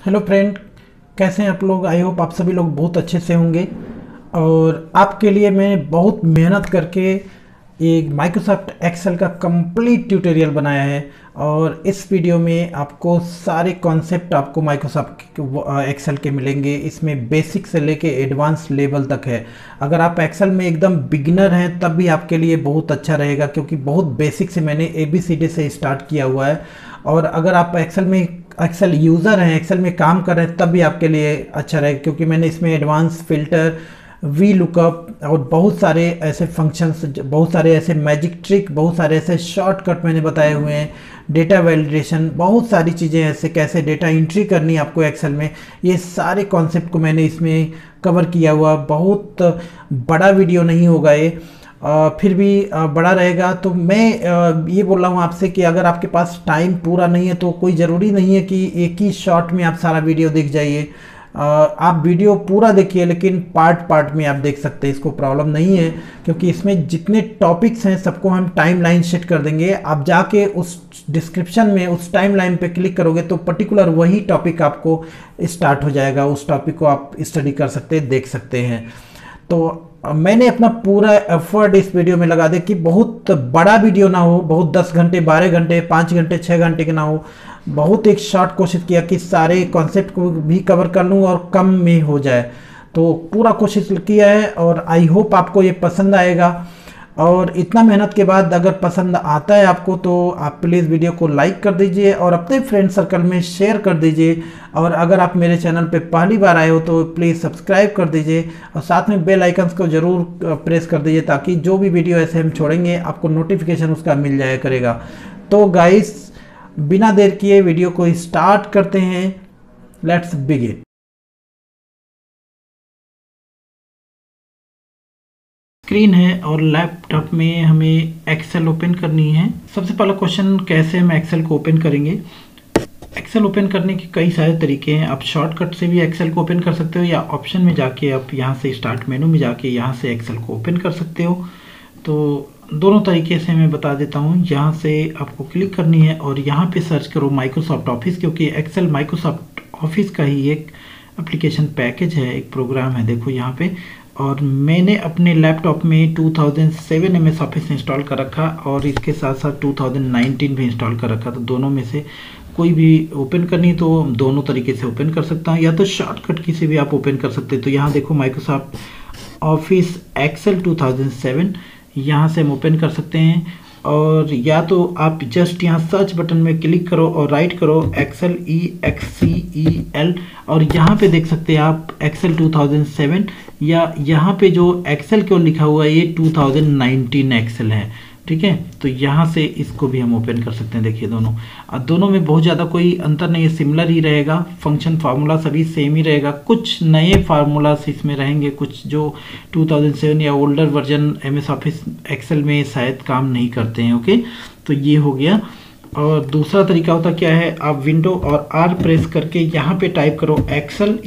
Hello friend, कैसे हैं आप लोग। आई होप आप सभी लोग बहुत अच्छे से होंगे। और आपके लिए मैं बहुत मेहनत करके एक माइक्रोसॉफ्ट एक्सेल का कंप्लीट ट्यूटोरियल बनाया है। और इस वीडियो में आपको सारे कॉन्सेप्ट आपको माइक्रोसॉफ्ट एक्सेल के मिलेंगे। इसमें बेसिक से लेके एडवांस लेवल तक है। अगर आप एक्सेल में एकदम बिगिनर हैं तब भी आपके लिए बहुत अच्छा रहेगा, क्योंकि बहुत बेसिक से मैंने ABCD से स्टार्ट किया हुआ है। और अगर आप एक्सेल यूज़र हैं, एक्सेल में काम कर रहे हैं, तब भी आपके लिए अच्छा रहेगा, क्योंकि मैंने इसमें एडवांस फिल्टर, वी लुकअप और बहुत सारे ऐसे फंक्शंस, बहुत सारे ऐसे मैजिक ट्रिक, बहुत सारे ऐसे शॉर्टकट मैंने बताए हुए हैं। डेटा वैलिडेशन, बहुत सारी चीज़ें ऐसे, कैसे डेटा एंट्री करनी है आपको एक्सेल में, ये सारे कॉन्सेप्ट को मैंने इसमें कवर किया हुआ। बहुत बड़ा वीडियो नहीं होगा ये, फिर भी बड़ा रहेगा। तो मैं ये बोल रहा हूँ आपसे कि अगर आपके पास टाइम पूरा नहीं है तो कोई ज़रूरी नहीं है कि एक ही शॉट में आप सारा वीडियो देख जाइए। आप वीडियो पूरा देखिए, लेकिन पार्ट पार्ट में आप देख सकते हैं, इसको प्रॉब्लम नहीं है। क्योंकि इसमें जितने टॉपिक्स हैं सबको हम टाइम लाइन सेट कर देंगे। आप जाके उस डिस्क्रिप्शन में उस टाइम लाइन पे क्लिक करोगे तो पर्टिकुलर वही टॉपिक आपको स्टार्ट हो जाएगा। उस टॉपिक को आप स्टडी कर सकते हैं, देख सकते हैं। तो मैंने अपना पूरा एफर्ट इस वीडियो में लगा दे कि बहुत बड़ा वीडियो ना हो, बहुत 10 घंटे, 12 घंटे, 5 घंटे, 6 घंटे के ना हो। बहुत एक शॉर्ट कोशिश किया कि सारे कॉन्सेप्ट को भी कवर कर लूँ और कम में हो जाए। तो पूरा कोशिश किया है और आई होप आपको ये पसंद आएगा। और इतना मेहनत के बाद अगर पसंद आता है आपको तो आप प्लीज़ वीडियो को लाइक कर दीजिए और अपने फ्रेंड सर्कल में शेयर कर दीजिए। और अगर आप मेरे चैनल पे पहली बार आए हो तो प्लीज़ सब्सक्राइब कर दीजिए और साथ में बेल आइकन्स को ज़रूर प्रेस कर दीजिए, ताकि जो भी वीडियो ऐसे हम छोड़ेंगे आपको नोटिफिकेशन उसका मिल जाया करेगा। तो गाइस, बिना देर किए वीडियो को स्टार्ट करते हैं। Let's begin. स्क्रीन है और लैपटॉप में हमें एक्सेल ओपन करनी है। सबसे पहला क्वेश्चन, कैसे हम एक्सेल को ओपन करेंगे। एक्सेल ओपन करने के कई सारे तरीके हैं। आप शॉर्टकट से भी एक्सेल को ओपन कर सकते हो, या ऑप्शन में जाके आप यहाँ से स्टार्ट मेनू में जाके यहाँ से एक्सेल को ओपन कर सकते हो। तो दोनों तरीके से मैं बता देता हूँ। यहाँ से आपको क्लिक करनी है और यहाँ पे सर्च करो माइक्रोसॉफ्ट ऑफिस, क्योंकि एक्सेल माइक्रोसॉफ्ट ऑफिस का ही एक एप्लीकेशन पैकेज है, एक प्रोग्राम है। देखो यहाँ पे, और मैंने अपने लैपटॉप में 2007 MS ऑफिस इंस्टॉल कर रखा और इसके साथ साथ 2019 भी इंस्टॉल कर रखा। तो दोनों में से कोई भी ओपन करनी तो दोनों तरीके से ओपन कर सकता हूँ, या तो शॉर्टकट की से भी आप ओपन कर सकते हैं। तो यहाँ देखो, माइक्रोसॉफ्ट ऑफिस एक्सेल 2007, यहाँ से हम ओपन कर सकते हैं। और या तो आप जस्ट यहाँ सर्च बटन में क्लिक करो और राइट करो एक्सेल EXCEL, और यहाँ पे देख सकते हैं आप एक्सेल 2007, या यहाँ पे जो एक्सेल क्यों लिखा हुआ है ये 2019 एक्सेल है। ठीक है, तो यहाँ से इसको भी हम ओपन कर सकते हैं। देखिए दोनों में बहुत ज़्यादा कोई अंतर नहीं है, सिमिलर ही रहेगा। फंक्शन फार्मूला सभी सेम ही रहेगा। कुछ नए फार्मूलास इसमें रहेंगे, कुछ जो 2007 या older version MS Office Excel में शायद काम नहीं करते हैं। ओके, तो ये हो गया। और दूसरा तरीका होता क्या है, आप विंडो और R प्रेस करके यहाँ पे टाइप करो एक्सेल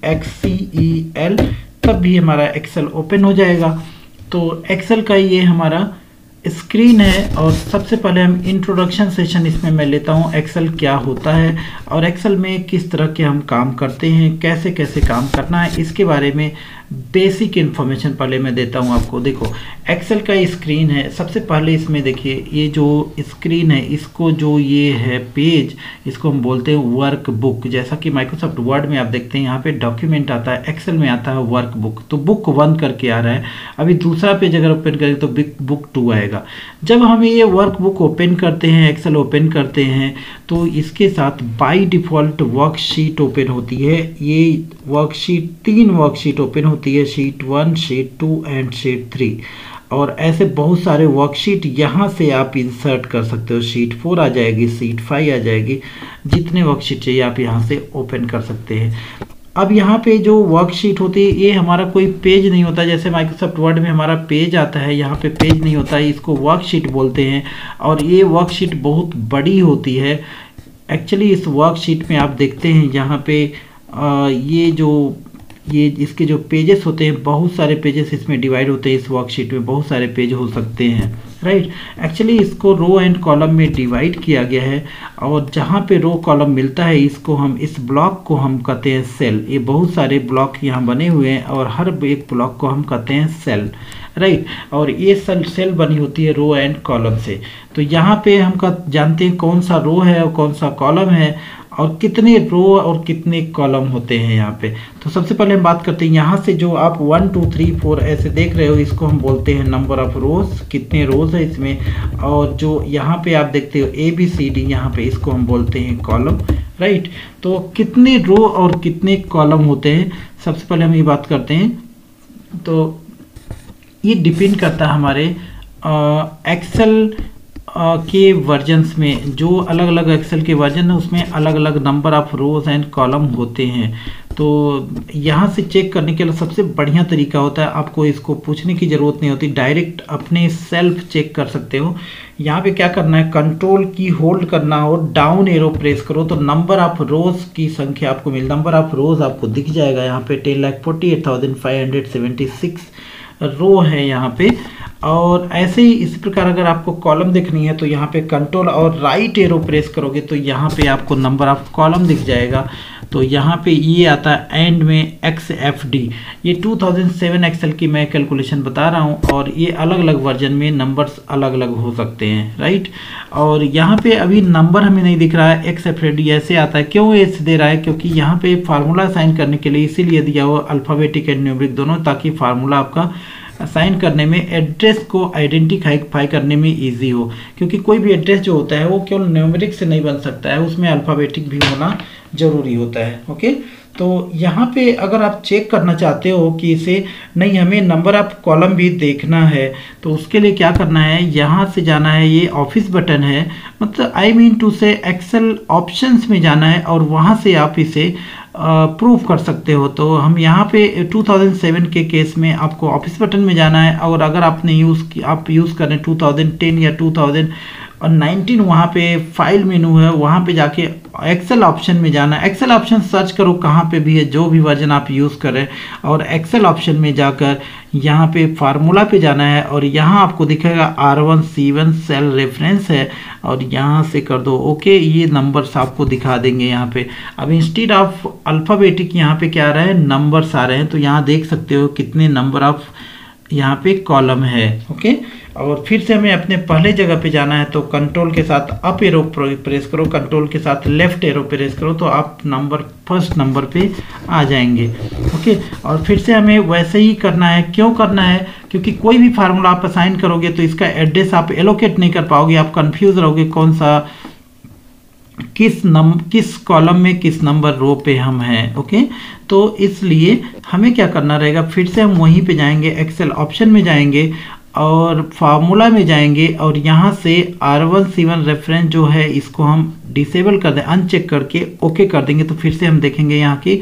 EXCEL, तब भी हमारा एक्सेल ओपन हो जाएगा। तो एक्सेल का ये हमारा स्क्रीन है। और सबसे पहले हम इंट्रोडक्शन सेशन इसमें मैं लेता हूँ, एक्सेल क्या होता है और एक्सेल में किस तरह के हम काम करते हैं, कैसे कैसे काम करना है, इसके बारे में बेसिक इन्फॉर्मेशन पहले मैं देता हूँ आपको। देखो, एक्सेल का स्क्रीन है। सबसे पहले इसमें देखिए, ये जो स्क्रीन है, इसको जो ये है पेज, इसको हम बोलते हैं वर्क बुक। जैसा कि माइक्रोसॉफ्ट वर्ड में आप देखते हैं यहाँ पे डॉक्यूमेंट आता है, एक्सेल में आता है वर्क बुक। तो बुक 1 करके आ रहा है। अभी दूसरा पेज अगर ओपन करें तो बुक 2 आएगा। जब हम ये वर्क बुक ओपन करते हैं, एक्सेल ओपन करते हैं, तो इसके साथ बाय डिफ़ॉल्ट वर्कशीट ओपन होती है। ये वर्कशीट 3 वर्कशीट ओपन होती है, शीट 1, शीट 2 एंड शीट 3। और ऐसे बहुत सारे वर्कशीट यहाँ से आप इंसर्ट कर सकते हो। शीट 4 आ जाएगी, शीट 5 आ जाएगी, जितने वर्कशीट चाहिए आप यहाँ से ओपन कर सकते हैं। अब यहाँ पे जो वर्कशीट होती है, ये हमारा कोई पेज नहीं होता। जैसे माइक्रोसॉफ्ट वर्ड में हमारा पेज आता है, यहाँ पे पेज नहीं होता है, इसको वर्कशीट बोलते हैं। और ये वर्कशीट बहुत बड़ी होती है। एक्चुअली इस वर्कशीट में आप देखते हैं यहाँ पे ये इसके जो पेजेस होते हैं, बहुत सारे पेजेस इसमें डिवाइड होते हैं। इस वर्कशीट में बहुत सारे पेज हो सकते हैं। राइट। एक्चुअली इसको रो एंड कॉलम में डिवाइड किया गया है और जहाँ पे रो कॉलम मिलता है इसको हम, इस ब्लॉक को हम कहते हैं सेल। ये बहुत सारे ब्लॉक यहाँ बने हुए हैं और हर एक ब्लॉक को हम कहते हैं सेल, राइट। और ये सेल बनी होती है रो एंड कॉलम से। तो यहाँ पे हम जानते हैं कौन सा रो है और कौन सा कॉलम है और कितने रो और कितने कॉलम होते हैं यहाँ पे। तो सबसे पहले हम बात करते हैं यहाँ से जो आप 1 2 3 4 ऐसे देख रहे हो, इसको हम बोलते हैं नंबर ऑफ रोज, कितने रोज है इसमें। और जो यहाँ पे आप देखते हो ABCD, यहाँ पे इसको हम बोलते हैं कॉलम, राइट। तो कितने रो और कितने कॉलम होते हैं, सबसे पहले हम ये बात करते हैं। तो ये डिपेंड करता है हमारे एक्सेल के वर्जन्स में। जो अलग अलग एक्सेल के वर्जन है उसमें अलग अलग number of rows and column होते हैं। तो यहाँ से चेक करने के लिए सबसे बढ़िया तरीका होता है, आपको इसको पूछने की ज़रूरत नहीं होती, डायरेक्ट अपने सेल्फ चेक कर सकते हो। यहाँ पे क्या करना है, कंट्रोल की होल्ड करना और डाउन एरो प्रेस करो तो नंबर ऑफ रोज की संख्या आपको नंबर ऑफ रोज आपको दिख जाएगा। यहाँ पे 10,48,576 रो है यहाँ पे। और ऐसे ही इस प्रकार अगर आपको कॉलम देखनी है तो यहाँ पे कंट्रोल और राइट एरो प्रेस करोगे तो यहाँ पे आपको नंबर ऑफ कॉलम दिख जाएगा। तो यहाँ पे ये आता है एंड में XFD। ये 2007 एक्सेल की मैं कैलकुलेशन बता रहा हूँ और ये अलग अलग वर्जन में नंबर्स अलग अलग हो सकते हैं, राइट। और यहाँ पे अभी नंबर हमें नहीं दिख रहा है, XFD ऐसे आता है। क्यों ऐसे दे रहा है, क्योंकि यहाँ पे फार्मूला साइन करने के लिए इसीलिए दिया हुआ अल्फ़ाबेटिक एंड न्यूमेरिक दोनों, ताकि फार्मूला आपका साइन करने में, एड्रेस को आइडेंटिफाई करने में इजी हो। क्योंकि कोई भी एड्रेस जो होता है वो केवल न्यूमेरिक से नहीं बन सकता है, उसमें अल्फ़ाबेटिक भी होना जरूरी होता है, ओके। तो यहाँ पे अगर आप चेक करना चाहते हो कि इसे नहीं, हमें नंबर ऑफ कॉलम भी देखना है, तो उसके लिए क्या करना है, यहाँ से जाना है, ये ऑफिस बटन है, मतलब आई मीन टू से एक्सेल ऑप्शंस में जाना है और वहाँ से आप इसे प्रूफ कर सकते हो। तो हम यहाँ पे 2007 के केस में आपको ऑफिस बटन में जाना है और अगर आपने आप यूज़ करें 2010 या 2019, वहाँ पे फाइल मेनू है, वहाँ पे जाके एक्सेल ऑप्शन में जाना है। एक्सेल ऑप्शन सर्च करो कहाँ पे भी है, जो भी वर्जन आप यूज़ करें, और एक्सेल ऑप्शन में जाकर यहाँ पे फार्मूला पे जाना है और यहाँ आपको दिखेगा R1C1 सेल रेफरेंस है और यहाँ से कर दो ओके। ये नंबर्स आपको दिखा देंगे यहाँ पे। अब इंस्टेड ऑफ अल्फ़ाबेटिक यहाँ पे क्या आ रहा है, नंबर्स आ रहे हैं। तो यहाँ देख सकते हो कितने नंबर ऑफ यहाँ पे कॉलम है, ओके। और फिर से हमें अपने पहले जगह पे जाना है, तो कंट्रोल के साथ अप एरो प्रेस करो, कंट्रोल के साथ लेफ्ट एरो प्रेस करो तो आप फर्स्ट नंबर पे आ जाएंगे, ओके। और फिर से हमें वैसे ही करना है। क्यों करना है, क्योंकि कोई भी फार्मूला आप असाइन करोगे तो इसका एड्रेस आप एलोकेट नहीं कर पाओगे, आप कंफ्यूज रहोगे कौन सा किस कॉलम में किस नंबर रो पे हम हैं, ओके। तो इसलिए हमें क्या करना रहेगा, फिर से हम वहीं पे जाएंगे, एक्सेल ऑप्शन में जाएंगे और फार्मूला में जाएंगे और यहाँ से R1C1 रेफरेंस जो है इसको हम डिसेबल कर दें, अनचेक करके ओके कर देंगे। तो फिर से हम देखेंगे यहाँ की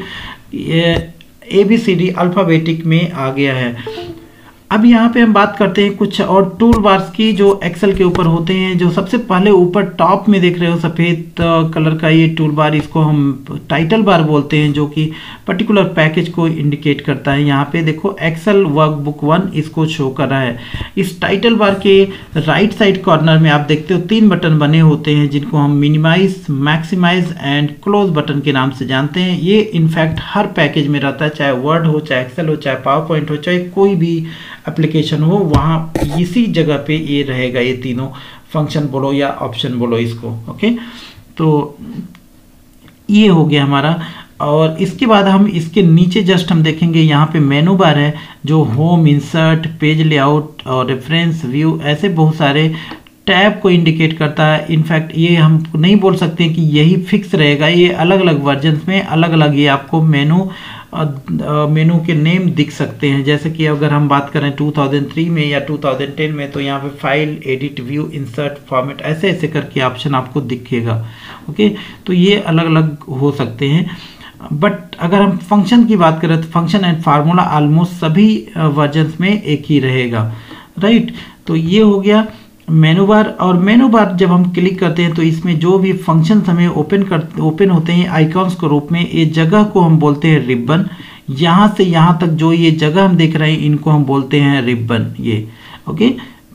ABCD अल्फ़ाबेटिक में आ गया है। अब यहाँ पे हम बात करते हैं कुछ और टूल बार्स की जो एक्सेल के ऊपर होते हैं। जो सबसे पहले ऊपर टॉप में देख रहे हो सफ़ेद कलर का ये टूल बार, इसको हम टाइटल बार बोलते हैं, जो कि पर्टिकुलर पैकेज को इंडिकेट करता है। यहाँ पे देखो एक्सेल वर्कबुक 1 इसको शो कर रहा है। इस टाइटल बार के राइट साइड कॉर्नर में आप देखते हो 3 बटन बने होते हैं जिनको हम minimise, maximise and close button के नाम से जानते हैं। ये इनफैक्ट हर पैकेज में रहता है, चाहे वर्ड हो, चाहे एक्सेल हो, चाहे पावर पॉइंट हो, चाहे कोई भी एप्लीकेशन हो, वहाँ इसी जगह पे ये रहेगा। ये तीनों फंक्शन बोलो या ऑप्शन बोलो इसको, ओके। तो ये हो गया हमारा। और इसके बाद हम इसके नीचे जस्ट हम देखेंगे यहाँ पे मेनू बार है, जो होम, इंसर्ट, पेज लेआउट और रेफरेंस, व्यू, ऐसे बहुत सारे टैब को इंडिकेट करता है। इनफैक्ट ये हम नहीं बोल सकते कि यही फिक्स रहेगा, ये अलग अलग वर्जन्स में अलग अलग ये आपको मेनू के नेम दिख सकते हैं। जैसे कि अगर हम बात करें 2003 में या 2010 में, तो यहाँ पे file, edit, view, insert, format, ऐसे ऐसे करके ऑप्शन आपको दिखेगा, ओके। तो ये अलग अलग हो सकते हैं। बट अगर हम फंक्शन की बात करें तो फंक्शन एंड फार्मूला ऑलमोस्ट सभी वर्जन्स में एक ही रहेगा, राइट। तो ये हो गया मेनू बार। और मेनू बार जब हम क्लिक करते हैं तो इसमें जो भी फंक्शंस हमें ओपन होते हैं आइकॉन्स के रूप में, ये जगह को हम बोलते हैं रिबन। यहाँ से यहाँ तक जो ये जगह हम देख रहे हैं इनको हम बोलते हैं रिबन, ये, ओके।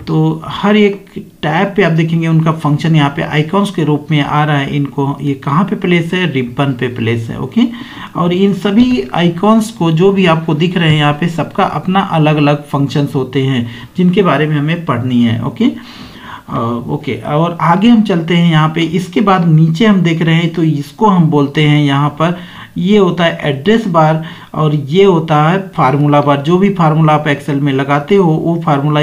तो हर एक टैब पे आप देखेंगे उनका फंक्शन यहाँ पे आइकॉन्स के रूप में आ रहा है। इनको ये कहाँ पे प्लेस है, रिबन पे प्लेस है। ओके, और इन सभी आइकॉन्स को जो भी आपको दिख रहे हैं यहाँ पे, सबका अपना अलग अलग फंक्शंस होते हैं जिनके बारे में हमें पढ़नी है। ओके ओके, और आगे हम चलते हैं यहाँ पे। इसके बाद नीचे हम देख रहे हैं तो इसको हम बोलते हैं यहाँ पर, ये होता है एड्रेस बार और ये होता है फार्मूला बार। जो भी फार्मूला आप एक्सेल में लगाते हो वो फार्मूला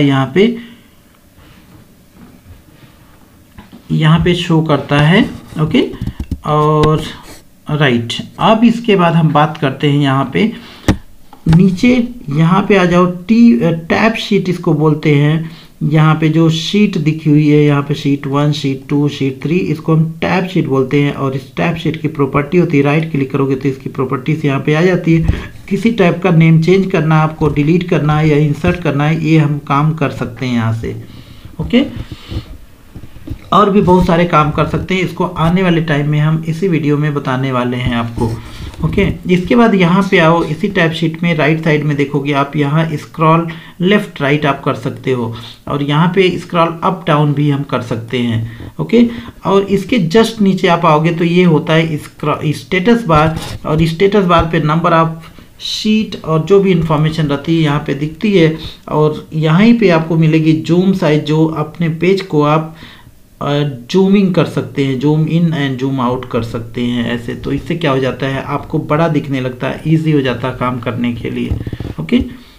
यहाँ पे शो करता है। ओके, और राइट, अब इसके बाद हम बात करते हैं यहाँ पे नीचे, यहाँ पे आ जाओ। टैब शीट इसको बोलते हैं। यहाँ पे जो शीट दिखी हुई है, यहाँ पे शीट 1, शीट 2, शीट 3, इसको हम टैब शीट बोलते हैं। और इस टैब शीट की प्रॉपर्टी होती है, राइट क्लिक करोगे तो इसकी प्रॉपर्टीज यहाँ पे आ जाती है। किसी टाइप का नेम चेंज करना, आपको डिलीट करना है या इंसर्ट करना है, ये हम काम कर सकते हैं यहाँ से। ओके, और भी बहुत सारे काम कर सकते हैं। इसको आने वाले टाइम में हम इसी वीडियो में बताने वाले हैं आपको। ओके, इसके बाद यहाँ पे आओ। इसी टैब शीट में राइट साइड में देखोगे आप, यहाँ स्क्रॉल लेफ्ट राइट आप कर सकते हो और यहाँ पे स्क्रॉल अप डाउन भी हम कर सकते हैं। ओके, और इसके जस्ट नीचे आप आओगे तो ये होता है स्टेटस बार, और स्टेटस बार पे नंबर ऑफ शीट और जो भी इंफॉर्मेशन रहती है यहाँ पे दिखती है। और यहीं पे आपको मिलेगी जूम साइज, जो अपने पेज को आप जूमिंग कर सकते हैं, zoom in and zoom out कर सकते हैं ऐसे। तो इससे क्या हो जाता है, आपको बड़ा दिखने लगता है, इजी हो जाता है काम करने के लिए। ओके,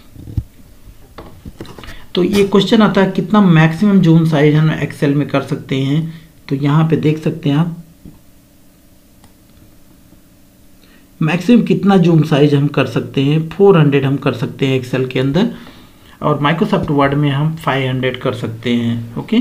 तो ये क्वेश्चन आता है कितना मैक्सिमम जूम साइज हम एक्सेल में कर सकते हैं। तो यहाँ पे देख सकते हैं आप, मैक्सिमम कितना जूम साइज हम कर सकते हैं, 400 हम कर सकते हैं एक्सेल के अंदर, और माइक्रोसॉफ्ट वर्ड में हम 500 कर सकते हैं। ओके,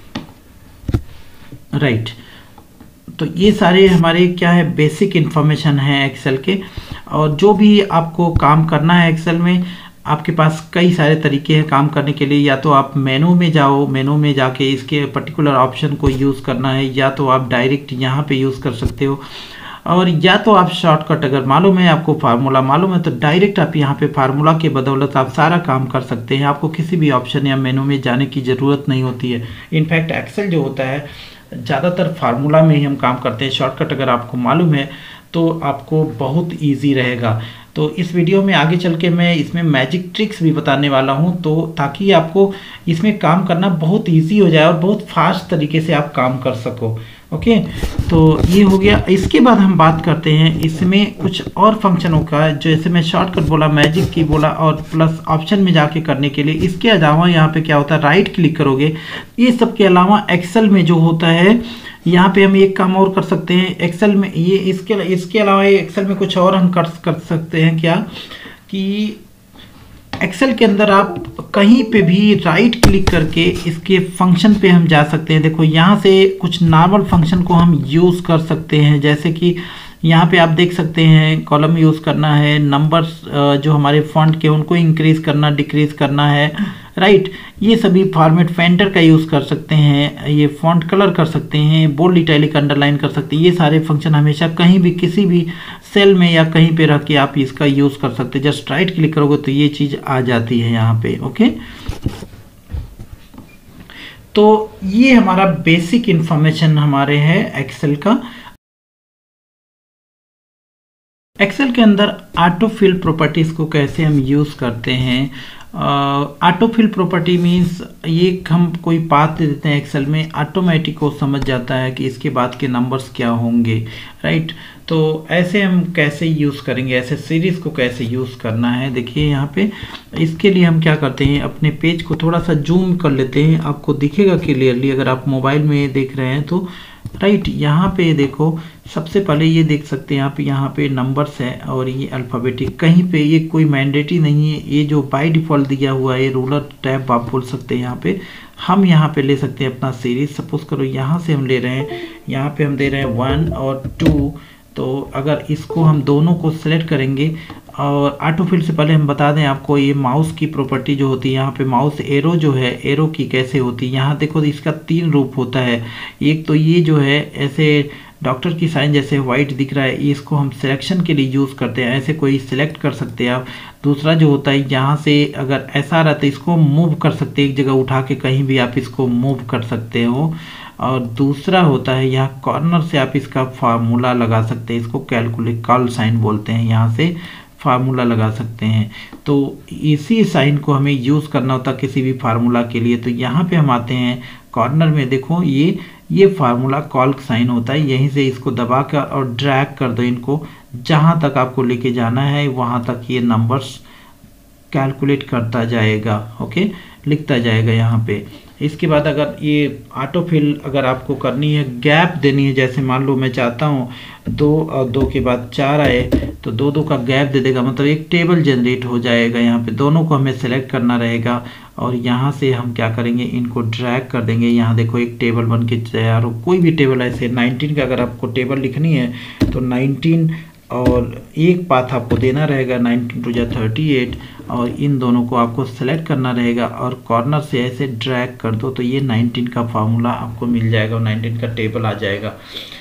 राइट, तो ये सारे हमारे क्या है, बेसिक इन्फॉर्मेशन है एक्सेल के। और जो भी आपको काम करना है एक्सेल में, आपके पास कई सारे तरीके हैं काम करने के लिए। या तो आप मेनू में जाओ, मेनू में जाके इसके पर्टिकुलर ऑप्शन को यूज़ करना है, या तो आप डायरेक्ट यहाँ पे यूज़ कर सकते हो, और या तो आप शॉर्टकट, अगर मालूम है आपको फार्मूला मालूम है तो डायरेक्ट आप यहाँ पे फार्मूला के बदौलत आप सारा काम कर सकते हैं। आपको किसी भी ऑप्शन या मेनू में जाने की ज़रूरत नहीं होती है। इनफैक्ट एक्सेल जो होता है ज़्यादातर फार्मूला में ही हम काम करते हैं। शॉर्टकट अगर आपको मालूम है तो आपको बहुत इजी रहेगा। तो इस वीडियो में आगे चल के मैं इसमें मैजिक ट्रिक्स भी बताने वाला हूं, तो ताकि आपको इसमें काम करना बहुत इजी हो जाए और बहुत फास्ट तरीके से आप काम कर सको। ओके, तो ये हो गया। इसके बाद हम बात करते हैं इसमें कुछ और फंक्शनों का, जैसे मैं शॉर्टकट बोला, मैजिक की बोला, और प्लस ऑप्शन में जाके करने के लिए। इसके अलावा यहाँ पे क्या होता है, राइट क्लिक करोगे। ये सब के अलावा एक्सेल में जो होता है, यहाँ पे हम एक काम और कर सकते हैं एक्सेल में। ये इसके अलावा एक्सेल में कुछ और हम कर सकते हैं क्या, कि एक्सेल के अंदर आप कहीं पे भी राइट क्लिक करके इसके फंक्शन पे हम जा सकते हैं। देखो यहाँ से कुछ नॉर्मल फंक्शन को हम यूज़ कर सकते हैं, जैसे कि यहाँ पे आप देख सकते हैं कॉलम यूज़ करना है, नंबर्स जो हमारे फॉन्ट के उनको इंक्रीज़ करना, डिक्रीज़ करना है, राइट। ये सभी फॉर्मेट फेंटर का यूज़ कर सकते हैं, ये फॉन्ट कलर कर सकते हैं, बोल्ड इटैलिक अंडरलाइन कर सकते हैं। ये सारे फंक्शन हमेशा कहीं भी किसी भी सेल में या कहीं पे रख के आप इसका यूज़ कर सकते हैं। जस्ट राइट क्लिक करोगे तो ये चीज़ आ जाती है यहाँ पे। ओके, तो ये हमारा बेसिक इंफॉर्मेशन हमारे है एक्सेल का। एक्सेल के अंदर ऑटो फिल प्रॉपर्टीज़ को कैसे हम यूज़ करते हैं। ऑटो फिल प्रॉपर्टी मीन्स ये हम कोई पाथ दे देते हैं एक्सेल में, ऑटोमेटिक वो समझ जाता है कि इसके बाद के नंबर्स क्या होंगे, राइट। तो ऐसे हम कैसे यूज़ करेंगे, ऐसे सीरीज़ को कैसे यूज़ करना है, देखिए यहाँ पे। इसके लिए हम क्या करते हैं, अपने पेज को थोड़ा सा जूम कर लेते हैं, आपको दिखेगा क्लियरली अगर आप मोबाइल में देख रहे हैं तो, राइट। यहाँ पे देखो, सबसे पहले ये देख सकते हैं आप, यहाँ पे नंबर्स है और ये अल्फ़ाबेटिक, कहीं पे ये कोई मैंडेटरी नहीं है, ये जो बाय डिफ़ॉल्ट दिया हुआ है रूलर टैब आप बोल सकते हैं। यहाँ पे हम यहाँ पे ले सकते हैं अपना सीरीज। सपोज करो यहाँ से हम ले रहे हैं, यहाँ पे हम दे रहे हैं 1 और 2। तो अगर इसको हम दोनों को सिलेक्ट करेंगे, और ऑटो फिल से पहले हम बता दें आपको, ये माउस की प्रॉपर्टी जो होती है, यहाँ पे माउस एरो जो है, एरो की कैसे होती है, यहाँ देखो इसका 3 रूप होता है। एक तो ये जो है ऐसे डॉक्टर की साइन जैसे वाइट दिख रहा है, इसको हम सिलेक्शन के लिए यूज़ करते हैं, ऐसे कोई सिलेक्ट कर सकते हैं आप। दूसरा जो होता है यहाँ से अगर ऐसा आ रहा है तो इसको मूव कर सकते हैं, एक जगह उठा के कहीं भी आप इसको मूव कर सकते हो। और दूसरा होता है यहाँ कॉर्नर से आप इसका फार्मूला लगा सकते हैं, इसको कैलकुलेट कॉल साइन बोलते हैं, यहाँ से फार्मूला लगा सकते हैं। तो इसी साइन को हमें यूज़ करना होता है किसी भी फार्मूला के लिए। तो यहाँ पे हम आते हैं कॉर्नर में, देखो ये फार्मूला कॉल साइन होता है, यहीं से इसको दबा कर और ड्रैग कर दो इनको, जहाँ तक आपको लेके जाना है वहाँ तक ये नंबर्स कैलकुलेट करता जाएगा, ओके, लिखता जाएगा यहाँ पे। इसके बाद अगर ये ऑटो फिल अगर आपको करनी है, गैप देनी है, जैसे मान लो मैं चाहता हूँ 2 और 2 के बाद 4 आए तो 2 का गैप दे देगा, मतलब एक टेबल जनरेट हो जाएगा। यहाँ पे दोनों को हमें सेलेक्ट करना रहेगा और यहाँ से हम क्या करेंगे, इनको ड्रैग कर देंगे। यहाँ देखो एक टेबल बन के तैयार हो, कोई भी टेबल ऐसे 19 का अगर आपको टेबल लिखनी है तो 19 और एक पाथ आपको देना रहेगा, 19 टू 38, और इन दोनों को आपको सेलेक्ट करना रहेगा और कॉर्नर से ऐसे ड्रैग कर दो तो ये 19 का फार्मूला आपको मिल जाएगा और 19 का टेबल आ जाएगा।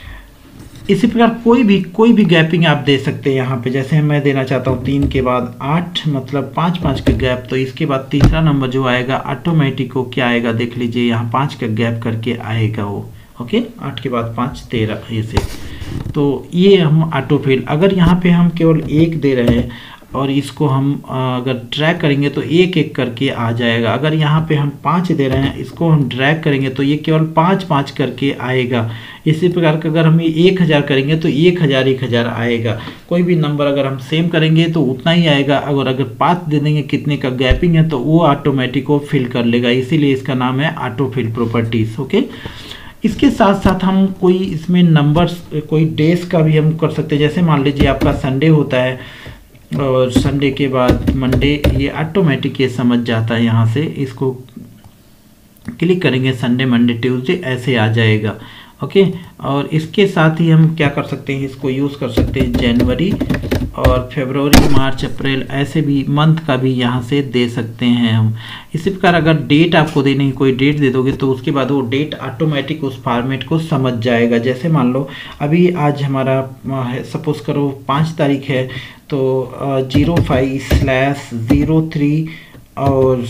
इसी प्रकार कोई भी गैपिंग आप दे सकते हैं यहाँ पे, जैसे मैं देना चाहता हूँ 3 के बाद 8, मतलब 5 का गैप, तो इसके बाद तीसरा नंबर जो आएगा ऑटोमेटिक को क्या आएगा देख लीजिए, यहाँ 5 का गैप करके आएगा वो, ओके, 8 के बाद 5 13 ऐसे। तो ये हम ऑटो फिल, अगर यहाँ पे हम केवल 1 दे रहे हैं और इसको हम अगर ड्रैग करेंगे तो 1 करके आ जाएगा। अगर यहाँ पे हम 5 दे रहे हैं, इसको हम ड्रैग करेंगे तो ये केवल 5 करके आएगा। इसी प्रकार का अगर हम 1000 करेंगे तो 1000 आएगा। कोई भी नंबर अगर हम सेम करेंगे तो उतना ही आएगा, अगर 5 दे देंगे कितने का गैपिंग है तो वो ऑटोमेटिक वो फिल कर लेगा, इसीलिए इसका नाम है ऑटो फिल प्रॉपर्टीज, ओके। इसके साथ साथ हम कोई इसमें नंबर्स, कोई डेज का भी हम कर सकते हैं। जैसे मान लीजिए आपका संडे होता है और संडे के बाद मंडे, ये ऑटोमेटिक ये समझ जाता है, यहाँ से इसको क्लिक करेंगे संडे मंडे ट्यूसडे ऐसे आ जाएगा, ओके। और इसके साथ ही हम क्या कर सकते हैं, इसको यूज़ कर सकते हैं जनवरी और फरवरी मार्च अप्रैल, ऐसे भी मंथ का भी यहाँ से दे सकते हैं हम। इसी प्रकार अगर डेट आपको देनी है, कोई डेट दे दोगे तो उसके बाद वो डेट ऑटोमेटिक उस फॉर्मेट को समझ जाएगा। जैसे मान लो अभी आज हमारा सपोज करो 5 तारीख है तो 05/03 और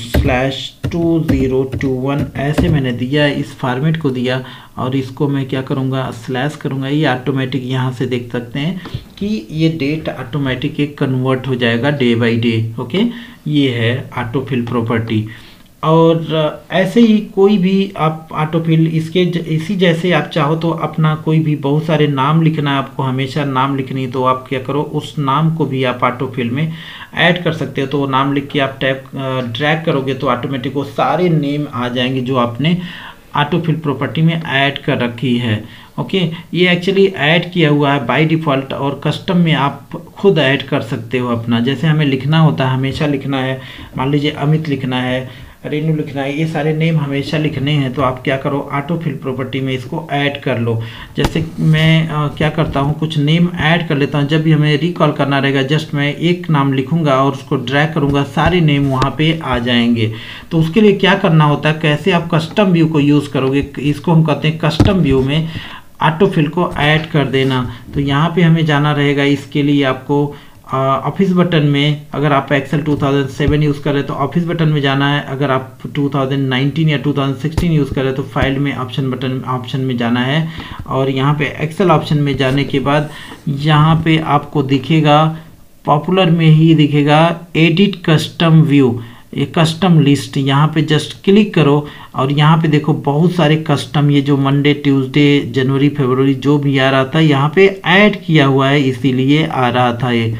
/2021 ऐसे मैंने दिया, इस फॉर्मेट को दिया और इसको मैं क्या करूँगा, स्लैश करूँगा, ये ऑटोमेटिक यहाँ से देख सकते हैं कि ये डेट ऑटोमेटिक एक कन्वर्ट हो जाएगा डे बाय डे, ओके। ये है ऑटो फिल प्रॉपर्टी। और ऐसे ही कोई भी आप ऑटो फिल इसी जैसे आप चाहो तो अपना कोई भी बहुत सारे नाम लिखना है, आपको हमेशा नाम लिखनी, तो आप क्या करो उस नाम को भी आप ऑटो फिल में ऐड कर सकते हो। तो वो नाम लिख के आप ड्रैग करोगे तो ऑटोमेटिक वो सारे नेम आ जाएंगे जो आपने ऑटो फिल प्रॉपर्टी में ऐड कर रखी है, ओके। ये एक्चुअली ऐड किया हुआ है बाय डिफ़ॉल्ट और कस्टम में आप खुद ऐड कर सकते हो अपना। जैसे हमें लिखना होता है, हमेशा लिखना है, मान लीजिए अमित लिखना है, रेनू लिखना है, ये सारे नेम हमेशा लिखने हैं, तो आप क्या करो ऑटो फिल प्रॉपर्टी में इसको ऐड कर लो। जैसे मैं क्या करता हूँ, कुछ नेम ऐड कर लेता हूँ, जब भी हमें रिकॉल करना रहेगा जस्ट मैं एक नाम लिखूंगा और उसको ड्रैग करूंगा, सारे नेम वहाँ पे आ जाएंगे। तो उसके लिए क्या करना होता है, कैसे आप कस्टम व्यू को यूज़ करोगे, इसको हम कहते हैं कस्टम व्यू में ऑटो फिल को ऐड कर देना। तो यहाँ पे हमें जाना रहेगा, इसके लिए आपको ऑफिस बटन में, अगर आप एक्सेल 2007 यूज़ कर रहे हैं तो ऑफिस बटन में जाना है, अगर आप 2019 या 2016 यूज़ कर रहे हैं तो फाइल में ऑप्शन में जाना है। और यहाँ पे एक्सेल ऑप्शन में जाने के बाद यहाँ पे आपको दिखेगा, पॉपुलर में ही दिखेगा एडिट कस्टम व्यू, ये कस्टम लिस्ट, यहाँ पे जस्ट क्लिक करो और यहाँ पे देखो बहुत सारे कस्टम, ये जो मंडे ट्यूसडे जनवरी फरवरी जो भी आ रहा था यहाँ पे ऐड किया हुआ है, इसीलिए आ रहा था ये।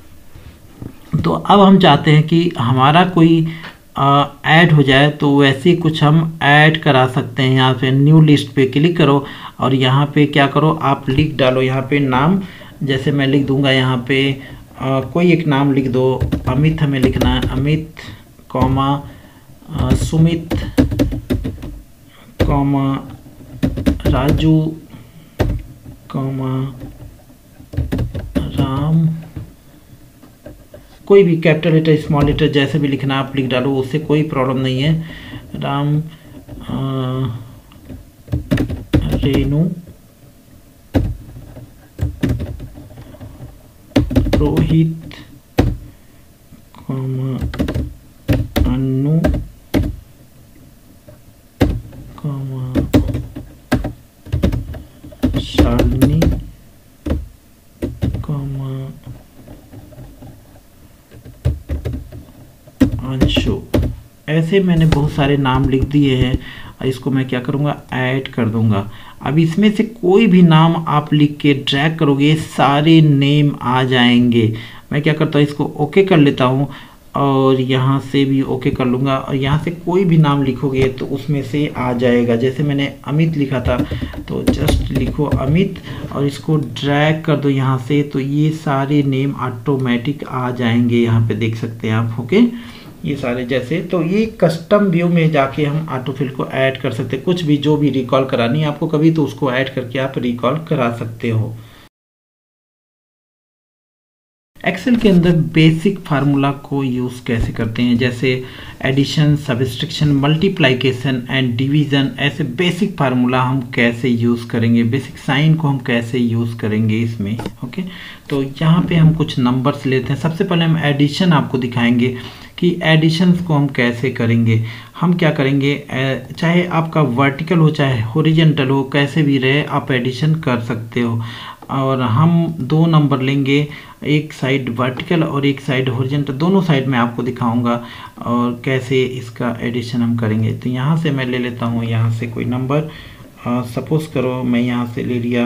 तो अब हम चाहते हैं कि हमारा कोई ऐड हो जाए, तो वैसे कुछ हम ऐड करा सकते हैं। यहाँ पे न्यू लिस्ट पे क्लिक करो और यहाँ पे क्या करो, आप लिख डालो यहाँ पे नाम, जैसे मैं लिख दूंगा यहाँ पे कोई एक नाम लिख दो, अमित हमें लिखना है, Amit comma Sumit comma Raju comma Ram, कोई भी कैपिटल लेटर स्मॉल लेटर जैसे भी लिखना आप लिख डालो, उससे कोई प्रॉब्लम नहीं है। राम रेनू रोहित, अनु, शालिनी, अंशु। ऐसे मैंने बहुत सारे नाम लिख दिए हैं। इसको मैं क्या करूँगा, ऐड कर दूंगा। अब इसमें से कोई भी नाम आप लिख के ड्रैग करोगे, सारे नेम आ जाएंगे। मैं क्या करता हूँ, इसको ओके कर लेता हूँ और यहाँ से भी ओके कर लूँगा, और यहाँ से कोई भी नाम लिखोगे तो उसमें से आ जाएगा। जैसे मैंने अमित लिखा था तो जस्ट लिखो अमित और इसको ड्रैग कर दो यहाँ से, तो ये सारे नेम ऑटोमेटिक आ जाएंगे। यहाँ पे देख सकते हैं आप, ओके, ये सारे जैसे। तो ये कस्टम व्यू में जाके हम ऑटोफिल को ऐड कर सकते हैं। कुछ भी जो भी रिकॉल करानी है आपको कभी, तो उसको ऐड करके आप रिकॉल करा सकते हो। एक्सेल के अंदर बेसिक फार्मूला को यूज़ कैसे करते हैं, जैसे addition, subtraction, multiplication and division, ऐसे बेसिक फार्मूला हम कैसे यूज़ करेंगे, बेसिक साइन को हम कैसे यूज़ करेंगे इसमें, ओके। तो यहाँ पे हम कुछ नंबर्स लेते हैं। सबसे पहले हम एडिशन आपको दिखाएंगे कि एडिशंस को हम कैसे करेंगे। हम क्या करेंगे, चाहे आपका वर्टिकल हो चाहे हॉरिजॉन्टल हो, कैसे भी रहे आप एडिशन कर सकते हो। और हम दो नंबर लेंगे, एक साइड वर्टिकल और एक साइड हॉरिजॉन्टल, दोनों साइड में आपको दिखाऊंगा और कैसे इसका एडिशन हम करेंगे। तो यहाँ से मैं ले लेता हूँ, यहाँ से कोई नंबर, सपोज करो मैं यहाँ से ले लिया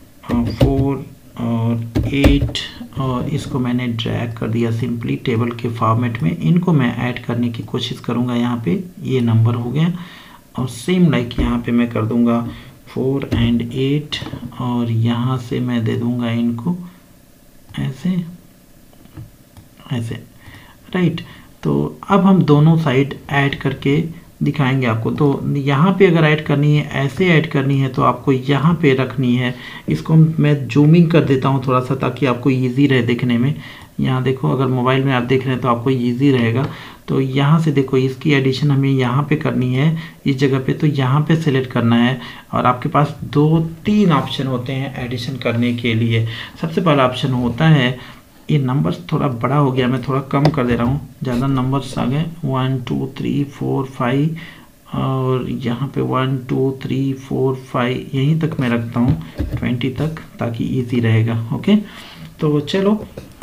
4 और 8 और इसको मैंने ड्रैग कर दिया सिंपली टेबल के फॉर्मेट में। इनको मैं ऐड करने की कोशिश करूँगा। यहाँ पे ये नंबर हो गया और सेम लाइक यहाँ पे मैं कर दूँगा 4 and 8 और यहाँ से मैं दे दूँगा इनको ऐसे ऐसे, राइट। तो अब हम दोनों साइड ऐड करके दिखाएंगे आपको। तो यहाँ पे अगर ऐड करनी है, ऐसे ऐड करनी है तो आपको यहाँ पे रखनी है। इसको मैं जूमिंग कर देता हूँ थोड़ा सा ताकि आपको इजी रहे देखने में। यहाँ देखो, अगर मोबाइल में आप देख रहे हैं तो आपको इजी रहेगा। तो यहाँ से देखो, इसकी एडिशन हमें यहाँ पे करनी है इस जगह पे, तो यहाँ पे सेलेक्ट करना है और आपके पास 2-3 ऑप्शन होते हैं एडिशन करने के लिए। सबसे पहला ऑप्शन होता है, ये नंबर्स थोड़ा बड़ा हो गया, मैं थोड़ा कम कर दे रहा हूँ, ज़्यादा नंबर्स आ गए, 1 2 3 4 5 और यहाँ पे 1 2 3 4 5 यहीं तक मैं रखता हूँ 20 तक, ताकि इजी रहेगा, ओके। तो चलो,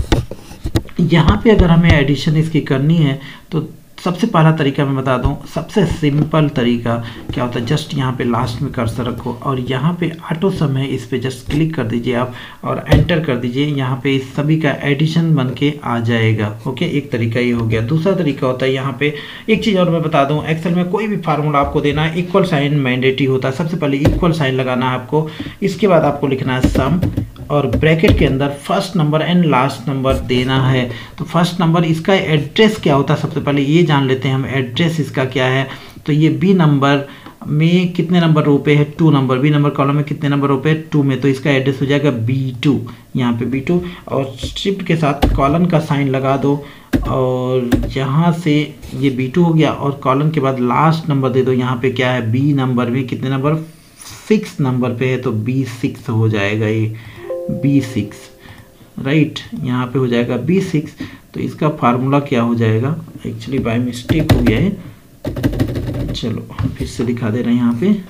यहाँ पे अगर हमें एडिशन इसकी करनी है तो सबसे पहला तरीका मैं बता दूं, सबसे सिंपल तरीका क्या होता है, जस्ट यहाँ पे लास्ट में कर्सर रखो और यहाँ पे ऑटो सम है, इस पे जस्ट क्लिक कर दीजिए आप और एंटर कर दीजिए। यहाँ पे इस सभी का एडिशन बन के आ जाएगा, ओके। एक तरीका ये हो गया। दूसरा तरीका होता है, यहाँ पे एक चीज़ और मैं बता दूँ, एक्सेल में कोई भी फार्मूला आपको देना है, इक्वल साइन मैंडेटरी होता है। सबसे पहले इक्वल साइन लगाना है आपको, इसके बाद आपको लिखना है सम और ब्रैकेट के अंदर first number and last number देना है। तो फर्स्ट नंबर, इसका एड्रेस क्या होता है सबसे पहले ये जान लेते हैं हम, एड्रेस इसका क्या है। तो ये बी नंबर में कितने नंबर रो पे है, 2 नंबर, बी नंबर कॉलम में कितने नंबर रो पे है, 2 में, तो इसका एड्रेस हो जाएगा B2, यहाँ पे B2 और शिफ्ट के साथ कॉलन का साइन लगा दो और यहाँ से ये B2 हो गया और कॉलन के बाद लास्ट नंबर दे दो। यहाँ पे क्या है, बी नंबर में कितने नंबर, 6 नंबर पे है तो B6 हो जाएगा, ये B6, राइट। यहाँ पे हो जाएगा B6। तो इसका फार्मूला क्या हो जाएगा, एक्चुअली बाय मिस्टेक हो गया है, चलो हम फिर से दिखा दे रहे हैं। यहाँ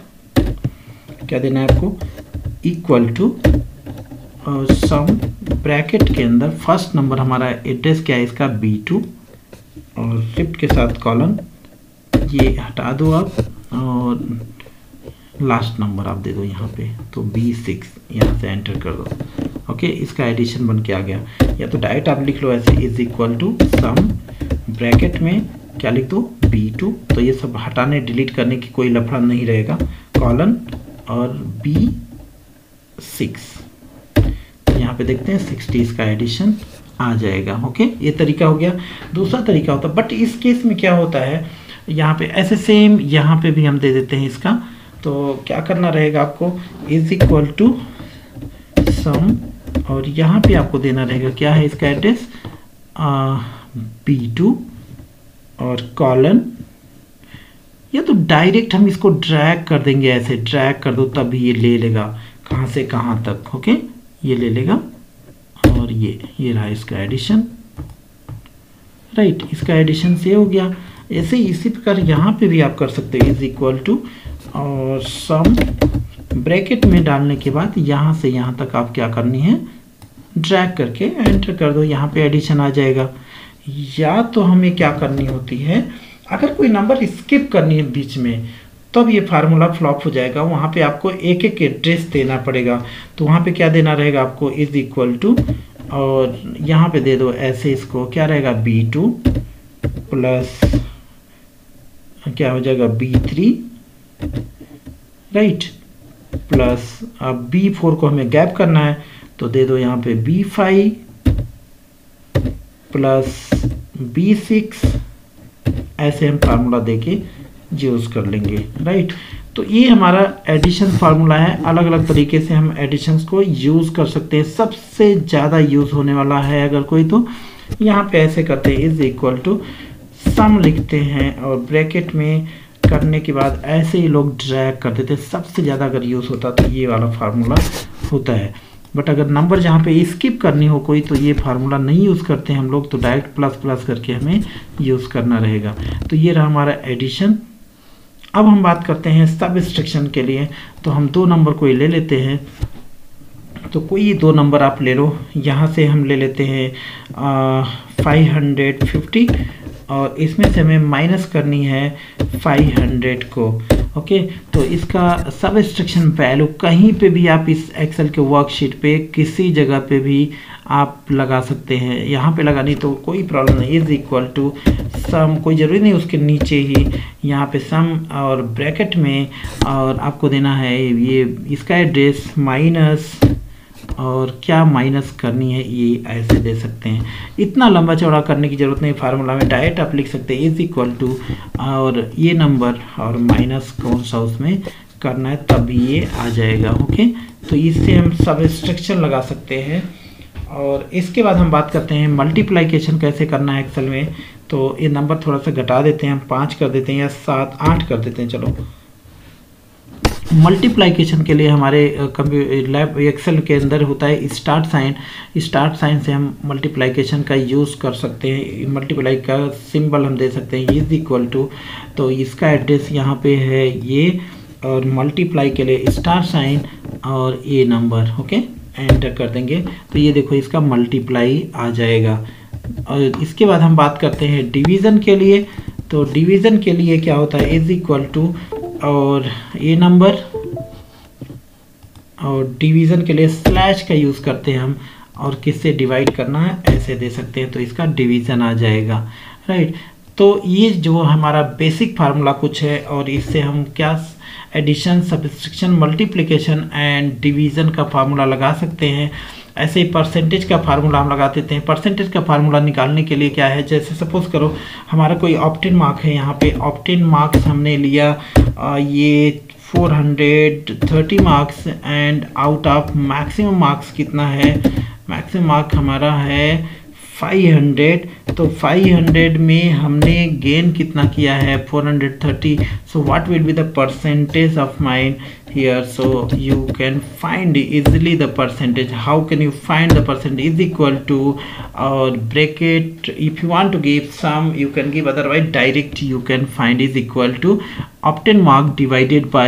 पे क्या देना है आपको, इक्वल टू और सम ब्रैकेट के अंदर फर्स्ट नंबर हमारा एड्रेस क्या है इसका B2 और शिफ्ट के साथ कॉलन ये हटा दो आप और लास्ट नंबर आप दे दो यहाँ पे, तो B6 यहाँ से एंटर कर दो, ओके। इसका एडिशन बन के आ गया। या तो डायरेक्ट आप लिख लो ऐसे, is equal to sum bracket में क्या लिख दो B2, तो ये सब हटाने डिलीट करने की कोई लफड़ा नहीं रहेगा, कॉलन और B6, तो यहाँ पे देखते हैं 60 इसका एडिशन आ जाएगा, ओके। ये तरीका हो गया। दूसरा तरीका होता है, बट इस केस में क्या होता है, यहाँ पे ऐसे सेम यहाँ पे भी हम दे देते हैं इसका। तो क्या करना रहेगा आपको, इज इक्वल टू सम और यहाँ पे आपको देना रहेगा क्या है इसका एड्रेस, B2 और कॉलन, या तो डायरेक्ट हम इसको ड्रैग कर देंगे, ऐसे ड्रैग कर दो तब ये ले लेगा कहाँ से कहाँ तक, ओके, ये ले लेगा और ये रहा इसका एडिशन, राइट। इसका एडिशन से हो गया। ऐसे इसी प्रकार यहाँ पे भी आप कर सकते हो, इज इक्वल टू और सम ब्रैकेट में डालने के बाद यहाँ से यहाँ तक आप क्या करनी है, ड्रैग करके एंटर कर दो, यहाँ पे एडिशन आ जाएगा। या तो हमें क्या करनी होती है, अगर कोई नंबर स्किप करनी है बीच में, तब ये फार्मूला फ्लॉप हो जाएगा। वहाँ पे आपको एक एक एड्रेस देना पड़ेगा। तो वहाँ पे क्या देना रहेगा आपको, इज इक्वल टू और यहाँ पे दे दो ऐसे, इसको क्या रहेगा B2 प्लस क्या हो जाएगा B3, राइट, प्लस अब B4 को हमें गैप करना है तो दे दो यहाँ पे B5 प्लस B6, ऐसे हम फार्मूला देके यूज़ कर लेंगे, राइट। तो ये हमारा एडिशन फार्मूला है। अलग अलग तरीके से हम एडिशंस को यूज़ कर सकते हैं। सबसे ज़्यादा यूज़ होने वाला है अगर कोई, तो यहाँ पे ऐसे करते हैं, इज इक्वल टू सम लिखते हैं और ब्रैकेट में करने के बाद ऐसे ही लोग ड्रैग कर देते हैं। सबसे ज़्यादा अगर यूज़ होता तो ये वाला फार्मूला होता है। बट अगर नंबर जहाँ पे स्किप करनी हो कोई, तो ये फार्मूला नहीं यूज़ करते हम लोग, तो डायरेक्ट प्लस प्लस करके हमें यूज़ करना रहेगा। तो ये रहा हमारा एडिशन। अब हम बात करते हैं सबट्रैक्शन के लिए। तो हम दो नंबर कोई ले लेते हैं, तो कोई दो नंबर आप ले लो। यहाँ से हम ले लेते हैं 550 और इसमें से हमें माइनस करनी है 500 को, ओके। तो इसका सबट्रैक्शन वैल्यू कहीं पे भी आप इस एक्सेल के वर्कशीट पे किसी जगह पे भी आप लगा सकते हैं। यहाँ पे लगानी तो कोई प्रॉब्लम नहीं, इज इक्वल टू सम, कोई ज़रूरी नहीं उसके नीचे ही यहाँ पे सम और ब्रैकेट में, और आपको देना है ये इसका एड्रेस माइनस, और क्या माइनस करनी है ये ऐसे दे सकते हैं। इतना लंबा चौड़ा करने की ज़रूरत नहीं, फार्मूला में डायरेक्ट आप लिख सकते हैं, इज इक्वल टू और ये नंबर और माइनस कौन सा उसमें करना है, तब ये आ जाएगा, ओके। तो इससे हम सबट्रैक्शन लगा सकते हैं। और इसके बाद हम बात करते हैं मल्टीप्लिकेशन कैसे करना है एक्सेल में। तो ये नंबर थोड़ा सा घटा देते हैं, हम 5 कर देते हैं या 7 8 कर देते हैं। चलो, मल्टीप्लिकेशन के लिए हमारे लैब एक्सेल के अंदर होता है स्टार्ट साइन। स्टार्ट साइन से हम मल्टीप्लिकेशन का यूज़ कर सकते हैं। मल्टीप्लाई का सिंबल हम दे सकते हैं, इज इक्वल टू, तो इसका एड्रेस यहाँ पे है ये, और मल्टीप्लाई के लिए स्टार साइन और ये नंबर, ओके, एंटर कर देंगे तो ये देखो इसका मल्टीप्लाई आ जाएगा। और इसके बाद हम बात करते हैं डिवीज़न के लिए। तो डिवीज़न के लिए क्या होता है, इज इक्वल टू और ये नंबर, और डिवीज़न के लिए स्लैश का यूज़ करते हैं हम, और किससे डिवाइड करना है ऐसे दे सकते हैं, तो इसका डिवीज़न आ जाएगा, राइट। तो ये जो हमारा बेसिक फार्मूला कुछ है, और इससे हम क्या addition, subtraction, multiplication and division का फार्मूला लगा सकते हैं। ऐसे ही परसेंटेज का फार्मूला हम लगा देते हैं। परसेंटेज का फार्मूला निकालने के लिए क्या है, जैसे सपोज करो हमारा कोई ऑप्टेन मार्क है, यहाँ पे ऑप्टेन मार्क्स हमने लिया ये 430 marks, and out of maximum marks कितना है, मैक्सिमम मार्क हमारा है 500। तो 500 में हमने गेन कितना किया है 430। So what will be the percentage of mine here, so you can find easily the percentage. How can you find the percentage? Is equal to bracket, if you want to give some you can give, otherwise direct you can find is equal to obtain mark divided by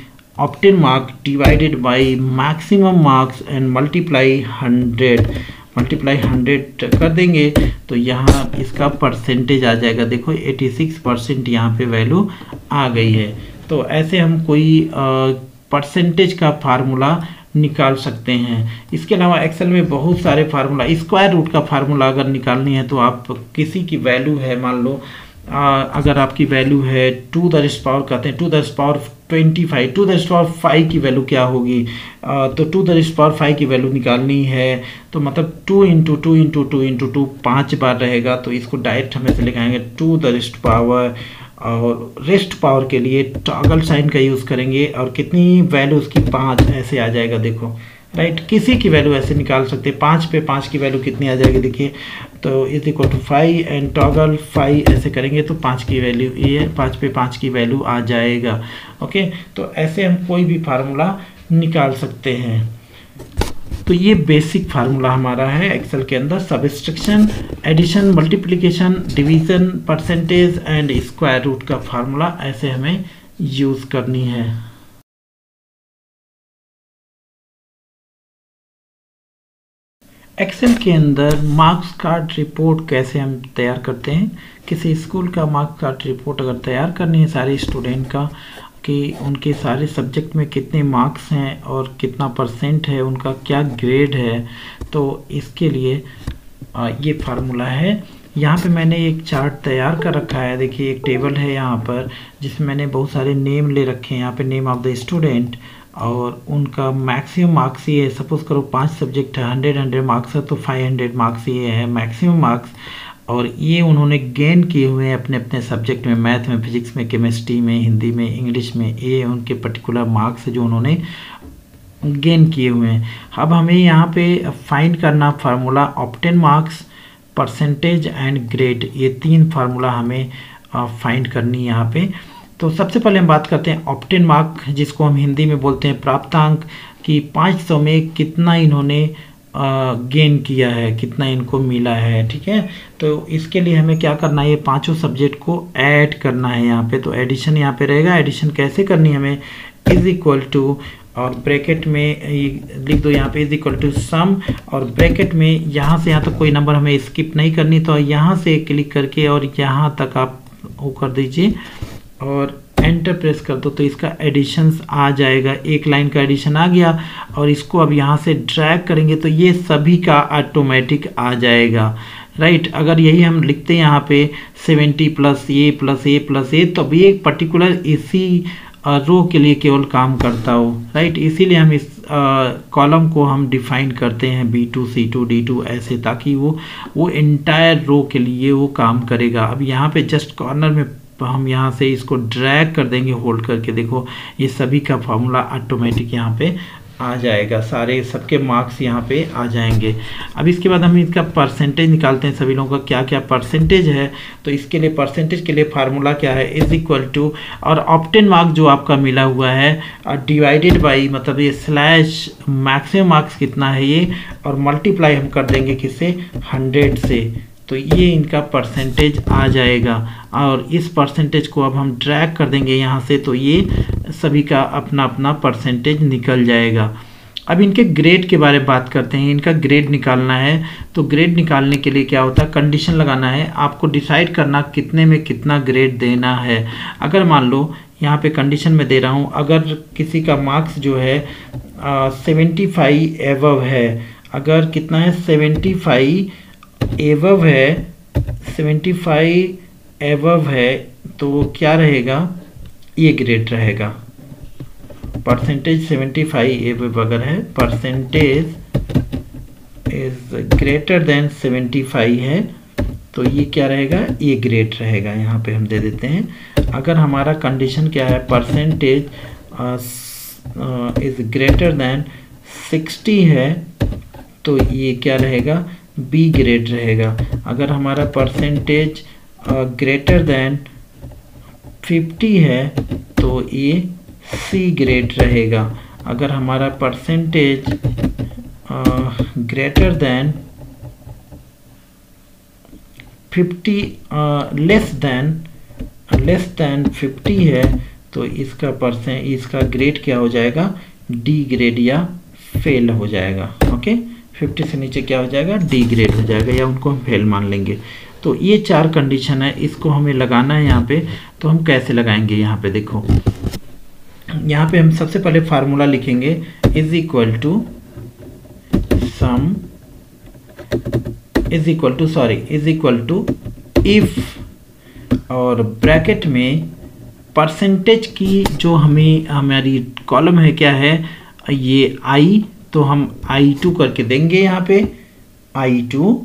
maximum marks and multiply 100, multiply 100 कर देंगे तो यहाँ इसका percentage आ जाएगा। देखो 86% यहाँ पे value आ गई है। तो ऐसे हम कोई परसेंटेज का फार्मूला निकाल सकते हैं। इसके अलावा एक्सेल में बहुत सारे फार्मूला, स्क्वायर रूट का फार्मूला अगर निकालनी है तो आप किसी की वैल्यू है, मान लो अगर आपकी वैल्यू है 2 द पावर कहते हैं 2 द पावर 25, 2 द पावर 5 की वैल्यू क्या होगी, तो 2 द पावर 5 की वैल्यू निकालनी है तो मतलब 2 इंटू 2 इंटू 2 इंटू 2 5 बार रहेगा। तो इसको डायरेक्ट हम ऐसे लिखाएंगे 2 द पावर, और रेस्ट पावर के लिए टॉगल साइन का यूज़ करेंगे, और कितनी वैल्यू उसकी 5 ऐसे आ जाएगा। देखो राइट, किसी की वैल्यू ऐसे निकाल सकते हैं। 5 पे 5 की वैल्यू कितनी आ जाएगी देखिए, तो is equal to 5 and toggle 5 ऐसे करेंगे तो 5 की वैल्यू, ये 5 पे 5 की वैल्यू आ जाएगा। ओके, तो ऐसे हम कोई भी फार्मूला निकाल सकते हैं। तो ये बेसिक फार्मूला हमारा है एक्सेल के अंदर। Subtraction, addition, multiplication, division, percentage and square root का फार्मूला ऐसे हमें यूज़ करनी है। एक्सेल के अंदर मार्क्स कार्ड रिपोर्ट कैसे हम तैयार करते हैं। किसी स्कूल का मार्क्स कार्ड रिपोर्ट अगर तैयार करनी है सारे स्टूडेंट का, कि उनके सारे सब्जेक्ट में कितने मार्क्स हैं और कितना परसेंट है, उनका क्या ग्रेड है, तो इसके लिए ये फार्मूला है। यहाँ पे मैंने एक चार्ट तैयार कर रखा है। देखिए एक टेबल है यहाँ पर जिसमें मैंने बहुत सारे नेम ले रखे हैं। यहाँ पे नेम ऑफ द स्टूडेंट और उनका मैक्सिमम मार्क्स ये है। सपोज करो 5 सब्जेक्ट है, 100 मार्क्स है, तो 500 मार्क्स ये है मैक्सिमम मार्क्स। और ये उन्होंने गेन किए हुए हैं अपने अपने सब्जेक्ट में, मैथ में, फिजिक्स में, केमिस्ट्री में, हिंदी में, इंग्लिश में। ये उनके पर्टिकुलर मार्क्स जो उन्होंने गेन किए हुए हैं। अब हमें यहाँ पे फाइंड करना formula obtain marks, percentage and grade, ये 3 फार्मूला हमें फाइंड करनी है यहाँ पे। तो सबसे पहले हम बात करते हैं ऑब्टेन मार्क, जिसको हम हिंदी में बोलते हैं प्राप्तांक, कि 500 में कितना इन्होंने गेन किया है, कितना इनको मिला है। ठीक है, तो इसके लिए हमें क्या करना है, ये पांचों सब्जेक्ट को ऐड करना है यहाँ पे। तो एडिशन यहाँ पे रहेगा। एडिशन कैसे करनी है हमें, इज इक्वल टू, और ब्रैकेट में लिख दो यहाँ पे इज इक्वल टू सम, और ब्रैकेट में यहाँ से यहाँ तक कोई नंबर हमें स्किप नहीं करनी, तो यहाँ से क्लिक करके और यहाँ तक आप वो कर दीजिए और एंटर प्रेस कर दो, तो इसका एडिशंस आ जाएगा। एक लाइन का एडिशन आ गया और इसको अब यहाँ से ड्रैग करेंगे तो ये सभी का ऑटोमेटिक आ जाएगा। राइट, अगर यही हम लिखते हैं यहाँ पे 70 plus A plus A plus A, तो अभी एक पर्टिकुलर इसी रो के लिए केवल काम करता हो। राइट, इसीलिए हम इस कॉलम को हम डिफाइन करते हैं B2 C2 D2 ऐसे, ताकि वो एंटायर रो के लिए वो काम करेगा। अब यहाँ पे जस्ट कॉर्नर में हम यहाँ से इसको ड्रैग कर देंगे होल्ड करके। देखो ये सभी का फॉर्मूला ऑटोमेटिक यहाँ पे आ जाएगा, सारे सबके मार्क्स यहाँ पे आ जाएंगे। अब इसके बाद हम इसका परसेंटेज निकालते हैं, सभी लोगों का क्या क्या परसेंटेज है। तो इसके लिए परसेंटेज के लिए फार्मूला क्या है, इज इक्वल टू, और ऑब्टेन मार्क जो आपका मिला हुआ है डिवाइडेड बाई, मतलब ये स्लैश मैक्सिमम मार्क्स कितना है ये, और मल्टीप्लाई हम कर देंगे किससे, 100 से। तो ये इनका परसेंटेज आ जाएगा और इस परसेंटेज को अब हम ड्रैग कर देंगे यहाँ से, तो ये सभी का अपना अपना परसेंटेज निकल जाएगा। अब इनके ग्रेड के बारे में बात करते हैं। इनका ग्रेड निकालना है, तो ग्रेड निकालने के लिए क्या होता है, कंडीशन लगाना है। आपको डिसाइड करना कितने में कितना ग्रेड देना है। अगर मान लो यहाँ पे कंडीशन में दे रहा हूँ, अगर किसी का मार्क्स जो है 75 एबव है, अगर कितना है 75 एबव है, 75 एबव है, तो क्या रहेगा, ये ग्रेड रहेगा। परसेंटेज 75 एबव अगर है, परसेंटेज इज ग्रेटर देन 75 है, तो ये क्या रहेगा, ये ग्रेड रहेगा। यहाँ पे हम दे देते हैं। अगर हमारा कंडीशन क्या है, परसेंटेज इज ग्रेटर देन 60 है, तो ये क्या रहेगा, बी ग्रेड रहेगा। अगर हमारा परसेंटेज ग्रेटर देन 50 है, तो ये सी ग्रेड रहेगा। अगर हमारा percentage greater than 50 less than 50 है, तो इसका ग्रेड क्या हो जाएगा, डी ग्रेड या फेल हो जाएगा। ओके, 50 से नीचे क्या हो जाएगा, डी ग्रेड हो जाएगा, या उनको हम फेल मान लेंगे। तो ये 4 कंडीशन है, इसको हमें लगाना है यहाँ पे। तो हम कैसे लगाएंगे, यहाँ पे देखो, यहाँ पे हम सबसे पहले फार्मूला लिखेंगे, is equal to sum, is equal to if, और ब्रैकेट में परसेंटेज की जो हमारी कॉलम है क्या है, ये आई, तो हम I2 करके देंगे यहाँ पे। I2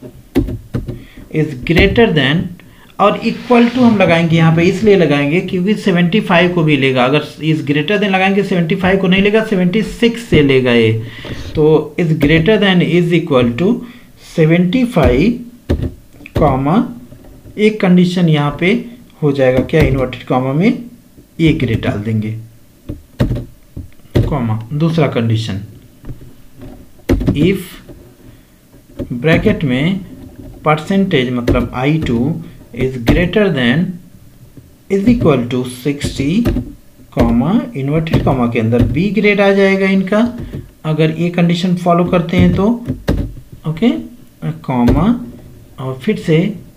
इज ग्रेटर देन, और इक्वल टू हम लगाएंगे यहाँ पे, इसलिए लगाएंगे क्योंकि 75 को भी लेगा। अगर इज ग्रेटर देन लगाएंगे 75 को नहीं लेगा, 76 से लेगा ये। तो is greater than is equal to 75 comma, एक कंडीशन यहाँ पे हो जाएगा क्या, इन्वर्टेड कॉमा में ए ग्रेड डाल देंगे, कॉमा दूसरा कंडीशन इफ ब्रैकेट में परसेंटेज मतलब I2 is greater than is equal to 60 comma inverted comma के अंदर बी ग्रेड आ जाएगा इनका, अगर ये कंडीशन फॉलो करते हैं तो ओके, कॉमा और फिर से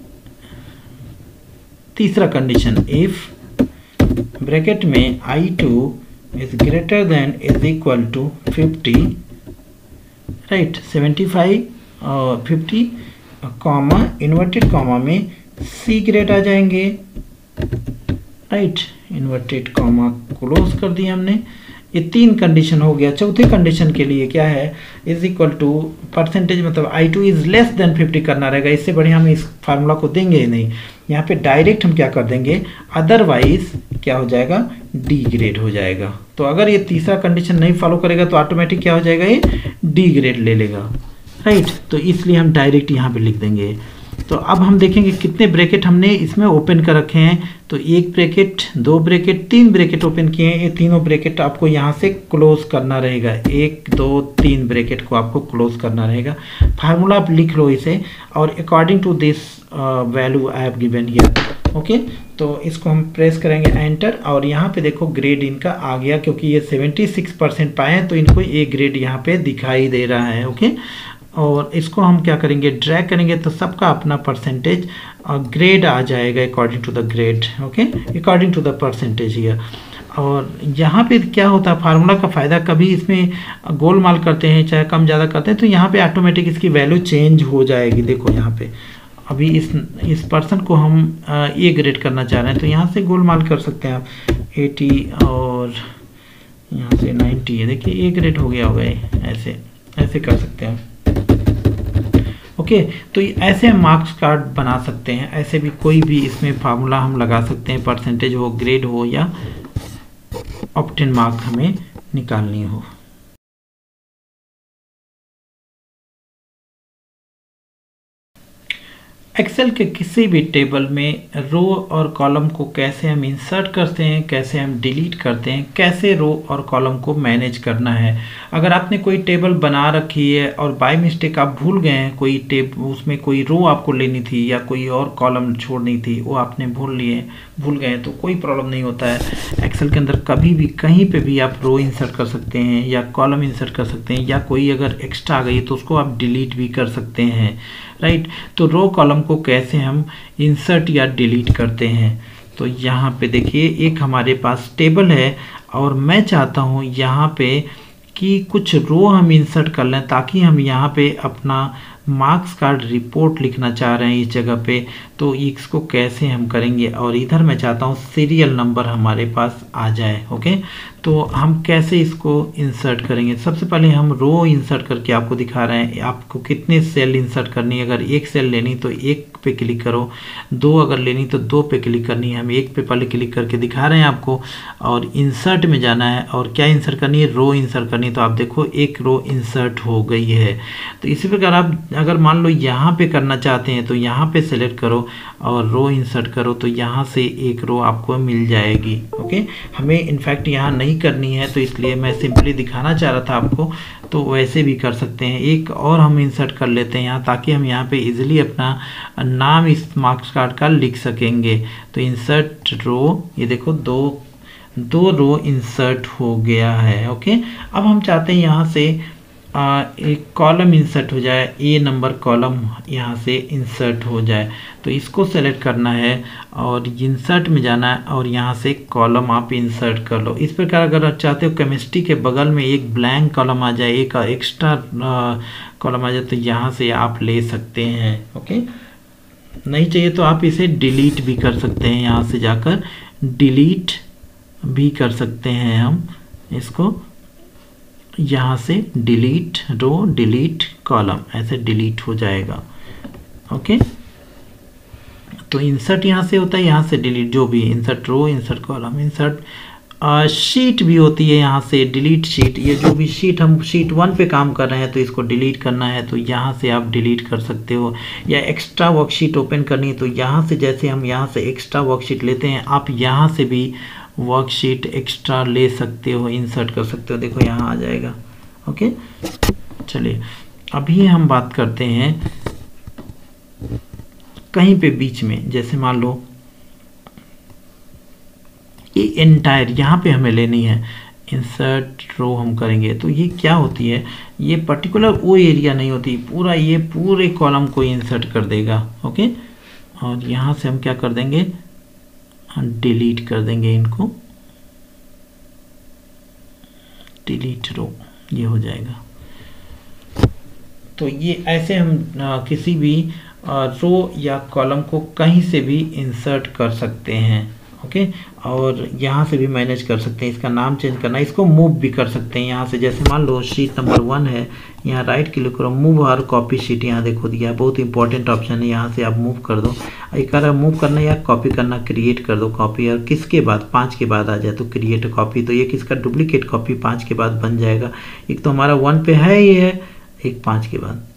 तीसरा कंडीशन इफ ब्रैकेट में I2 is greater than is equal to 50 right 75 और 50 कॉमा इन्वर्टेड कॉमा में सी ग्रेड आ जाएंगे राइट, इन्वर्टेड कॉमा क्लोज कर दिया हमने। ये 3 कंडीशन हो गया। चौथे कंडीशन के लिए क्या है, इज इक्वल टू परसेंटेज मतलब I2 इज लेस देन 50 करना रहेगा, इससे बढ़िया हम इस फार्मूला को देंगे ही नहीं। यहाँ पे डायरेक्ट हम क्या कर देंगे, अदरवाइज क्या हो जाएगा, डी ग्रेड हो जाएगा। तो अगर ये तीसरा कंडीशन नहीं फॉलो करेगा तो ऑटोमेटिक क्या हो जाएगा, ये डी ग्रेड ले लेगा राइट। तो इसलिए हम डायरेक्ट यहाँ पे लिख देंगे। तो अब हम देखेंगे कितने ब्रैकेट हमने इसमें ओपन कर रखे हैं। तो 1 ब्रैकेट, 2 ब्रैकेट, 3 ब्रैकेट ओपन किए हैं। ये तीनों ब्रैकेट आपको यहाँ से क्लोज करना रहेगा। 1 2 3 ब्रैकेट को आपको क्लोज करना रहेगा। फार्मूला आप लिख लो इसे, और according to this value I have given here okay. तो इसको हम प्रेस करेंगे एंटर, और यहाँ पे देखो ग्रेड इनका आ गया, क्योंकि ये 76% पाए हैं तो इनको ए ग्रेड यहाँ पे दिखाई दे रहा है ओके। और इसको हम क्या करेंगे, ड्रैग करेंगे तो सबका अपना परसेंटेज ग्रेड आ जाएगा according to the grade okay, according to the percentage here. और यहाँ पे क्या होता है, फार्मूला का फ़ायदा, कभी इसमें गोलमाल करते हैं चाहे कम ज़्यादा करते हैं तो यहाँ पे ऑटोमेटिक इसकी वैल्यू चेंज हो जाएगी। देखो यहाँ पे अभी इस पर्सन को हम ए ग्रेड करना चाह रहे हैं तो यहाँ से गोलमाल कर सकते हैं आप, 80 और यहाँ से 90 है, देखिए ए ग्रेड हो गया होगा, ऐसे ऐसे कर सकते हैं ओके। तो ऐसे हम मार्क्स कार्ड बना सकते हैं। ऐसे भी कोई भी इसमें फार्मूला हम लगा सकते हैं, परसेंटेज हो, ग्रेड हो या ऑप्टेन मार्क हमें निकालनी हो। एक्सेल के किसी भी टेबल में रो और कॉलम को कैसे हम इंसर्ट करते हैं, कैसे हम डिलीट करते हैं, कैसे रो और कॉलम को मैनेज करना है। अगर आपने कोई टेबल बना रखी है और बाय मिस्टेक आप भूल गए हैं कोई उसमें कोई रो आपको लेनी थी या कोई और कॉलम छोड़नी थी, वो आपने भूल गए तो कोई प्रॉब्लम नहीं होता है। एक्सेल के अंदर कभी भी कहीं पे भी आप रो इंसर्ट कर सकते हैं या कॉलम इंसर्ट कर सकते हैं, या कोई अगर एक्स्ट्रा आ गई तो उसको आप डिलीट भी कर सकते हैं राइट। तो रो कॉलम को कैसे हम इंसर्ट या डिलीट करते हैं, तो यहाँ पे देखिए एक हमारे पास टेबल है और मैं चाहता हूँ यहाँ पे कि कुछ रो हम इंसर्ट कर लें ताकि हम यहाँ पे अपना मार्क्स कार्ड रिपोर्ट लिखना चाह रहे हैं इस जगह पे। तो इसको कैसे हम करेंगे, और इधर मैं चाहता हूँ सीरियल नंबर हमारे पास आ जाए ओके। तो हम कैसे इसको इंसर्ट करेंगे, सबसे पहले हम रो इंसर्ट करके आपको दिखा रहे हैं आपको कितने सेल इंसर्ट करनी है। अगर 1 सेल लेनी तो 1 पे क्लिक करो, 2 अगर लेनी तो 2 पे क्लिक करनी है। हम 1 पे पहले क्लिक करके दिखा रहे हैं आपको, और इंसर्ट में जाना है और क्या इंसर्ट करनी है, रो इंसर्ट करनी है। तो आप देखो एक रो इंसर्ट हो गई है। तो इसी प्रकार आप अगर मान लो यहाँ पे करना चाहते हैं तो यहाँ पे सेलेक्ट करो और रो इंसर्ट करो, तो यहाँ से एक रो आपको मिल जाएगी ओके। हमें इनफैक्ट यहाँ नहीं करनी है तो इसलिए मैं सिंपली दिखाना चाह रहा था आपको, तो वैसे भी कर सकते हैं। एक और हम इंसर्ट कर लेते हैं यहाँ, ताकि हम यहाँ पे इजीली अपना नाम इस मार्क्स कार्ड का लिख सकेंगे। तो इंसर्ट रो, ये देखो दो रो इंसर्ट हो गया है ओके। अब हम चाहते हैं यहाँ से एक कॉलम इंसर्ट हो जाए, ए नंबर कॉलम यहाँ से इंसर्ट हो जाए। तो इसको सेलेक्ट करना है और इंसर्ट में जाना है और यहाँ से कॉलम आप इंसर्ट कर लो। इस प्रकार अगर आप चाहते हो केमिस्ट्री के बगल में एक ब्लैंक कॉलम आ जाए, एक एक्स्ट्रा कॉलम आ जाए, तो यहाँ से आप ले सकते हैं ओके। नहीं चाहिए तो आप इसे डिलीट भी कर सकते हैं, यहाँ से जाकर डिलीट भी कर सकते हैं हम इसको। यहाँ से डिलीट रो, डिलीट कॉलम, ऐसे डिलीट हो जाएगा ओके। तो इंसर्ट यहाँ से होता है, यहाँ से डिलीट, जो भी insert row, insert column, insert sheet भी होती है, यहाँ से डिलीट शीट। ये जो भी शीट हम शीट 1 पे काम कर रहे हैं तो इसको डिलीट करना है तो यहाँ से आप डिलीट कर सकते हो। या एक्स्ट्रा वर्कशीट ओपन करनी है तो यहाँ से, जैसे हम यहाँ से एक्स्ट्रा वर्कशीट लेते हैं, आप यहाँ से भी वर्कशीट एक्स्ट्रा ले सकते हो, इंसर्ट कर सकते हो। देखो यहाँ आ जाएगा ओके। चलिए अभी हम बात करते हैं कहीं पे बीच में, जैसे मान लो ये एंटायर यहाँ पे हमें लेनी है, इंसर्ट रो हम करेंगे तो ये क्या होती है, ये पर्टिकुलर वो एरिया नहीं होती, पूरा ये पूरे कॉलम को इंसर्ट कर देगा। ओके, और यहाँ से हम क्या कर देंगे, डिलीट कर देंगे इनको, डिलीट रो, ये हो जाएगा। तो ये ऐसे हम किसी भी रो या कॉलम को कहीं से भी इंसर्ट कर सकते हैं। ओके, और यहाँ से भी मैनेज कर सकते हैं, इसका नाम चेंज करना, इसको मूव भी कर सकते हैं यहाँ से। जैसे मान लो शीट नंबर 1 है, यहाँ राइट क्लिक करो, मूव और कॉपी शीट, यहाँ देखो दिया है, बहुत इंपॉर्टेंट ऑप्शन है, यहाँ से आप मूव कर दो। एक बार मूव करना या कॉपी करना, क्रिएट कर दो कॉपी, और किसके बाद 5 के बाद आ जाए तो क्रिएट कॉपी, तो ये किसका डुप्लीकेट कॉपी 5 के बाद बन जाएगा। एक तो हमारा 1 पे है, ये है, एक 5 के बाद,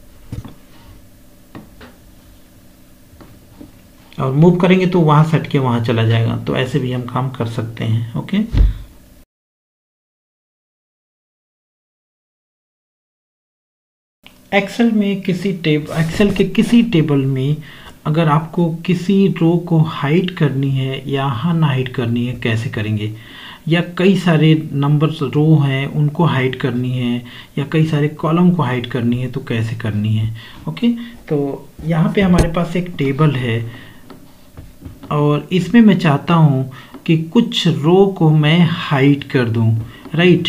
और मूव करेंगे तो वहां से हट के वहां चला जाएगा। तो ऐसे भी हम काम कर सकते हैं। ओके, एक्सेल के किसी टेबल में अगर आपको किसी रो को हाइड करनी है या अनहाइड करनी है, कैसे करेंगे, या कई सारे नंबर्स रो हैं उनको हाइड करनी है, या कई सारे कॉलम को हाइड करनी है, तो कैसे करनी है। ओके, तो यहाँ पे हमारे पास एक टेबल है और इसमें मैं चाहता हूँ कि कुछ रो को मैं हाइड कर दूँ, right.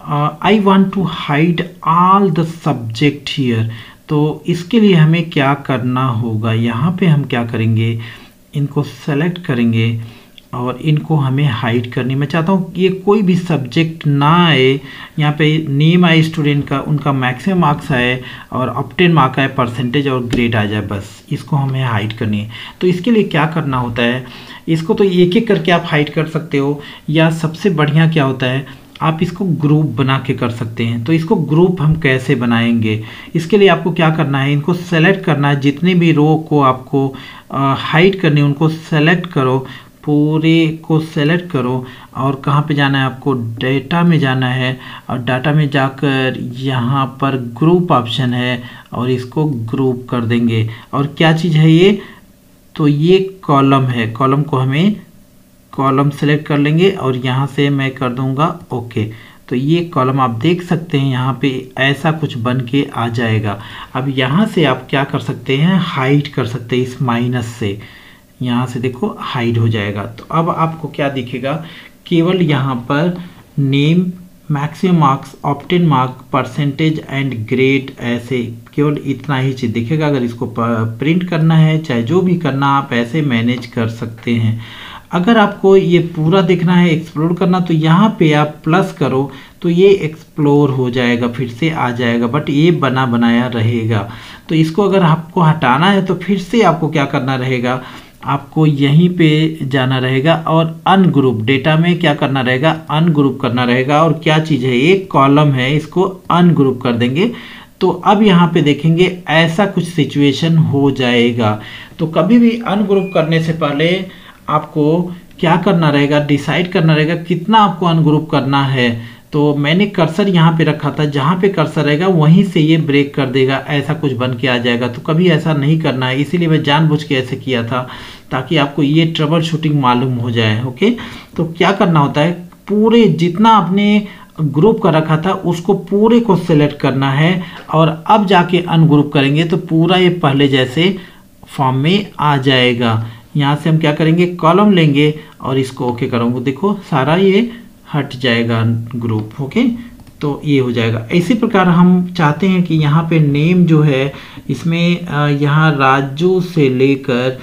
I want to hide all the subject here. तो इसके लिए हमें क्या करना होगा, यहाँ पे हम क्या करेंगे, इनको सेलेक्ट करेंगे और इनको हमें हाइड करनी। मैं चाहता हूँ ये कोई भी सब्जेक्ट ना आए, यहाँ पे नेम आए स्टूडेंट का, उनका मैक्सिमम मार्क्स आए और ऑब्टेन मार्क आए, परसेंटेज और ग्रेड आ जाए, बस इसको हमें हाइड करनी है। तो इसके लिए क्या करना होता है, इसको तो एक एक करके आप हाइड कर सकते हो, या सबसे बढ़िया क्या होता है, आप इसको ग्रुप बना के कर सकते हैं। तो इसको ग्रुप हम कैसे बनाएंगे, इसके लिए आपको क्या करना है, इनको सेलेक्ट करना है, जितने भी रो को आपको हाइड करनी है उनको सेलेक्ट करो, पूरे को सेलेक्ट करो, और कहाँ पे जाना है आपको, डेटा में जाना है, और डाटा में जाकर यहाँ पर ग्रुप ऑप्शन है और इसको ग्रुप कर देंगे। और क्या चीज़ है ये, तो ये कॉलम है, कॉलम को हमें कॉलम सेलेक्ट कर लेंगे और यहाँ से मैं कर दूंगा ओके। तो ये कॉलम आप देख सकते हैं यहाँ पे ऐसा कुछ बन के आ जाएगा। अब यहाँ से आप क्या कर सकते हैं, हाइड कर सकते हैं, इस माइनस से यहाँ से देखो हाइड हो जाएगा। तो अब आपको क्या दिखेगा, केवल यहाँ पर name, maximum marks, obtain mark, percentage and grade, ऐसे केवल इतना ही चीज़ दिखेगा। अगर इसको प्रिंट करना है, चाहे जो भी करना, आप ऐसे मैनेज कर सकते हैं। अगर आपको ये पूरा देखना है, एक्सप्लोर करना, तो यहाँ पे आप प्लस करो तो ये एक्सप्लोर हो जाएगा, फिर से आ जाएगा, बट ये बना बनाया रहेगा। तो इसको अगर आपको हटाना है तो फिर से आपको क्या करना रहेगा, आपको यहीं पे जाना रहेगा और अनग्रुप, डेटा में क्या करना रहेगा, अनग्रुप करना रहेगा। और क्या चीज़ है, एक कॉलम है, इसको अनग्रुप कर देंगे। तो अब यहाँ पे देखेंगे ऐसा कुछ सिचुएशन हो जाएगा। तो कभी भी अनग्रुप करने से पहले आपको क्या करना रहेगा, डिसाइड करना रहेगा कितना आपको अनग्रुप करना है। तो मैंने कर्सर यहाँ पे रखा था, जहाँ पे कर्सर रहेगा वहीं से ये ब्रेक कर देगा, ऐसा कुछ बन के आ जाएगा। तो कभी ऐसा नहीं करना है, इसीलिए मैं जानबूझ के ऐसे किया था ताकि आपको ये ट्रबल शूटिंग मालूम हो जाए। ओके, तो क्या करना होता है, पूरे जितना आपने ग्रुप का रखा था उसको पूरे को सिलेक्ट करना है, और अब जाके अनग्रुप करेंगे तो पूरा ये पहले जैसे फॉर्म में आ जाएगा। यहाँ से हम क्या करेंगे, कॉलम लेंगे और इसको ओके करूँगा, देखो सारा ये हट जाएगा ग्रुप। ओके, तो ये हो जाएगा। इसी प्रकार हम चाहते हैं कि यहाँ पे नेम जो है इसमें यहाँ राजू से लेकर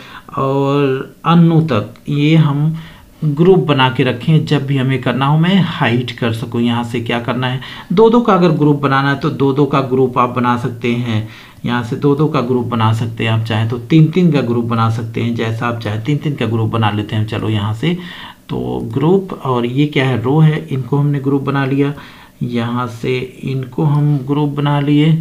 और अन्नू तक ये हम ग्रुप बना के रखें, जब भी हमें करना हो मैं हाइड कर सकूं। यहाँ से क्या करना है, दो दो का अगर ग्रुप बनाना है तो दो दो का ग्रुप आप बना सकते हैं, यहाँ से दो दो का ग्रुप बना सकते हैं, आप चाहें तो तीन तीन का ग्रुप बना सकते हैं, जैसा आप चाहें तीन तीन का ग्रुप बना लेते हैं। चलो यहाँ से तो ग्रुप, और ये क्या है, रो है, इनको हमने ग्रुप बना लिया, यहाँ से इनको हम ग्रुप बना लिए।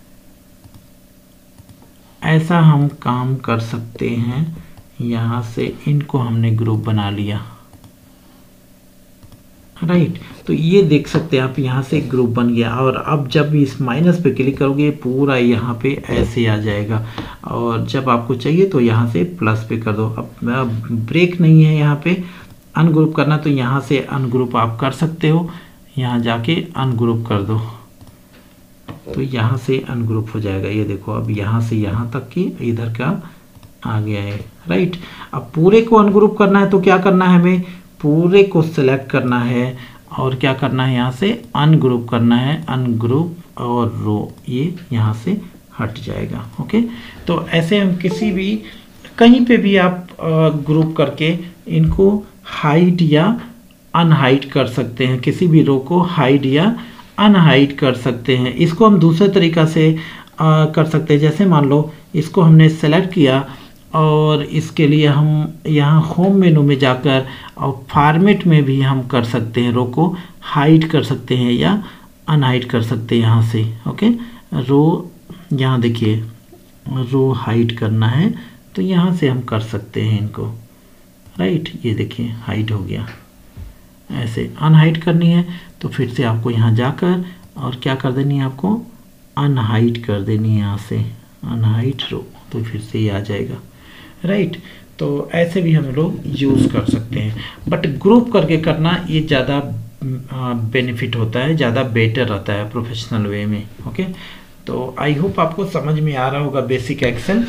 ऐसा हम काम कर सकते हैं, यहाँ से इनको हमने ग्रुप बना लिया, राइट। तो ये देख सकते हैं आप, यहाँ से ग्रुप बन गया, और अब जब इस माइनस पे क्लिक करोगे पूरा यहाँ पे ऐसे आ जाएगा, और जब आपको चाहिए तो यहाँ से प्लस पे कर दो। अब ब्रेक नहीं है यहाँ पे अनग्रुप करना, तो यहाँ से अनग्रुप आप कर सकते हो, यहाँ जाके अनग्रुप कर दो तो यहाँ से अनग्रुप हो जाएगा। ये देखो अब यहाँ से यहाँ तक की इधर का आ गया है, राइट। अब पूरे को अनग्रुप करना है तो क्या करना है, हमें पूरे को सिलेक्ट करना है और क्या करना है, यहाँ से अनग्रुप करना है, अनग्रुप और रो, ये यहाँ से हट जाएगा। ओके, तो ऐसे हम किसी भी कहीं पे भी आप ग्रुप करके इनको हाइड या अनहाइड कर सकते हैं, किसी भी रो को हाइड या अनहाइड कर सकते हैं। इसको हम दूसरे तरीका से कर सकते हैं, जैसे मान लो इसको हमने सेलेक्ट किया और इसके लिए हम यहाँ होम मेनू में जाकर और फॉर्मेट में भी हम कर सकते हैं, रो को हाइड कर सकते हैं या अनहाइड कर सकते हैं यहाँ से। ओके, रो यहाँ देखिए रो हाइड करना है तो यहाँ से हम कर सकते हैं इनको, राइट। ये देखिए हाइड हो गया। ऐसे अनहाइड करनी है तो फिर से आपको यहाँ जाकर और क्या कर देनी है, आपको अनहाइड कर देनी है, यहाँ से अनहाइड रो, तो फिर से ये आ जाएगा, राइट। तो ऐसे भी हम लोग यूज़ कर सकते हैं, बट ग्रुप करके करना ये ज़्यादा बेनिफिट होता है, ज़्यादा बेटर रहता है प्रोफेशनल वे में। ओके, तो आई होप आपको समझ में आ रहा होगा बेसिक एक्सेल।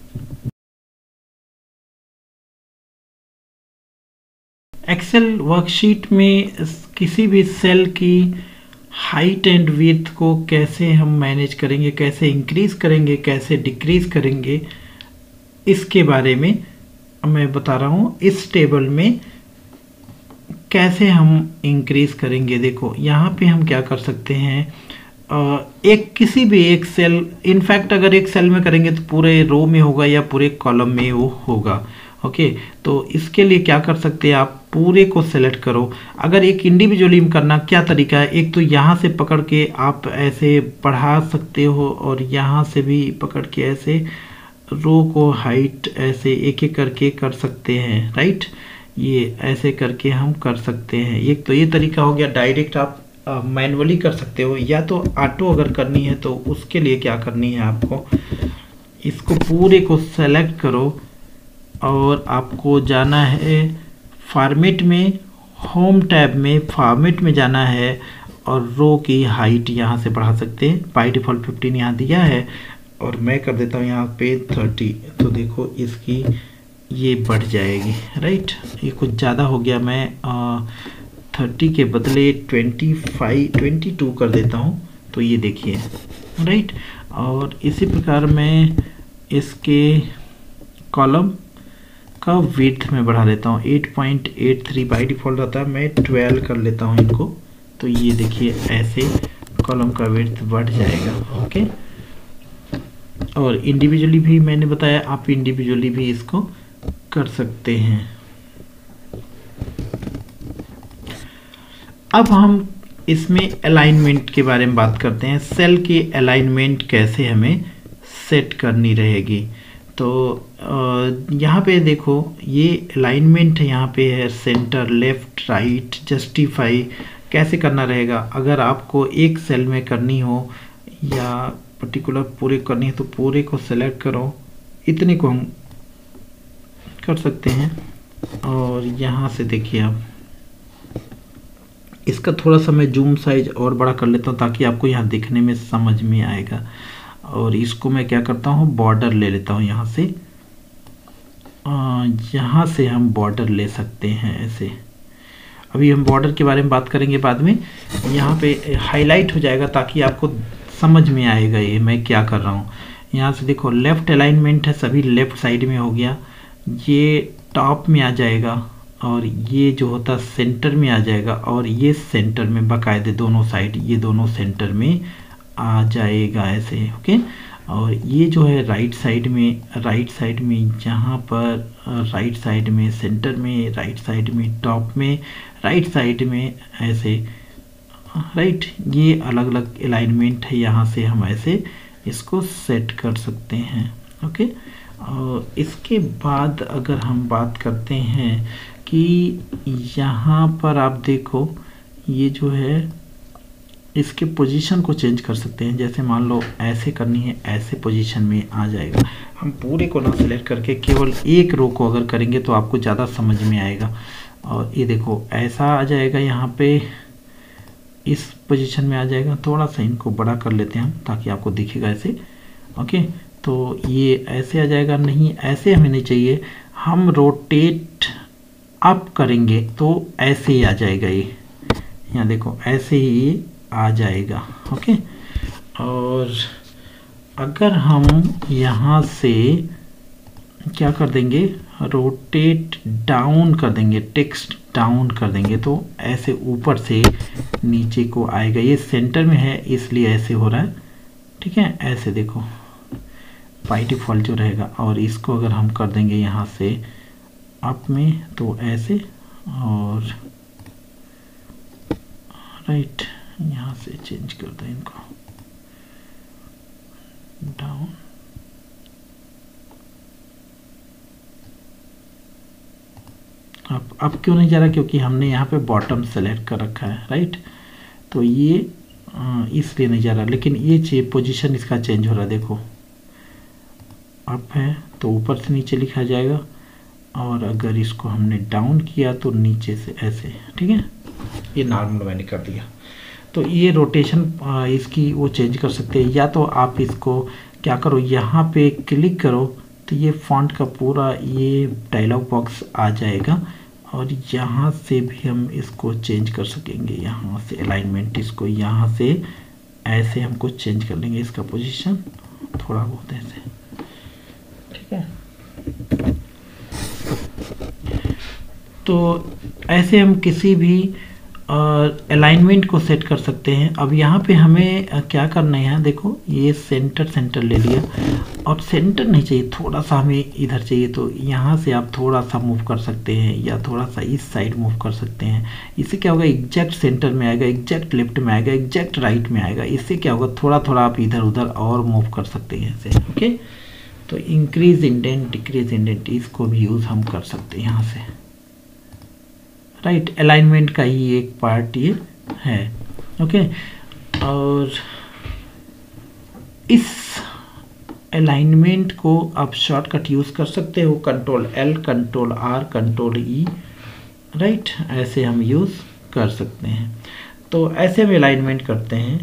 एक्सेल वर्कशीट में किसी भी सेल की हाइट एंड विड्थ को कैसे हम मैनेज करेंगे, कैसे इंक्रीज करेंगे, कैसे डिक्रीज करेंगे, इसके बारे में मैं बता रहा हूँ। इस टेबल में कैसे हम इंक्रीज करेंगे, देखो यहाँ पे हम क्या कर सकते हैं, एक किसी भी एक सेल, इनफैक्ट अगर एक सेल में करेंगे तो पूरे रो में होगा या पूरे कॉलम में वो होगा। ओके, तो इसके लिए क्या कर सकते हैं, आप पूरे को सेलेक्ट करो। अगर एक इंडिविजुअली करना क्या तरीका है, एक तो यहाँ से पकड़ के आप ऐसे बढ़ा सकते हो और यहाँ से भी पकड़ के ऐसे रो को हाइट ऐसे एक एक करके कर सकते हैं, राइट। ये ऐसे करके हम कर सकते हैं। एक तो ये तरीका हो गया, डायरेक्ट आप मैनुअली कर सकते हो, या तो ऑटो अगर करनी है तो उसके लिए क्या करनी है, आपको इसको पूरे को सेलेक्ट करो और आपको जाना है फॉर्मेट में, होम टैब में फॉर्मेट में जाना है और रो की हाइट यहाँ से बढ़ा सकते हैं। बाय डिफ़ॉल्ट 15 यहाँ दिया है और मैं कर देता हूँ यहाँ पे 30, तो देखो इसकी ये बढ़ जाएगी, राइट। ये कुछ ज़्यादा हो गया, मैं 30 के बदले 22 कर देता हूँ, तो ये देखिए, राइट। और इसी प्रकार मैं इसके कॉलम का विड्थ में बढ़ा देता हूँ, 8.83 बाई डिफ़ॉल्ट रहता है, मैं 12 कर लेता हूँ इनको, तो ये देखिए ऐसे कॉलम का विड्थ बढ़ जाएगा। ओके, और इंडिविजुअली भी मैंने बताया, आप इंडिविजुअली भी इसको कर सकते हैं। अब हम इसमें अलाइनमेंट के बारे में बात करते हैं, सेल की अलाइनमेंट कैसे हमें सेट करनी रहेगी। तो यहाँ पे देखो ये अलाइनमेंट यहाँ पे है, सेंटर, लेफ्ट, राइट, जस्टिफाई कैसे करना रहेगा। अगर आपको एक सेल में करनी हो या पर्टिकुलर पूरे करनी है तो पूरे को सेलेक्ट करो, इतने को हम कर सकते हैं। और यहाँ से देखिए आप, इसका थोड़ा सा मैं जूम साइज और बड़ा कर लेता हूँ ताकि आपको यहाँ दिखने में समझ में आएगा। और इसको मैं क्या करता हूँ, बॉर्डर ले लेता हूँ यहाँ से, यहाँ से हम बॉर्डर ले सकते हैं ऐसे। अभी हम बॉर्डर के बारे में बात करेंगे बाद में, यहाँ पे हाईलाइट हो जाएगा ताकि आपको समझ में आएगा ये मैं क्या कर रहा हूँ। यहाँ से देखो लेफ़्ट अलाइनमेंट है, सभी लेफ़्ट साइड में हो गया, ये टॉप में आ जाएगा और ये जो होता सेंटर में आ जाएगा और ये सेंटर में बाकायदे दोनों साइड, ये दोनों सेंटर में आ जाएगा ऐसे। ओके, और ये जो है राइट साइड में जहाँ पर राइट साइड में, सेंटर में, राइट साइड में, टॉप में, राइट साइड में ऐसे, राइट। ये अलग अलग अलाइनमेंट है, यहाँ से हम ऐसे इसको सेट कर सकते हैं। ओके, और इसके बाद अगर हम बात करते हैं कि यहाँ पर आप देखो ये जो है इसके पोजीशन को चेंज कर सकते हैं। जैसे मान लो ऐसे करनी है, ऐसे पोजीशन में आ जाएगा। हम पूरे को ना सिलेक्ट करके केवल एक रो को अगर करेंगे तो आपको ज़्यादा समझ में आएगा। और ये देखो ऐसा आ जाएगा, यहाँ पे इस पोजीशन में आ जाएगा। थोड़ा सा इनको बड़ा कर लेते हैं हम ताकि आपको दिखेगा ऐसे। ओके, तो ये ऐसे आ जाएगा। नहीं, ऐसे हमें नहीं चाहिए, हम रोटेट अप करेंगे तो ऐसे ही आ जाएगा। ये यहाँ देखो ऐसे ही आ जाएगा। ओके, और अगर हम यहाँ से क्या कर देंगे, रोटेट डाउन कर देंगे, टेक्स्ट डाउन कर देंगे तो ऐसे ऊपर से नीचे को आएगा। ये सेंटर में है इसलिए ऐसे हो रहा है। ठीक है, ऐसे देखो बाय डिफ़ॉल्ट जो रहेगा। और इसको अगर हम कर देंगे यहाँ से अप में तो ऐसे, और राइट यहाँ से चेंज कर दें इनको डाउन। अब क्यों नहीं जा रहा, क्योंकि हमने यहाँ पे बॉटम सेलेक्ट कर रखा है, राइट। तो ये इसलिए नहीं जा रहा। लेकिन ये पोजीशन इसका चेंज हो रहा है, देखो अप है तो ऊपर से नीचे लिखा जाएगा, और अगर इसको हमने डाउन किया तो नीचे से ऐसे। ठीक है, ये नॉर्मल मैंने कर दिया। तो ये रोटेशन इसकी वो चेंज कर सकते हैं। या तो आप इसको क्या करो, यहाँ पे क्लिक करो तो ये फॉन्ट का पूरा ये डायलॉग बॉक्स आ जाएगा, और यहाँ से भी हम इसको चेंज कर सकेंगे। यहाँ से अलाइनमेंट, इसको यहाँ से ऐसे हमको चेंज कर लेंगे, इसका पोजीशन थोड़ा बहुत ऐसे। ठीक है, तो ऐसे हम किसी भी अलाइनमेंट को सेट कर सकते हैं। अब यहाँ पे हमें क्या करना है, देखो ये सेंटर ले लिया, और सेंटर नहीं चाहिए, थोड़ा सा हमें इधर चाहिए। तो यहाँ से आप थोड़ा सा मूव कर सकते हैं, या थोड़ा सा इस साइड मूव कर सकते हैं। इससे क्या होगा, एग्जैक्ट सेंटर में आएगा, एग्जैक्ट लेफ्ट में आएगा, एग्जैक्ट राइट में आएगा। इससे क्या होगा, थोड़ा थोड़ा आप इधर उधर और मूव कर सकते हैं ऐसे। ओके, तो इंक्रीज इंडेंट, डिक्रीज इंडेंट, इसको भी यूज़ हम कर सकते हैं यहाँ से, राइट। अलाइनमेंट का ही एक पार्ट ये है। ओके, और इस अलाइनमेंट को आप शॉर्टकट यूज़ कर सकते हो, control L, control R, control E, right. ऐसे हम यूज़ कर सकते हैं। तो ऐसे हम अलाइनमेंट करते हैं।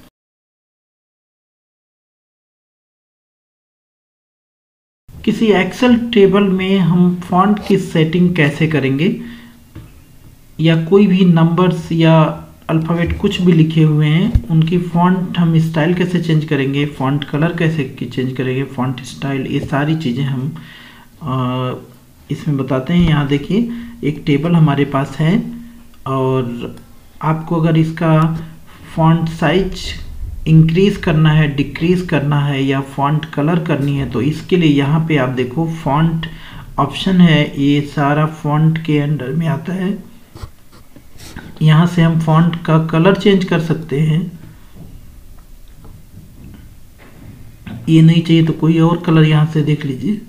किसी एक्सेल टेबल में हम फॉन्ट की सेटिंग कैसे करेंगे, या कोई भी नंबर्स या अल्फ़ाबेट कुछ भी लिखे हुए हैं उनकी फ़ॉन्ट हम स्टाइल कैसे चेंज करेंगे, फ़ॉन्ट कलर कैसे चेंज करेंगे, फ़ॉन्ट स्टाइल, ये सारी चीज़ें हम इसमें बताते हैं। यहाँ देखिए एक टेबल हमारे पास है, और आपको अगर इसका फ़ॉन्ट साइज इंक्रीज़ करना है, डिक्रीज़ करना है, या फ़ॉन्ट कलर करनी है, तो इसके लिए यहाँ पे आप देखो फ़ॉन्ट ऑप्शन है। ये सारा फ़ॉन्ट के अंडर में आता है। यहाँ से हम फॉन्ट का कलर चेंज कर सकते हैं। ये नहीं चाहिए तो कोई और कलर यहाँ से देख लीजिए।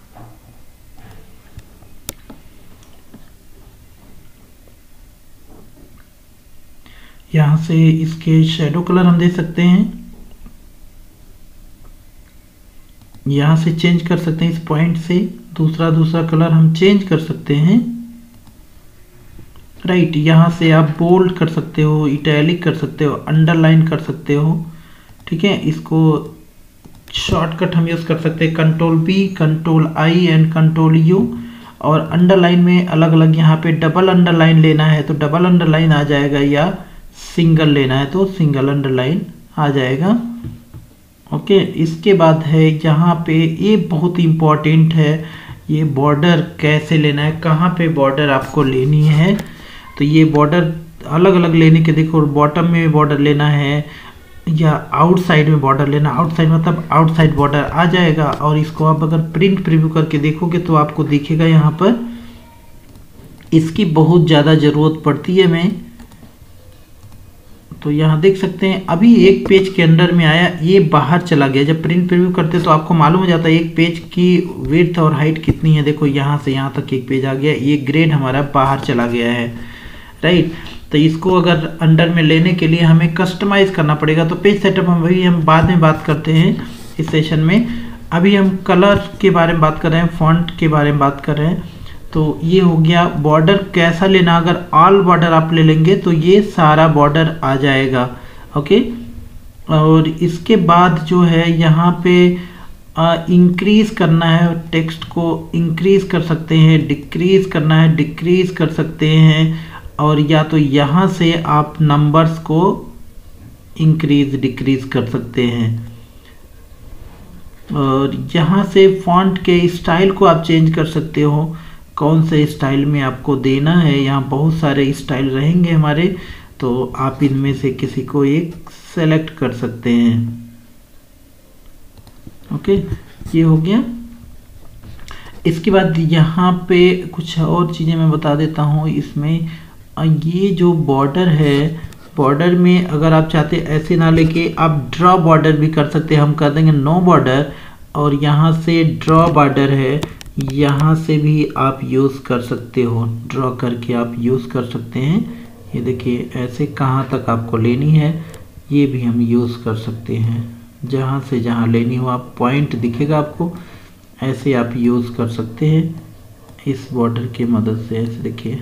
यहाँ से इसके शैडो कलर हम दे सकते हैं, यहाँ से चेंज कर सकते हैं। इस पॉइंट से दूसरा कलर हम चेंज कर सकते हैं, राइट। यहाँ से आप बोल्ड कर सकते हो, इटैलिक कर सकते हो, अंडरलाइन कर सकते हो। ठीक है, इसको शॉर्टकट हम यूज़ कर सकते हैं, control B, control I and control U। और अंडरलाइन में अलग अलग, यहाँ पे डबल अंडरलाइन लेना है तो डबल अंडरलाइन आ जाएगा, या सिंगल लेना है तो सिंगल अंडरलाइन आ जाएगा। ओके, इसके बाद है यहाँ पे, ये बहुत इम्पॉर्टेंट है, ये बॉर्डर कैसे लेना है, कहाँ पे बॉर्डर आपको लेनी है। तो ये बॉर्डर अलग अलग लेने के, देखो बॉटम में बॉर्डर लेना है या आउटसाइड में बॉर्डर लेना। आउटसाइड मतलब आउटसाइड बॉर्डर आ जाएगा। और इसको आप अगर प्रिंट प्रीव्यू करके देखोगे तो आपको दिखेगा यहाँ पर इसकी बहुत ज़्यादा ज़रूरत पड़ती है। मैं तो यहाँ देख सकते हैं अभी एक पेज के अंदर में आया, ये बाहर चला गया। जब प्रिंट प्रीव्यू करते तो आपको मालूम हो जाता है एक पेज की विड्थ और हाइट कितनी है। देखो यहाँ से यहाँ तक एक पेज आ गया, ये ग्रेड हमारा बाहर चला गया है, राइट। तो इसको अगर अंडर में लेने के लिए हमें कस्टमाइज करना पड़ेगा। तो पेज सेटअप हम बाद में बात करते हैं इस सेशन में। अभी हम कलर के बारे में बात कर रहे हैं, फॉन्ट के बारे में बात कर रहे हैं। तो ये हो गया बॉर्डर कैसा लेना। अगर ऑल बॉर्डर आप ले लेंगे तो ये सारा बॉर्डर आ जाएगा। ओके, और इसके बाद जो है यहाँ पे इंक्रीज करना है, टेक्स्ट को इंक्रीज कर सकते हैं, डिक्रीज करना है डिक्रीज कर सकते हैं, और या तो यहाँ से आप नंबर्स को इंक्रीज डिक्रीज कर सकते हैं। और यहाँ से फॉन्ट के स्टाइल को आप चेंज कर सकते हो, कौन से स्टाइल में आपको देना है। यहाँ बहुत सारे स्टाइल रहेंगे हमारे, तो आप इनमें से किसी को एक सेलेक्ट कर सकते हैं। ओके, ये हो गया। इसके बाद यहाँ पे कुछ और चीज़ें मैं बता देता हूँ। इसमें ये जो बॉर्डर है, बॉर्डर में अगर आप चाहते ऐसे ना लेके आप ड्रॉ बॉर्डर भी कर सकते हैं। हम कर देंगे नो बॉर्डर, और यहाँ से ड्रॉ बॉर्डर है, यहाँ से भी आप यूज़ कर सकते हो, ड्रॉ करके आप यूज़ कर सकते हैं। ये देखिए ऐसे कहाँ तक आपको लेनी है ये भी हम यूज़ कर सकते हैं। जहाँ से जहाँ लेनी हो आप, पॉइंट दिखेगा आपको, ऐसे आप यूज़ कर सकते हैं इस बॉर्डर की मदद से। ऐसे देखिए,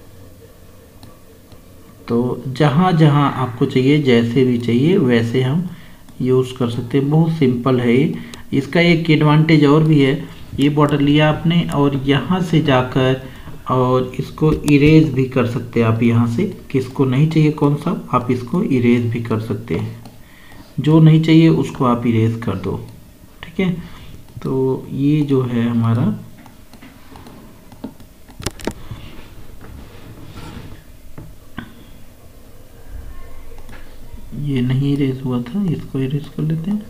तो जहाँ जहाँ आपको चाहिए, जैसे भी चाहिए वैसे हम यूज़ कर सकते हैं। बहुत सिंपल है ये। इसका एक एडवांटेज और भी है, ये बॉर्डर लिया आपने और यहाँ से जाकर और इसको इरेज भी कर सकते हैं आप। यहाँ से किसको नहीं चाहिए कौन सा, आप इसको इरेज भी कर सकते हैं। जो नहीं चाहिए उसको आप इरेज कर दो, ठीक है। तो ये जो है हमारा ये नहीं इरेज हुआ था, इसको इरेज कर लेते हैं।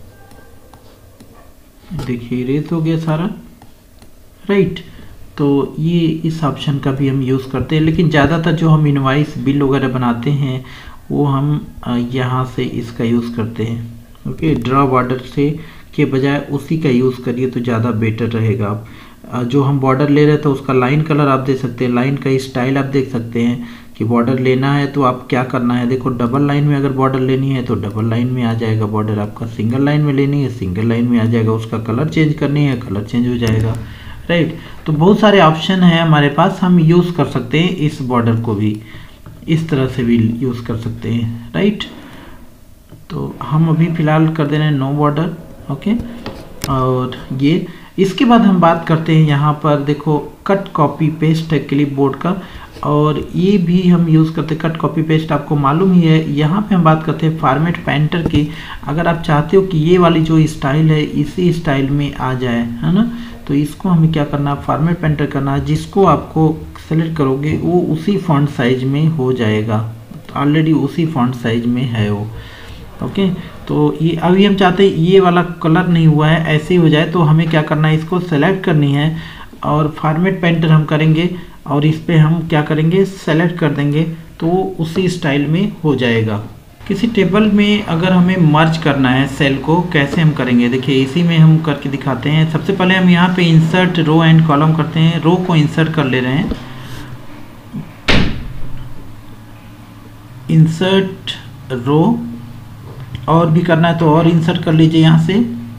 देखिए इरेज हो गया सारा, राइट। तो ये इस ऑप्शन का भी हम यूज़ करते हैं, लेकिन ज़्यादातर जो हम इनवाइस बिल वगैरह बनाते हैं वो हम यहाँ से इसका यूज़ करते हैं। ओके, ड्रॉ बॉर्डर से के बजाय उसी का यूज़ करिए तो ज़्यादा बेटर रहेगा। आप जो हम बॉर्डर ले रहे थे उसका लाइन कलर आप दे सकते हैं, लाइन का स्टाइल आप देख सकते हैं कि बॉर्डर लेना है तो आप क्या करना है। देखो डबल लाइन में अगर बॉर्डर लेनी है तो डबल लाइन में आ जाएगा बॉर्डर आपका, सिंगल लाइन में लेनी है सिंगल लाइन में आ जाएगा, उसका कलर चेंज करनी है कलर चेंज हो जाएगा, राइट। तो बहुत सारे ऑप्शन हैं हमारे पास, हम यूज़ कर सकते हैं इस बॉर्डर को भी, इस तरह से भी यूज़ कर सकते हैं, राइट। तो हम अभी फ़िलहाल कर दे रहे हैं नो बॉर्डर, ओके। और ये इसके बाद हम बात करते हैं यहाँ पर देखो कट कॉपी पेस्ट है क्लिपबोर्ड का, और ये भी हम यूज़ करते हैं। कट कॉपी पेस्ट आपको मालूम ही है। यहाँ पे हम बात करते हैं फॉर्मेट पेंटर की। अगर आप चाहते हो कि ये वाली जो स्टाइल है इसी स्टाइल में आ जाए, है ना, तो इसको हमें क्या करना है, फॉर्मेट पेंटर करना है। जिसको आपको सेलेक्ट करोगे वो उसी फॉन्ट साइज में हो जाएगा, ऑलरेडी उसी फॉन्ट साइज में है वो, ओके। तो ये अभी हम चाहते हैं ये वाला कलर नहीं हुआ है, ऐसे ही हो जाए। तो हमें क्या करना है, इसको सेलेक्ट करनी है और फॉर्मेट पेंटर हम करेंगे और इस पे हम क्या करेंगे, सेलेक्ट कर देंगे तो उसी स्टाइल में हो जाएगा। किसी टेबल में अगर हमें मर्ज करना है सेल को, कैसे हम करेंगे, देखिए इसी में हम करके दिखाते हैं। सबसे पहले हम यहाँ पे इंसर्ट रो एंड कॉलम करते हैं, रो को इंसर्ट कर ले रहे हैं, इंसर्ट रो, और भी करना है तो और इंसर्ट कर लीजिए यहाँ से।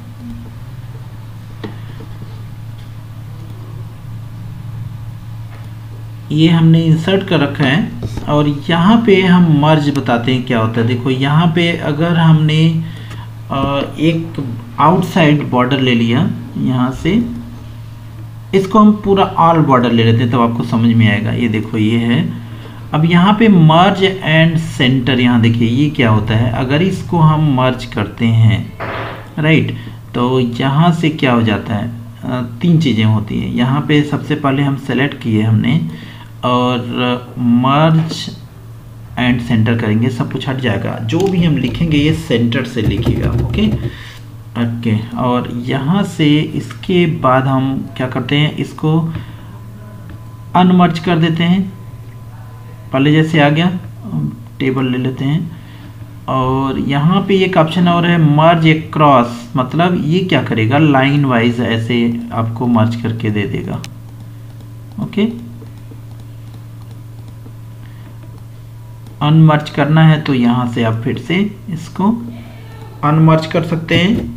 ये हमने इंसर्ट कर रखा है और यहाँ पे हम मर्ज बताते हैं क्या होता है। देखो यहाँ पे अगर हमने एक आउटसाइड बॉर्डर ले लिया यहाँ से, इसको हम पूरा ऑल बॉर्डर ले लेते हैं तब आपको समझ में आएगा। ये देखो ये है। अब यहाँ पे मर्ज एंड सेंटर, यहाँ देखिए ये क्या होता है, अगर इसको हम मर्ज करते हैं, राइट, तो यहाँ से क्या हो जाता है, तीन चीज़ें होती हैं। यहाँ पे सबसे पहले हम सेलेक्ट किए हमने और मर्ज एंड सेंटर करेंगे, सब कुछ हट जाएगा। जो भी हम लिखेंगे ये सेंटर से लिखिएगा, ओके ओके। और यहाँ से इसके बाद हम क्या करते हैं, इसको अनमर्ज कर देते हैं। पहले जैसे आ गया, टेबल ले लेते हैं और यहाँ पे एक ऑप्शन और है मर्ज अक्रॉस, मतलब ये क्या करेगा, लाइन वाइज ऐसे आपको मर्ज करके दे देगा, ओके। अनमर्ज करना है तो यहाँ से आप फिर से इसको अनमर्ज कर सकते हैं,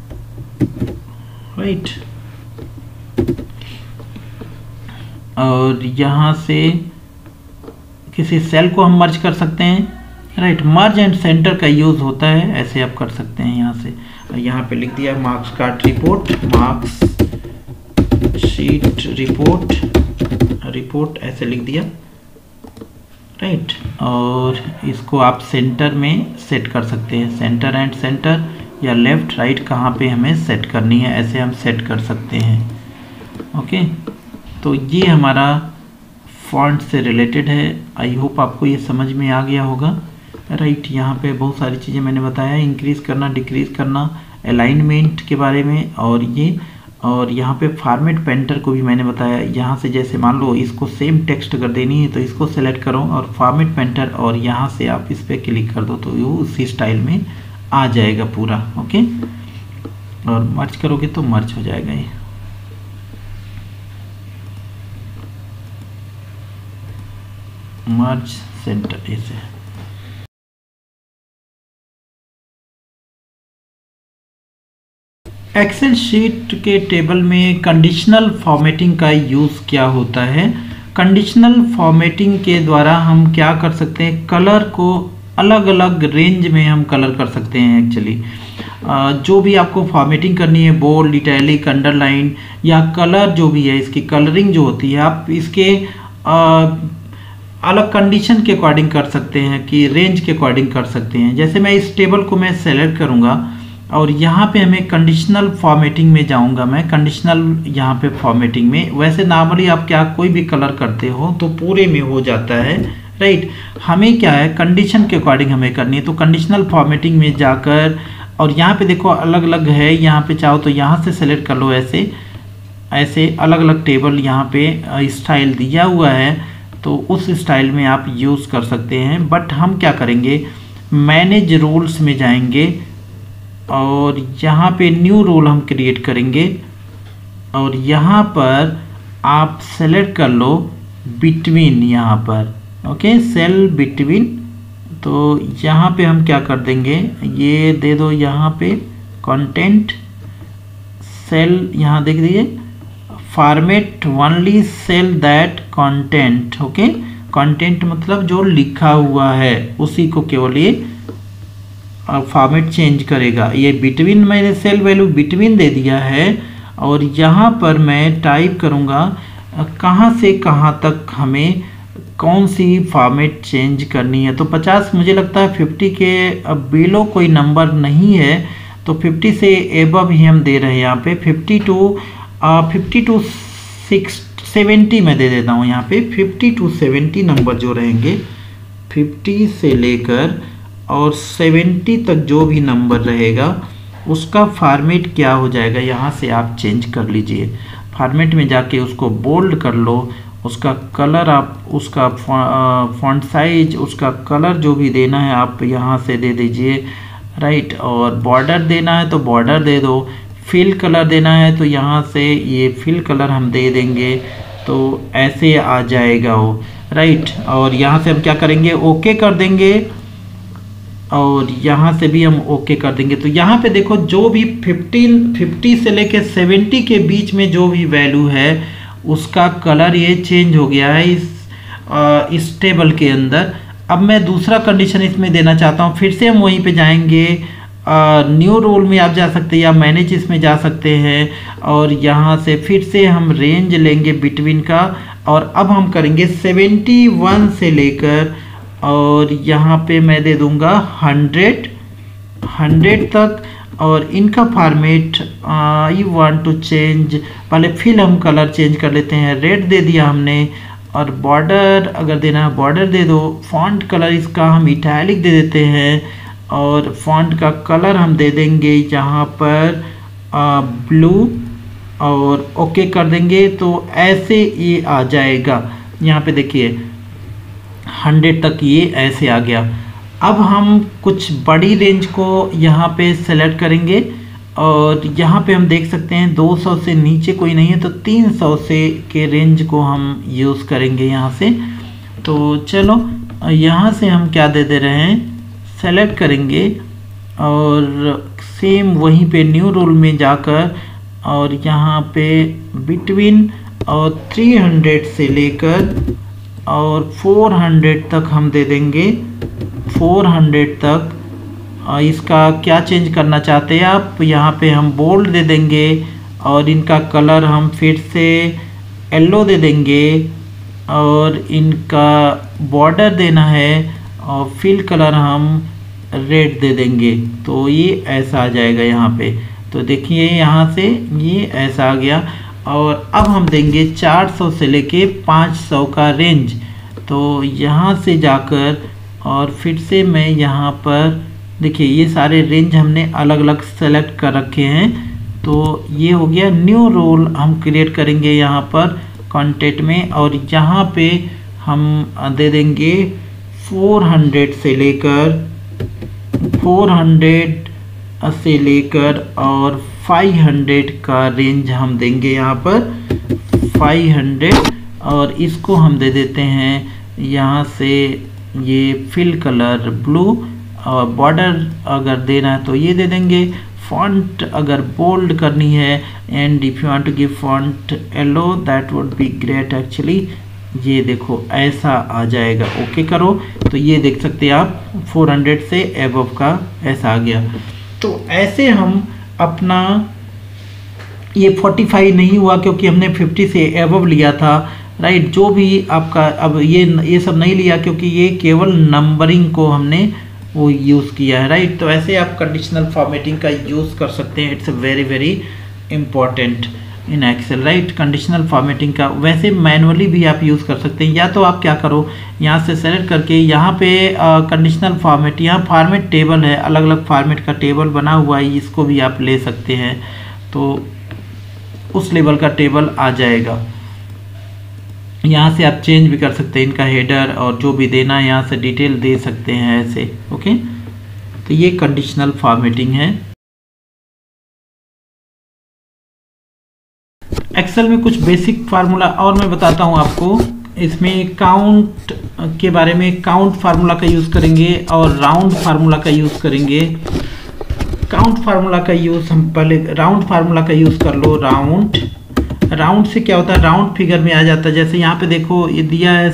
राइट। और यहाँ से किसी सेल को हम मर्ज कर सकते हैं, राइट। मर्ज एंड सेंटर का यूज़ होता है, ऐसे आप कर सकते हैं यहाँ से। और यहाँ पे लिख दिया marks card report, marks sheet report ऐसे लिख दिया, राइट। और इसको आप सेंटर में सेट कर सकते हैं, सेंटर एंड सेंटर या लेफ्ट राइट कहाँ पे हमें सेट करनी है, ऐसे हम सेट कर सकते हैं। ओके, तो ये हमारा फॉन्ट से रिलेटेड है। आई होप आपको ये समझ में आ गया होगा, राइट। यहाँ पे बहुत सारी चीज़ें मैंने बताया, इंक्रीज़ करना, डिक्रीज़ करना, अलाइनमेंट के बारे में, और यहाँ पे फॉर्मेट पेंटर को भी मैंने बताया। यहाँ से जैसे मान लो इसको सेम टेक्स्ट अगर देनी है तो इसको सेलेक्ट करो और फॉर्मेट पेंटर, और यहाँ से आप इस पर क्लिक कर दो तो वो उसी स्टाइल में आ जाएगा पूरा। ओके, और मर्ज करोगे तो मर्ज हो जाएगा ये। मर्ज सेंटर ऐसे। एक्सेल शीट के टेबल में कंडीशनल फॉर्मेटिंग का यूज़ क्या होता है? कंडीशनल फॉर्मेटिंग के द्वारा हम क्या कर सकते हैं, कलर को अलग अलग रेंज में हम कलर कर सकते हैं। एक्चुअली जो भी आपको फॉर्मेटिंग करनी है, बोल्ड, इटैलिक, अंडरलाइन या कलर जो भी है, इसकी कलरिंग जो होती है, आप इसके अलग कंडीशन के अकॉर्डिंग कर सकते हैं कि रेंज के अकॉर्डिंग कर सकते हैं। जैसे मैं इस टेबल को मैं सेलेक्ट करूँगा और यहाँ पे हमें कंडीशनल फॉर्मेटिंग में जाऊँगा, मैं कंडीशनल यहाँ पे फॉर्मेटिंग में, वैसे नॉर्मली आप क्या कोई भी कलर करते हो तो पूरे में हो जाता है, राइट। हमें क्या है, कंडीशन के अकॉर्डिंग हमें करनी है, तो कंडीशनल फॉर्मेटिंग में जाकर, और यहाँ पे देखो अलग अलग है, यहाँ पे चाहो तो यहाँ से सेलेक्ट कर लो, ऐसे ऐसे अलग अलग टेबल यहाँ पे स्टाइल दिया हुआ है, तो उस स्टाइल में आप यूज़ कर सकते हैं। बट हम क्या करेंगे, मैनेज रूल्स में जाएंगे और यहाँ पे न्यू रोल हम क्रिएट करेंगे, और यहाँ पर आप सेलेक्ट कर लो बिटवीन, यहाँ पर ओके, सेल बिटवीन। तो यहाँ पे हम क्या कर देंगे, ये दे दो यहाँ पे कंटेंट सेल, यहाँ देख दीजिए format only cell that content. Okay, content मतलब जो लिखा हुआ है उसी को केवल ये फॉर्मेट चेंज करेगा। ये बिटवीन, मैंने सेल वैल्यू बिटवीन दे दिया है, और यहाँ पर मैं टाइप करूँगा कहाँ से कहाँ तक हमें कौन सी फॉर्मेट चेंज करनी है। तो 50, मुझे लगता है 50 के बिलो कोई नंबर नहीं है, तो 50 से एबव ही हम दे रहे हैं। यहाँ पे 50 टू 70 में दे देता हूँ। यहाँ पे 50 टू 70 नंबर जो रहेंगे, 50 से लेकर और 70 तक जो भी नंबर रहेगा उसका फॉर्मेट क्या हो जाएगा, यहाँ से आप चेंज कर लीजिए। फॉर्मेट में जाके उसको बोल्ड कर लो, उसका कलर आप, उसका फॉन्ट साइज, उसका कलर जो भी देना है आप यहाँ से दे दीजिए, राइट। और बॉर्डर देना है तो बॉर्डर दे दो, फिल कलर देना है तो यहाँ से ये फिल कलर हम दे देंगे, तो ऐसे आ जाएगा वो, राइट। और यहाँ से हम क्या करेंगे, ओके कर देंगे, और यहाँ से भी हम ओके कर देंगे। तो यहाँ पे देखो जो भी 50 से लेके 70 के बीच में जो भी वैल्यू है उसका कलर ये चेंज हो गया है इस टेबल के अंदर। अब मैं दूसरा कंडीशन इसमें देना चाहता हूँ, फिर से हम वहीं पे जाएंगे, न्यू रोल में आप जा सकते हैं या मैनेज इसमें जा सकते हैं, और यहाँ से फिर से हम रेंज लेंगे बिटवीन का, और अब हम करेंगे 71 से लेकर, और यहाँ पे मैं दे दूँगा 100 तक। और इनका format I want to change, पहले फिल हम कलर चेंज कर लेते हैं, रेड दे दिया हमने, और बॉर्डर अगर देना है बॉर्डर दे दो। फॉन्ट कलर इसका हम इटैलिक दे देते हैं, और फॉन्ट का कलर हम दे देंगे यहाँ पर ब्लू, और ओके कर देंगे, तो ऐसे ये आ जाएगा। यहाँ पे देखिए 100 तक ये ऐसे आ गया। अब हम कुछ बड़ी रेंज को यहाँ पे सेलेक्ट करेंगे, और यहाँ पे हम देख सकते हैं 200 से नीचे कोई नहीं है, तो 300 से के रेंज को हम यूज़ करेंगे यहाँ से। तो चलो यहाँ से हम क्या दे रहे हैं, सेलेक्ट करेंगे और सेम वहीं पे न्यू रूल में जाकर और यहाँ पे बिटवीन और 300 से लेकर और 400 तक हम दे देंगे, 400 तक। इसका क्या चेंज करना चाहते हैं आप, यहाँ पे हम बोल्ड दे देंगे और इनका कलर हम फिर से येलो दे देंगे और इनका बॉर्डर देना है और फिल कलर हम रेड दे देंगे। तो ये ऐसा आ जाएगा यहाँ पे। तो देखिए यहाँ से ये ऐसा आ गया। और अब हम देंगे 400 से लेके 500 का रेंज। तो यहाँ से जाकर और फिर से मैं यहाँ पर देखिए ये सारे रेंज हमने अलग अलग सेलेक्ट कर रखे हैं। तो ये हो गया न्यू रोल हम क्रिएट करेंगे यहाँ पर कंटेंट में और यहाँ पे हम दे देंगे 400 से लेकर और 500 का रेंज हम देंगे यहाँ पर 500। और इसको हम दे देते हैं यहाँ से ये फिल कलर ब्लू और बॉर्डर अगर देना है तो ये दे देंगे। फॉन्ट अगर बोल्ड करनी है and if you want to give font yellow that would be great actually. ये देखो ऐसा आ जाएगा। ओके करो तो ये देख सकते हैं आप 400 से एबव का ऐसा आ गया। तो ऐसे हम अपना ये 45 नहीं हुआ क्योंकि हमने 50 से एबव लिया था, राइट। जो भी आपका अब ये सब नहीं लिया क्योंकि ये केवल नंबरिंग को हमने वो यूज़ किया है, राइट। तो ऐसे आप कंडीशनल फॉर्मेटिंग का यूज़ कर सकते हैं। It's very very important in Excel, right. Conditional formatting का वैसे मैनुअली भी आप यूज़ कर सकते हैं। या तो आप क्या करो, यहाँ से सेलेक्ट करके यहाँ पे कंडीशनल फॉर्मेट, यहाँ फॉर्मेट टेबल है, अलग अलग फॉर्मेट का टेबल बना हुआ है, इसको भी आप ले सकते हैं। तो उस लेवल का टेबल आ जाएगा। यहाँ से आप चेंज भी कर सकते हैं इनका हेडर और जो भी देना है यहाँ से डिटेल दे सकते हैं ऐसे। ओके तो ये कंडीशनल फॉर्मेटिंग है। एक्सेल में कुछ बेसिक फार्मूला और मैं बताता हूँ आपको। इसमें काउंट के बारे में, काउंट फार्मूला का यूज़ करेंगे और राउंड फार्मूला का यूज़ करेंगे। काउंट फार्मूला का यूज़ हम पहले राउंड फार्मूला का यूज़ कर लो। राउंड से क्या होता है, राउंड फिगर में आ जाता है। जैसे यहाँ पे देखो ये दिया है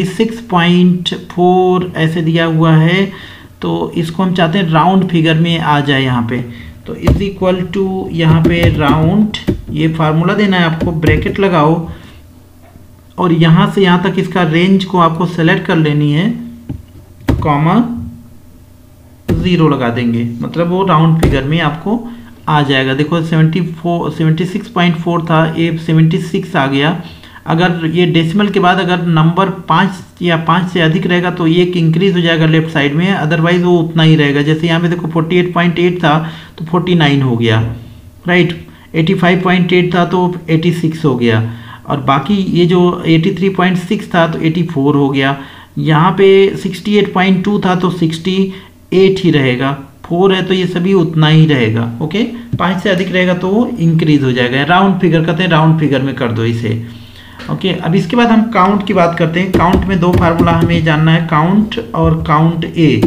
76.4 ऐसे दिया हुआ है, तो इसको हम चाहते हैं राउंड फिगर में आ जाए यहाँ पे। तो इज इक्वल टू यहाँ पे राउंड, ये फार्मूला देना है आपको, ब्रैकेट लगाओ और यहाँ से यहाँ तक इसका रेंज को आपको सेलेक्ट कर लेनी है, कॉमा 0 लगा देंगे, मतलब वो राउंड फिगर में आपको आ जाएगा। देखो 76.4 था, ये 76 आ गया। अगर ये डेसिमल के बाद अगर नंबर 5 या 5 से अधिक रहेगा तो ये एक इंक्रीज हो जाएगा लेफ्ट साइड में, अदरवाइज वो उतना ही रहेगा। जैसे यहाँ पे देखो 48.8 था तो 49 हो गया, राइट। 85.8 था तो 86 हो गया और बाकी ये जो 83.6 था तो 84 हो गया। यहाँ पे 68.2 था तो 68 ही रहेगा। 4 है तो ये सभी उतना ही रहेगा। ओके 5 से अधिक रहेगा तो वो इंक्रीज हो जाएगा। राउंड फिगर कहते हैं, राउंड फिगर में कर दो इसे। ओके अब इसके बाद हम काउंट की बात करते हैं। काउंट में दो फार्मूला हमें जानना है, काउंट और काउंट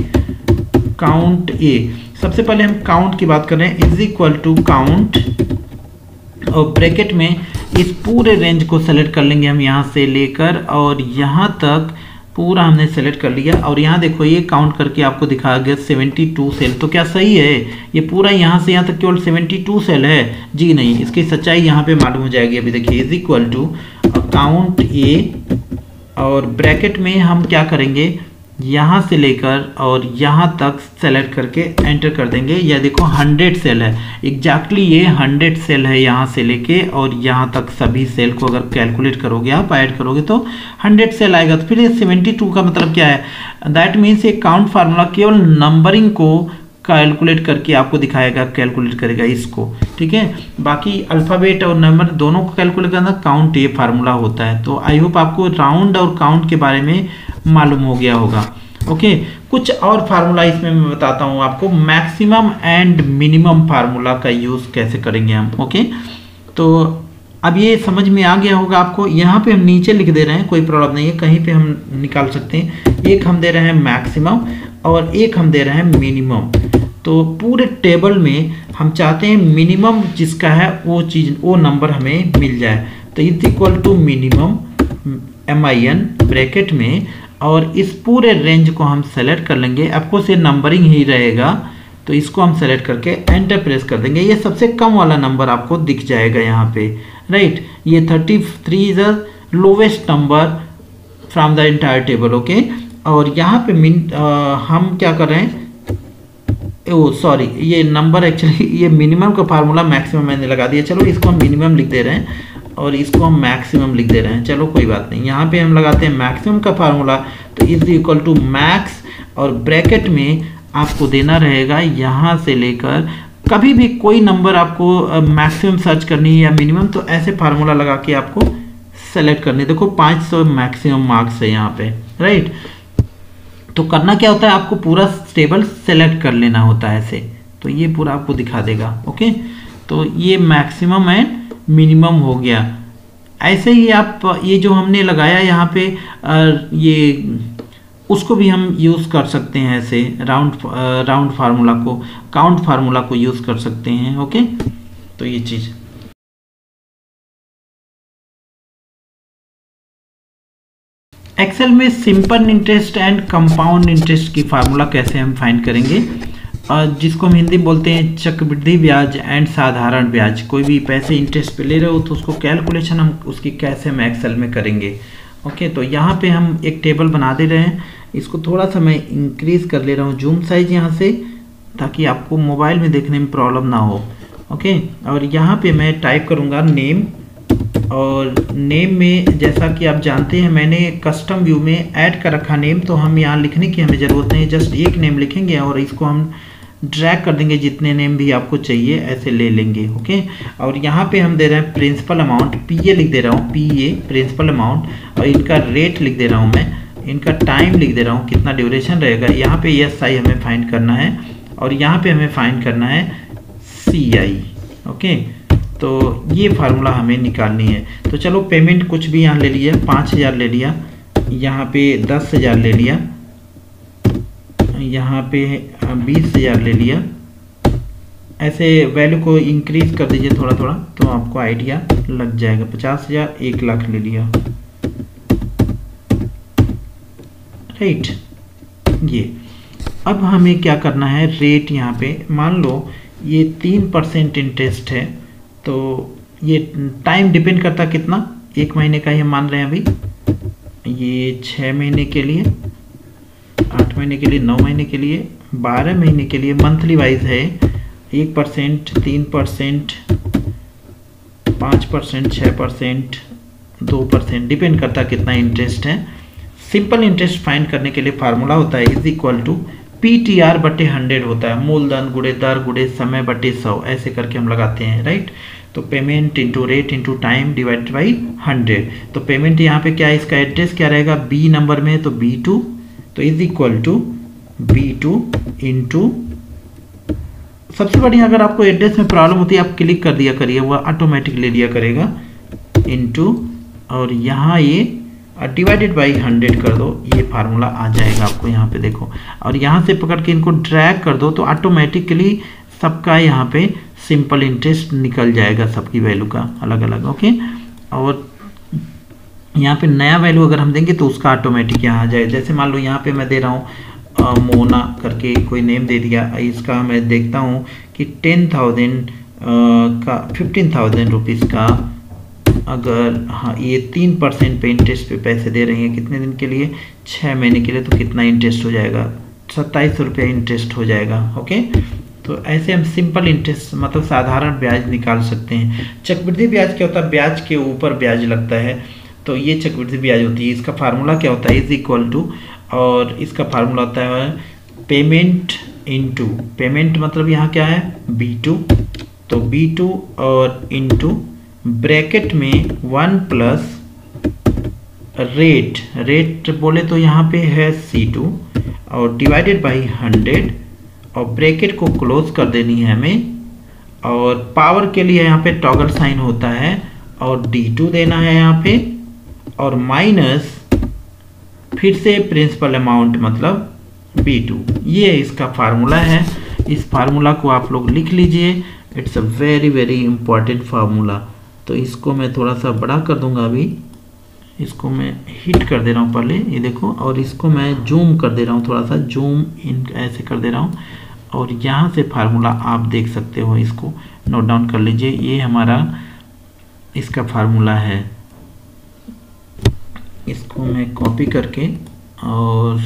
ए। सबसे पहले हम काउंट की बात कर रहे हैं, इज इक्वल टू काउंट और ब्रैकेट में इस पूरे रेंज को सेलेक्ट कर लेंगे हम, यहाँ से लेकर और यहाँ तक पूरा हमने सेलेक्ट कर लिया। और यहाँ देखो ये काउंट करके आपको दिखा गया 72 सेल। तो क्या सही है ये पूरा यहाँ से यहाँ तक केवल 72 सेल है? जी नहीं, इसकी सच्चाई यहाँ पे मालूम हो जाएगी। अभी देखिए is equal to count A और ब्रैकेट में हम क्या करेंगे, यहाँ से लेकर और यहाँ तक सेलेक्ट करके एंटर कर देंगे। यह देखो 100 सेल है, एग्जैक्टली ये 100 सेल है यहाँ से लेके और यहाँ तक सभी सेल को अगर कैलकुलेट करोगे आप, ऐड करोगे तो 100 सेल आएगा। तो फिर ये 72 का मतलब क्या है, दैट मीन्स ये काउंट फार्मूला केवल नंबरिंग को कैलकुलेट करके आपको दिखाएगा, कैलकुलेट करेगा इसको, ठीक है। बाकी अल्फ़ाबेट और नंबर दोनों को कैलकुलेट करना काउंट ए फार्मूला होता है। तो आई होप आपको राउंड और काउंट के बारे में मालूम हो गया होगा। ओके कुछ और फार्मूला इसमें मैं बताता हूँ आपको। मैक्सिमम एंड मिनिमम फार्मूला का यूज़ कैसे करेंगे हम। ओके तो अब ये समझ में आ गया होगा आपको। यहाँ पे हम नीचे लिख दे रहे हैं, कोई प्रॉब्लम नहीं है, कहीं पे हम निकाल सकते हैं। एक हम दे रहे हैं मैक्सिमम और एक हम दे रहे हैं मिनिमम। तो पूरे टेबल में हम चाहते हैं मिनिमम जिसका है वो नंबर हमें मिल जाए। तो is equal to minimum MIN bracket में, और इस पूरे रेंज को हम सेलेक्ट कर लेंगे। आपको से नंबरिंग ही रहेगा, तो इसको हम सेलेक्ट करके एंटर प्रेस कर देंगे। ये सबसे कम वाला नंबर आपको दिख जाएगा यहाँ पे, राइट। ये 33 is the lowest number from the entire table, okay. और यहाँ पे हम क्या कर रहे हैं, सॉरी, ये नंबर एक्चुअली ये मिनिमम का फार्मूला मैक्सिमम मैंने लगा दिया। चलो इसको हम मिनिमम लिख दे रहे हैं और इसको हम मैक्सिमम लिख दे रहे हैं। चलो कोई बात नहीं, यहाँ पे हम लगाते हैं मैक्सिमम का फार्मूला, तो इज इक्वल टू मैक्स, और ब्रैकेट में आपको देना रहेगा यहाँ से लेकर, कभी भी कोई नंबर आपको मैक्सिमम सर्च करनी है या मिनिमम, तो ऐसे फार्मूला लगा के आपको सेलेक्ट करनी है। देखो 500 मैक्सिमम मार्क्स है यहाँ पे, राइट। तो करना क्या होता है, आपको पूरा टेबल सेलेक्ट कर लेना होता है ऐसे, तो ये पूरा आपको दिखा देगा, ओके। तो ये मैक्सिमम एंड मिनिमम हो गया। ऐसे ही आप ये जो हमने लगाया यहाँ पे ये उसको भी हम यूज़ कर सकते हैं ऐसे, राउंड फार्मूला को, काउंट फार्मूला को यूज़ कर सकते हैं, ओके। तो ये चीज़ एक्सेल में simple interest and compound interest की फार्मूला कैसे हम फाइंड करेंगे, जिसको हम हिंदी में बोलते हैं चक्रवृद्धि ब्याज एंड साधारण ब्याज। कोई भी पैसे इंटरेस्ट पे ले रहे हो तो उसको कैलकुलेशन हम उसकी कैसे हम एक्सेल में करेंगे, ओके। तो यहाँ पे हम एक टेबल बना दे रहे हैं, इसको थोड़ा सा मैं इंक्रीज कर ले रहा हूँ जूम साइज यहाँ से, ताकि आपको मोबाइल में देखने में प्रॉब्लम ना हो, ओके। और यहाँ पे मैं टाइप करूँगा नेम, और नेम में जैसा कि आप जानते हैं मैंने कस्टम व्यू में ऐड कर रखा नेम, तो हम यहाँ लिखने की हमें ज़रूरत नहीं है, जस्ट एक नेम लिखेंगे और इसको हम ड्रैग कर देंगे, जितने नेम भी आपको चाहिए ऐसे ले लेंगे, ओके। और यहाँ पे हम दे रहे हैं प्रिंसिपल अमाउंट, PA लिख दे रहा हूँ, PA प्रिंसिपल अमाउंट, और इनका रेट लिख दे रहा हूँ मैं, इनका टाइम लिख दे रहा हूँ, कितना ड्यूरेशन रहेगा। यहाँ पे SI हमें फाइंड करना है, और यहाँ पे हमें फाइंड करना है CI, ओके। तो ये फार्मूला हमें निकालनी है। तो चलो पेमेंट कुछ भी यहाँ ले लिया, 5000 ले लिया, यहाँ पे 10,000 ले लिया, यहाँ पे 20,000 ले लिया। ऐसे वैल्यू को इंक्रीज कर दीजिए थोड़ा थोड़ा, तो आपको आइडिया लग जाएगा। 50,000, 1 लाख ले लिया, राइट। ये अब हमें क्या करना है, रेट यहाँ पे मान लो ये 3% इंटरेस्ट है, तो ये टाइम डिपेंड करता कितना, 1 महीने का ही मान रहे हैं अभी, ये 6 महीने के लिए, 8 महीने के लिए, 9 महीने के लिए, 12 महीने के लिए, मंथली वाइज है। 1%, 3%, 5%, 6%, 2%, डिपेंड करता कितना इंटरेस्ट है। सिंपल इंटरेस्ट फाइंड करने के लिए फार्मूला होता है इज इक्वल टू PTR बटे 100 होता है, मूलधन गुणे दर गुणे समय बटे 100, ऐसे करके हम लगाते हैं, राइट। तो payment into rate into time divide by 100। तो पेमेंट यहाँ पे क्या है, इसका एड्रेस क्या रहेगा, B नंबर में, तो B2, तो is equal to B2 into, सबसे बढ़िया अगर आपको एड्रेस में प्रॉब्लम होती है आप क्लिक कर दिया करिए, वह ऑटोमेटिक ले लिया करेगा, इंटू, और यहाँ ये डिवाइडेड बाई 100 कर दो, ये फार्मूला आ जाएगा आपको यहाँ पे देखो। और यहाँ से पकड़ के इनको ड्रैग कर दो तो ऑटोमेटिकली सबका यहाँ पे सिंपल इंटरेस्ट निकल जाएगा, सबकी वैल्यू का अलग अलग, ओके। और यहाँ पे नया वैल्यू अगर हम देंगे तो उसका ऑटोमेटिक यहाँ आ जाएगा। जैसे मान लो यहाँ पे मैं दे रहा हूँ मोना करके कोई नेम दे दिया, इसका मैं देखता हूँ कि 10,000 का 15,000 रुपीज़ का, अगर हाँ ये 3% पे इंटरेस्ट पे पैसे दे रही हैं, कितने दिन के लिए, 6 महीने के लिए, तो कितना इंटरेस्ट हो जाएगा, 2700 रुपया इंटरेस्ट हो जाएगा, ओके। तो ऐसे हम सिंपल इंटरेस्ट मतलब साधारण ब्याज निकाल सकते हैं। चक्रवृद्धि ब्याज क्या होता है, ब्याज के ऊपर ब्याज लगता है, तो ये चक्रवृद्धि ब्याज होती है। इसका फार्मूला क्या होता है, इज इक्वल टू, और इसका फार्मूला होता है पेमेंट इंटू, पेमेंट मतलब यहाँ क्या है B2, तो B2 और इंटू ब्रैकेट में 1 प्लस रेट, रेट बोले तो यहाँ पे है C2 और डिवाइडेड बाई 100, और ब्रैकेट को क्लोज कर देनी है हमें, और पावर के लिए यहाँ पे टॉगल साइन होता है, और D2 देना है यहाँ पे, और माइनस फिर से प्रिंसिपल अमाउंट मतलब B2। ये इसका फार्मूला है। इस फार्मूला को आप लोग लिख लीजिए। It's a very very important formula. तो इसको मैं थोड़ा सा बड़ा कर दूंगा। अभी इसको मैं हिट कर दे रहा हूँ पहले, ये देखो, और इसको मैं जूम कर दे रहा हूँ, थोड़ा सा जूम इन ऐसे कर दे रहा हूँ। और यहाँ से फार्मूला आप देख सकते हो, इसको नोट डाउन कर लीजिए। ये हमारा इसका फार्मूला है। इसको मैं कॉपी करके और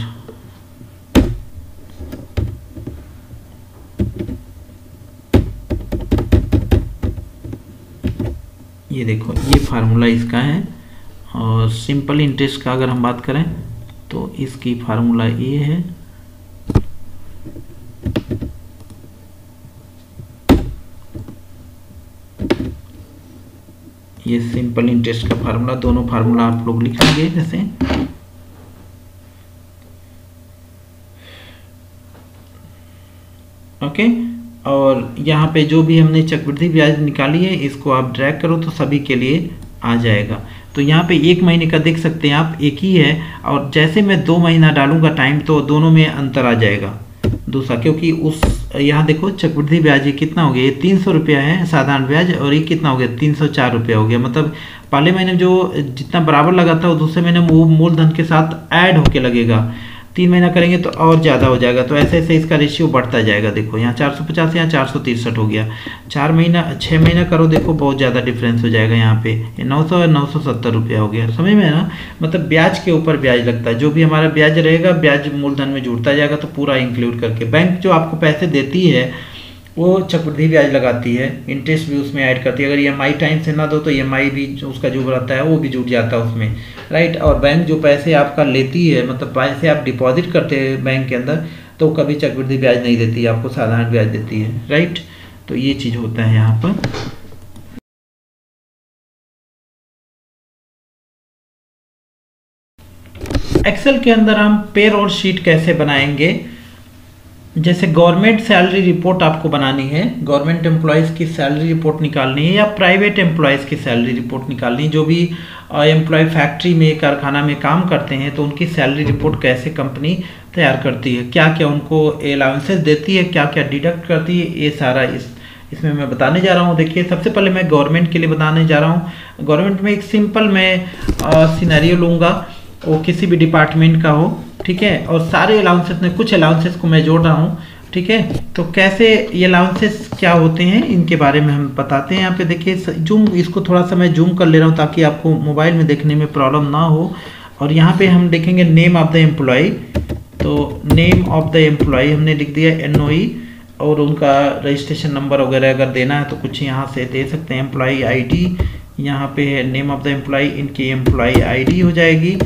ये देखो, ये फार्मूला इसका है। और सिंपल इंटरेस्ट का अगर हम बात करें तो इसकी फार्मूला ये है। ये सिंपल इंटरेस्ट का फार्मूला, दोनों फार्मूला आप लोग लिखेंगे जैसे। ओके, और यहाँ पे जो भी हमने चक्रवृद्धि ब्याज निकाली है, इसको आप ड्रैग करो तो सभी के लिए आ जाएगा। तो यहाँ पे 1 महीने का देख सकते हैं आप, एक ही है। और जैसे मैं 2 महीना डालूंगा टाइम, तो दोनों में अंतर आ जाएगा दूसरा, क्योंकि उस यहाँ देखो चक्रवृद्धि ब्याज ये कितना हो गया, ये 300 रुपया है साधारण ब्याज, और ये कितना हो गया, 304 रुपया हो गया। मतलब पहले महीने जो जितना बराबर लगा था वो दूसरे महीने वो मूलधन के साथ ऐड होके लगेगा। 3 महीना करेंगे तो और ज़्यादा हो जाएगा। तो ऐसे ऐसे इसका रेशियो बढ़ता जाएगा। देखो यहाँ 450, यहाँ 463 हो गया। 6 महीना करो, देखो बहुत ज़्यादा डिफरेंस हो जाएगा। यहाँ पे 900 और 970 रुपया हो गया। समझ में ना, मतलब ब्याज के ऊपर ब्याज लगता है। जो भी हमारा ब्याज रहेगा, ब्याज मूलधन में जुड़ता जाएगा। तो पूरा इंक्लूड करके बैंक जो आपको पैसे देती है वो चक्रवृद्धि ब्याज लगाती है, इंटरेस्ट भी उसमें ऐड करती है। अगर EMI टाइम से ना दो तो EMI भी उसका जो रहता है वो भी जुड़ जाता है उसमें, राइट। और बैंक जो पैसे आपका लेती है, मतलब पैसे आप डिपॉजिट करते हैं बैंक के अंदर, तो कभी चक्रवृद्धि ब्याज नहीं देती है, आपको साधारण ब्याज देती है, राइट। तो ये चीज़ होता है यहाँ पर। एक्सेल के अंदर हम पेरोल शीट कैसे बनाएंगे। जैसे गवर्नमेंट सैलरी रिपोर्ट आपको बनानी है, गवर्नमेंट एम्प्लॉयज़ की सैलरी रिपोर्ट निकालनी है, या प्राइवेट एम्प्लॉयज़ की सैलरी रिपोर्ट निकालनी है। जो भी एम्प्लॉय फैक्ट्री में, कारखाना में काम करते हैं, तो उनकी सैलरी रिपोर्ट कैसे कंपनी तैयार करती है, क्या क्या उनको अलाउंसेस देती है, क्या क्या डिडक्ट करती है, ये सारा इसमें मैं बताने जा रहा हूँ। देखिए, सबसे पहले मैं गवर्नमेंट के लिए बताने जा रहा हूँ। गवर्नमेंट में एक सिंपल मैं सिनेरियो लूँगा, वो किसी भी डिपार्टमेंट का हो, ठीक है। और सारे अलाउंसेस में कुछ अलाउंसेस को मैं जोड़ रहा हूँ, ठीक है। तो कैसे ये अलाउंसेस क्या होते हैं, इनके बारे में हम बताते हैं। यहाँ पे देखिए, जूम, इसको थोड़ा सा मैं जूम कर ले रहा हूँ ताकि आपको मोबाइल में देखने में प्रॉब्लम ना हो। और यहाँ पे हम देखेंगे नेम ऑफ द एम्प्लॉय। तो नेम ऑफ द एम्प्लॉय हमने लिख दिया NOE, और उनका रजिस्ट्रेशन नंबर वगैरह अगर देना है तो कुछ यहाँ से दे सकते हैं। एम्प्लॉय ID यहाँ पे है, नेम ऑफ द एम्प्लॉय, इनकी एम्प्लॉय ID हो जाएगी,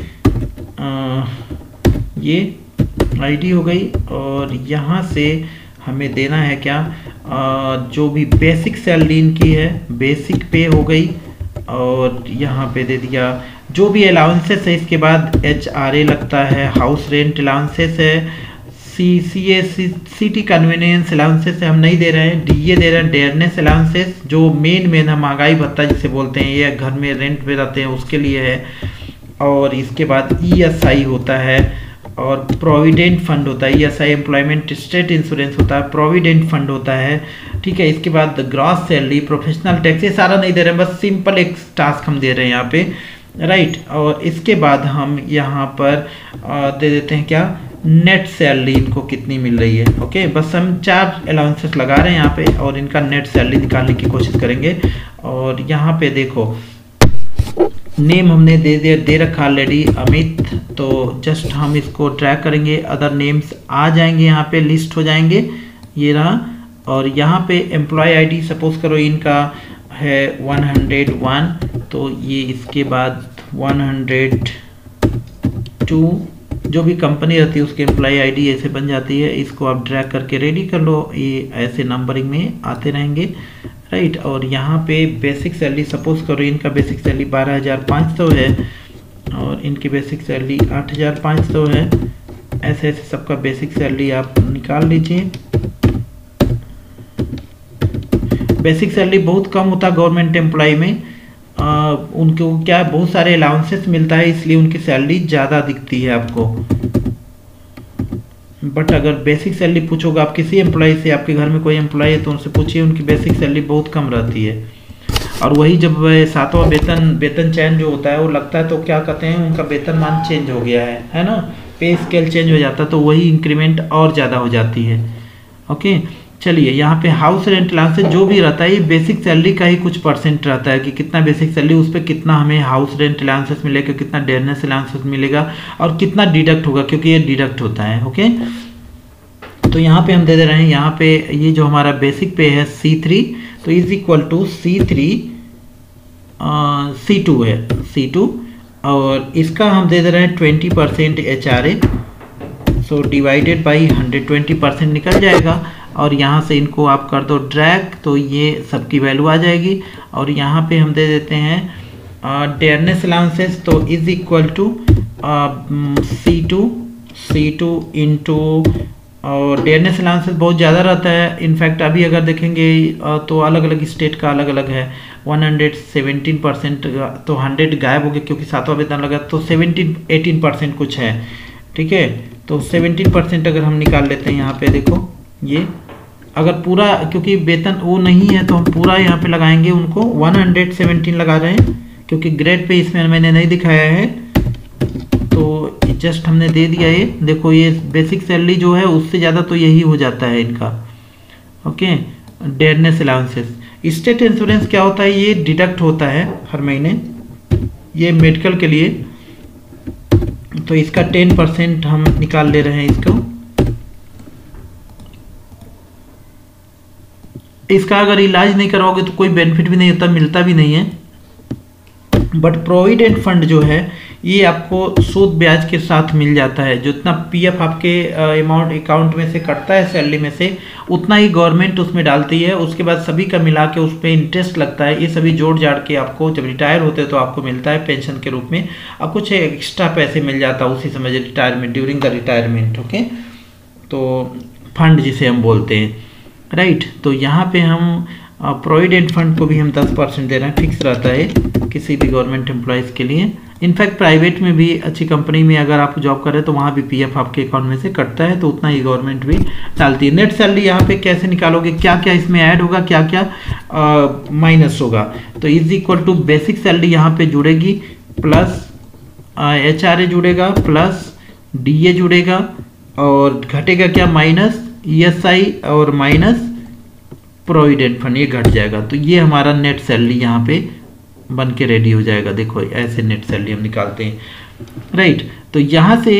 ये ID हो गई। और यहाँ से हमें देना है क्या, जो भी बेसिक सैलरी इनकी है, बेसिक पे हो गई। और यहाँ पे दे दिया जो भी अलाउंसेस है। इसके बाद HRA लगता है, हाउस रेंट अलाउंसेस है, CCA सिटी कन्वीनियंस अलाउंसेस हम नहीं दे रहे हैं, DA दे रहे हैं, डेयरनेस अलाउंसेस, जो मेन है महंगाई भत्ता जिसे बोलते हैं, ये घर में रेंट पे रहते हैं उसके लिए है। और इसके बाद ESI होता है, और प्रोविडेंट फंड होता है। ESI एम्प्लॉयमेंट स्टेट इंश्योरेंस होता है, प्रोविडेंट फंड होता है, ठीक है। इसके बाद ग्रॉस सैलरी, प्रोफेशनल टैक्स, ये सारा नहीं दे रहे हैं, बस सिंपल एक टास्क हम दे रहे हैं यहाँ पे, राइट। और इसके बाद हम यहाँ पर दे देते हैं क्या, नेट सैलरी इनको कितनी मिल रही है। ओके, बस हम 4 अलाउंसेस लगा रहे हैं यहाँ पे, और इनका नेट सैलरी निकालने की कोशिश करेंगे। और यहाँ पे देखो, नेम हमने दे रखा ऑलरेडी, अमित। तो जस्ट हम इसको ड्रैग करेंगे, अदर नेम्स आ जाएंगे, यहाँ पे लिस्ट हो जाएंगे, ये रहा। और यहाँ पे एम्प्लॉय ID सपोज करो इनका है 101, तो ये इसके बाद 102, जो भी कंपनी रहती है उसकी एम्प्लॉय ID ऐसे बन जाती है। इसको आप ड्रैग करके रेडी कर लो, ये ऐसे नंबरिंग में आते रहेंगे, राइट। और यहाँ पे बेसिक सैलरी सपोज करो इनका बेसिक सैलरी 12,500 है, और इनकी बेसिक सैलरी 8,500 है। ऐसे ऐसे सबका बेसिक सैलरी आप निकाल लीजिए। बेसिक सैलरी बहुत कम होता है गवर्नमेंट एम्प्लॉय में, उनको क्या बहुत सारे अलाउंसेस मिलता है, इसलिए उनकी सैलरी ज़्यादा दिखती है आपको। बट अगर बेसिक सैलरी पूछोगे आप किसी एम्प्लॉय से, आपके घर में कोई एम्प्लॉय है तो उनसे पूछिए, उनकी बेसिक सैलरी बहुत कम रहती है। और वही जब सातवां वेतन चयन जो होता है वो लगता है, तो क्या कहते हैं उनका वेतनमान चेंज हो गया है ना, पे स्केल चेंज हो जाता है, तो वही इंक्रीमेंट और ज़्यादा हो जाती है। ओके, चलिए यहाँ पे हाउस रेंट अलाउंस जो भी रहता है ये बेसिक सैलरी का ही कुछ परसेंट रहता है कि कितना बेसिक सैलरी, उस पर कितना हमें हाउस रेंट अलाउंसेस मिलेगा, कितना डेयरनेस अलाउंसेस मिलेगा और कितना डिडक्ट होगा, क्योंकि ये डिडक्ट होता है। ओके, तो यहाँ पे हम दे रहे हैं, यहाँ पे ये जो हमारा बेसिक पे है C3, तो is equal to C3 C2 है, C2, और इसका हम दे रहे हैं 20% HRA, सो डिवाइडेड बाई 120% निकल जाएगा। और यहाँ से इनको आप कर दो ड्रैग, तो ये सबकी वैल्यू आ जाएगी। और यहाँ पे हम दे देते हैं डेयरनेस अलाउंसेस, तो is equal to C2 into, और डेयरनेस अलाउंसेस बहुत ज़्यादा रहता है। इनफैक्ट अभी अगर देखेंगे तो अलग अलग स्टेट का अलग अलग है। 117%, तो 100 गायब हो गया क्योंकि सातवां वेतन लगा, तो 18% कुछ है। ठीक है, तो 17% अगर हम निकाल लेते हैं यहाँ पे, देखो ये अगर पूरा, क्योंकि वेतन वो नहीं है तो हम पूरा यहाँ पे लगाएंगे उनको 117 लगा रहे हैं, क्योंकि ग्रेड पे इसमें मैंने नहीं दिखाया है, तो जस्ट हमने दे दिया ये। देखो ये बेसिक सैलरी जो है उससे ज़्यादा तो यही हो जाता है इनका। Okay, dearness allowances. State insurance क्या होता है, ये डिडक्ट होता है हर महीने, ये मेडिकल के लिए, तो इसका 10% हम निकाल ले रहे हैं इसको। इसका अगर इलाज नहीं करवाओगे तो कोई बेनिफिट भी नहीं होता, मिलता भी नहीं है। बट प्रोविडेंट फंड जो है ये आपको सूद ब्याज के साथ मिल जाता है। जितना पीएफ आपके अकाउंट में से कटता है सैलरी में से, उतना ही गवर्नमेंट उसमें डालती है। उसके बाद सभी का मिला के उस पर इंटरेस्ट लगता है। ये सभी जोड़ जाड़ के आपको जब रिटायर होते हैं तो आपको मिलता है पेंशन के रूप में, और कुछ एक्स्ट्रा पैसे मिल जाता है उसी समय retirement, during the retirement. Okay, तो फंड जिसे हम बोलते हैं, राइट। तो यहाँ पे हम प्रोविडेंट फंड को भी हम 10% दे रहे हैं, फिक्स रहता है किसी भी गवर्नमेंट एम्प्लॉयज़ के लिए। इनफैक्ट प्राइवेट में भी अच्छी कंपनी में अगर आप जॉब करें तो वहाँ भी पीएफ आपके अकाउंट में से कटता है, तो उतना ही गवर्नमेंट भी डालती है। नेट सैलरी यहाँ पे कैसे निकालोगे, क्या क्या इसमें ऐड होगा, क्या क्या माइनस होगा, तो is equal to basic salary यहाँ पे जुड़ेगी, प्लस HRA जुड़ेगा, प्लस DA जुड़ेगा, और घटेगा क्या, माइनस ESI और माइनस प्रोविडेंट फंड, ये घट जाएगा। तो ये हमारा नेट सैलरी यहाँ पे बन के रेडी हो जाएगा। देखो ऐसे नेट सैलरी हम निकालते हैं, राइट। तो यहाँ से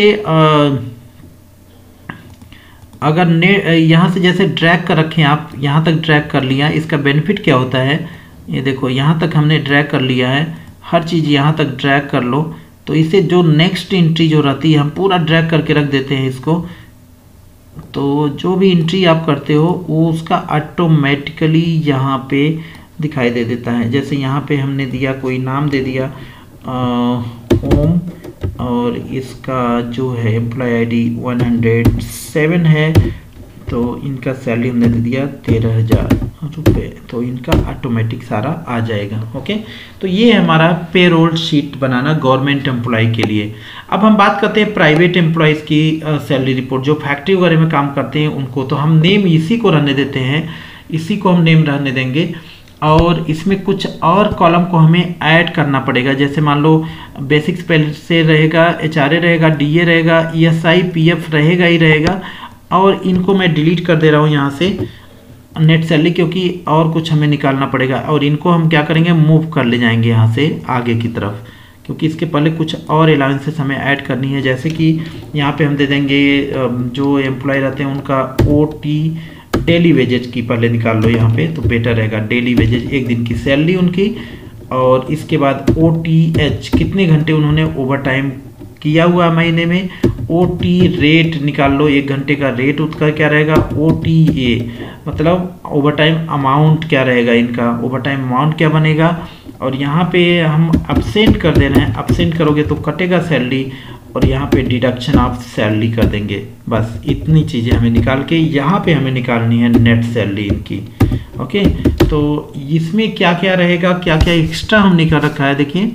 अगर यहाँ से जैसे ड्रैग कर रखें आप, यहाँ तक ड्रैग कर लिया, इसका बेनिफिट क्या होता है, ये देखो यहाँ तक हमने ड्रैग कर लिया है, हर चीज़ यहाँ तक ड्रैग कर लो, तो इसे जो नेक्स्ट एंट्री जो रहती है हम पूरा ड्रैग करके रख देते हैं इसको। तो जो भी एंट्री आप करते हो वो उसका ऑटोमेटिकली यहाँ पे दिखाई दे देता है। जैसे यहाँ पे हमने दिया, कोई नाम दे दिया होम, और इसका जो है एम्प्लॉय आईडी 107 है, तो इनका सैलरी हमने दे दिया 13,000 रुपये, तो इनका ऑटोमेटिक सारा आ जाएगा। ओके, तो ये है हमारा पेरोल शीट बनाना गवर्नमेंट एम्प्लॉय के लिए। अब हम बात करते हैं प्राइवेट एम्प्लॉयज़ की सैलरी रिपोर्ट, जो फैक्ट्री वगैरह में काम करते हैं उनको। तो हम नेम इसी को रहने देते हैं, इसी को हम नेम रहने देंगे, और इसमें कुछ और कॉलम को हमें ऐड करना पड़ेगा। जैसे मान लो बेसिक्स पे से रहेगा, HRA रहेगा, DA रहेगा, ESI PF रहेगा ही रहेगा, और इनको मैं डिलीट कर दे रहा हूँ यहाँ से नेट सैलरी, क्योंकि और कुछ हमें निकालना पड़ेगा। और इनको हम क्या करेंगे, मूव कर ले जाएंगे यहाँ से आगे की तरफ, क्योंकि इसके पहले कुछ और अलाउंसेस हमें ऐड करनी है। जैसे कि यहाँ पे हम दे देंगे जो एम्प्लॉय रहते हैं उनका OT डेली वेजेज की पहले निकाल लो यहाँ पे, तो बेटर रहेगा। डेली वेजेज एक दिन की सैलरी उनकी, और इसके बाद OTH कितने घंटे उन्होंने ओवर टाइम किया हुआ महीने में, OT रेट निकाल लो, एक घंटे का रेट उसका क्या रहेगा, OTA मतलब ओवर टाइम अमाउंट क्या रहेगा, इनका ओवर टाइम अमाउंट क्या बनेगा। और यहाँ पे हम अब्सेंट कर दे रहे हैं, अब्सेंट करोगे तो कटेगा सैलरी, और यहाँ पे डिडक्शन ऑफ सैलरी कर देंगे। बस इतनी चीज़ें हमें निकाल के यहाँ पे हमें निकालनी है नेट सैलरी इनकी। ओके, तो इसमें क्या क्या रहेगा, क्या क्या एक्स्ट्रा हमने कर रखा है, देखिए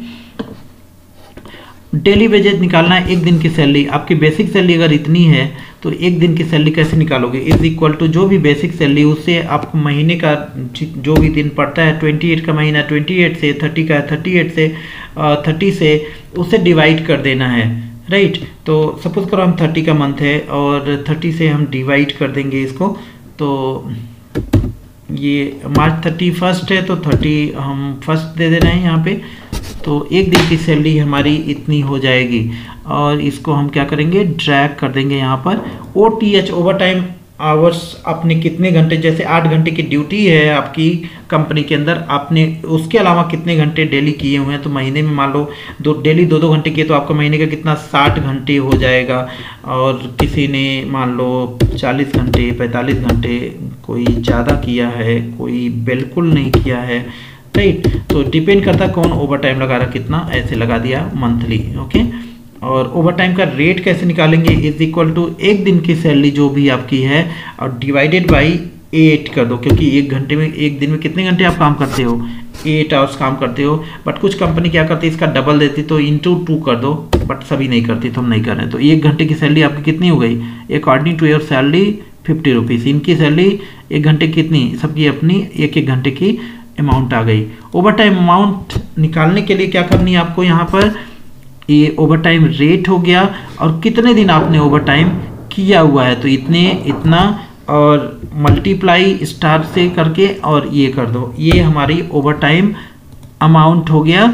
डेली वेजेज निकालना है, एक दिन की सैलरी। आपकी बेसिक सैलरी अगर इतनी है तो एक दिन की सैलरी कैसे निकालोगे, इज इक्वल टू जो भी बेसिक सैलरी उससे आपको महीने का जो भी दिन पड़ता है, 28 का महीना 28 से, 30 का 38 से, 30 से उससे डिवाइड कर देना है, राइट। तो सपोज करो हम 30 का मंथ है और 30 से हम डिवाइड कर देंगे इसको, तो ये मार्च 31 है तो 30 हम फर्स्ट दे रहे हैं यहाँ पे, तो एक दिन की सैलरी हमारी इतनी हो जाएगी। और इसको हम क्या करेंगे, ड्रैग कर देंगे यहाँ पर। OTH ओवर टाइम आवर्स आपने कितने घंटे, जैसे 8 घंटे की ड्यूटी है आपकी कंपनी के अंदर, आपने उसके अलावा कितने घंटे डेली किए हुए हैं, तो महीने में मान लो डेली 2-2 घंटे किए तो आपका महीने का कितना 60 घंटे हो जाएगा। और किसी ने मान लो 40 घंटे 45 घंटे, कोई ज़्यादा किया है, कोई बिल्कुल नहीं किया है, राइट। तो डिपेंड करता कौन ओवर टाइम लगा रहा कितना, ऐसे लगा दिया मंथली। ओके, और ओवर टाइम का रेट कैसे निकालेंगे, इज इक्वल टू एक दिन की सैलरी जो भी आपकी है और डिवाइडेड बाई 8 कर दो, क्योंकि एक घंटे में, एक दिन में कितने घंटे आप काम करते हो, 8 आवर्स काम करते हो। बट कुछ कंपनी क्या करती है, इसका डबल देती तो इंटू 2 कर दो, बट सभी नहीं करती, तो हम नहीं कर रहे हैं। तो एक घंटे की सैलरी आपकी कितनी हो गई, according to your salary 50 rupees. इनकी सैलरी एक घंटे कितनी, सबकी अपनी एक एक घंटे की अमाउंट आ गई। ओवर टाइम अमाउंट निकालने के लिए क्या करनी है आपको, यहाँ पर ये ओवर टाइम रेट हो गया और कितने दिन आपने ओवर टाइम किया हुआ है, तो इतने इतना और मल्टीप्लाई स्टार से करके और ये कर दो, ये हमारी ओवर टाइम अमाउंट हो गया,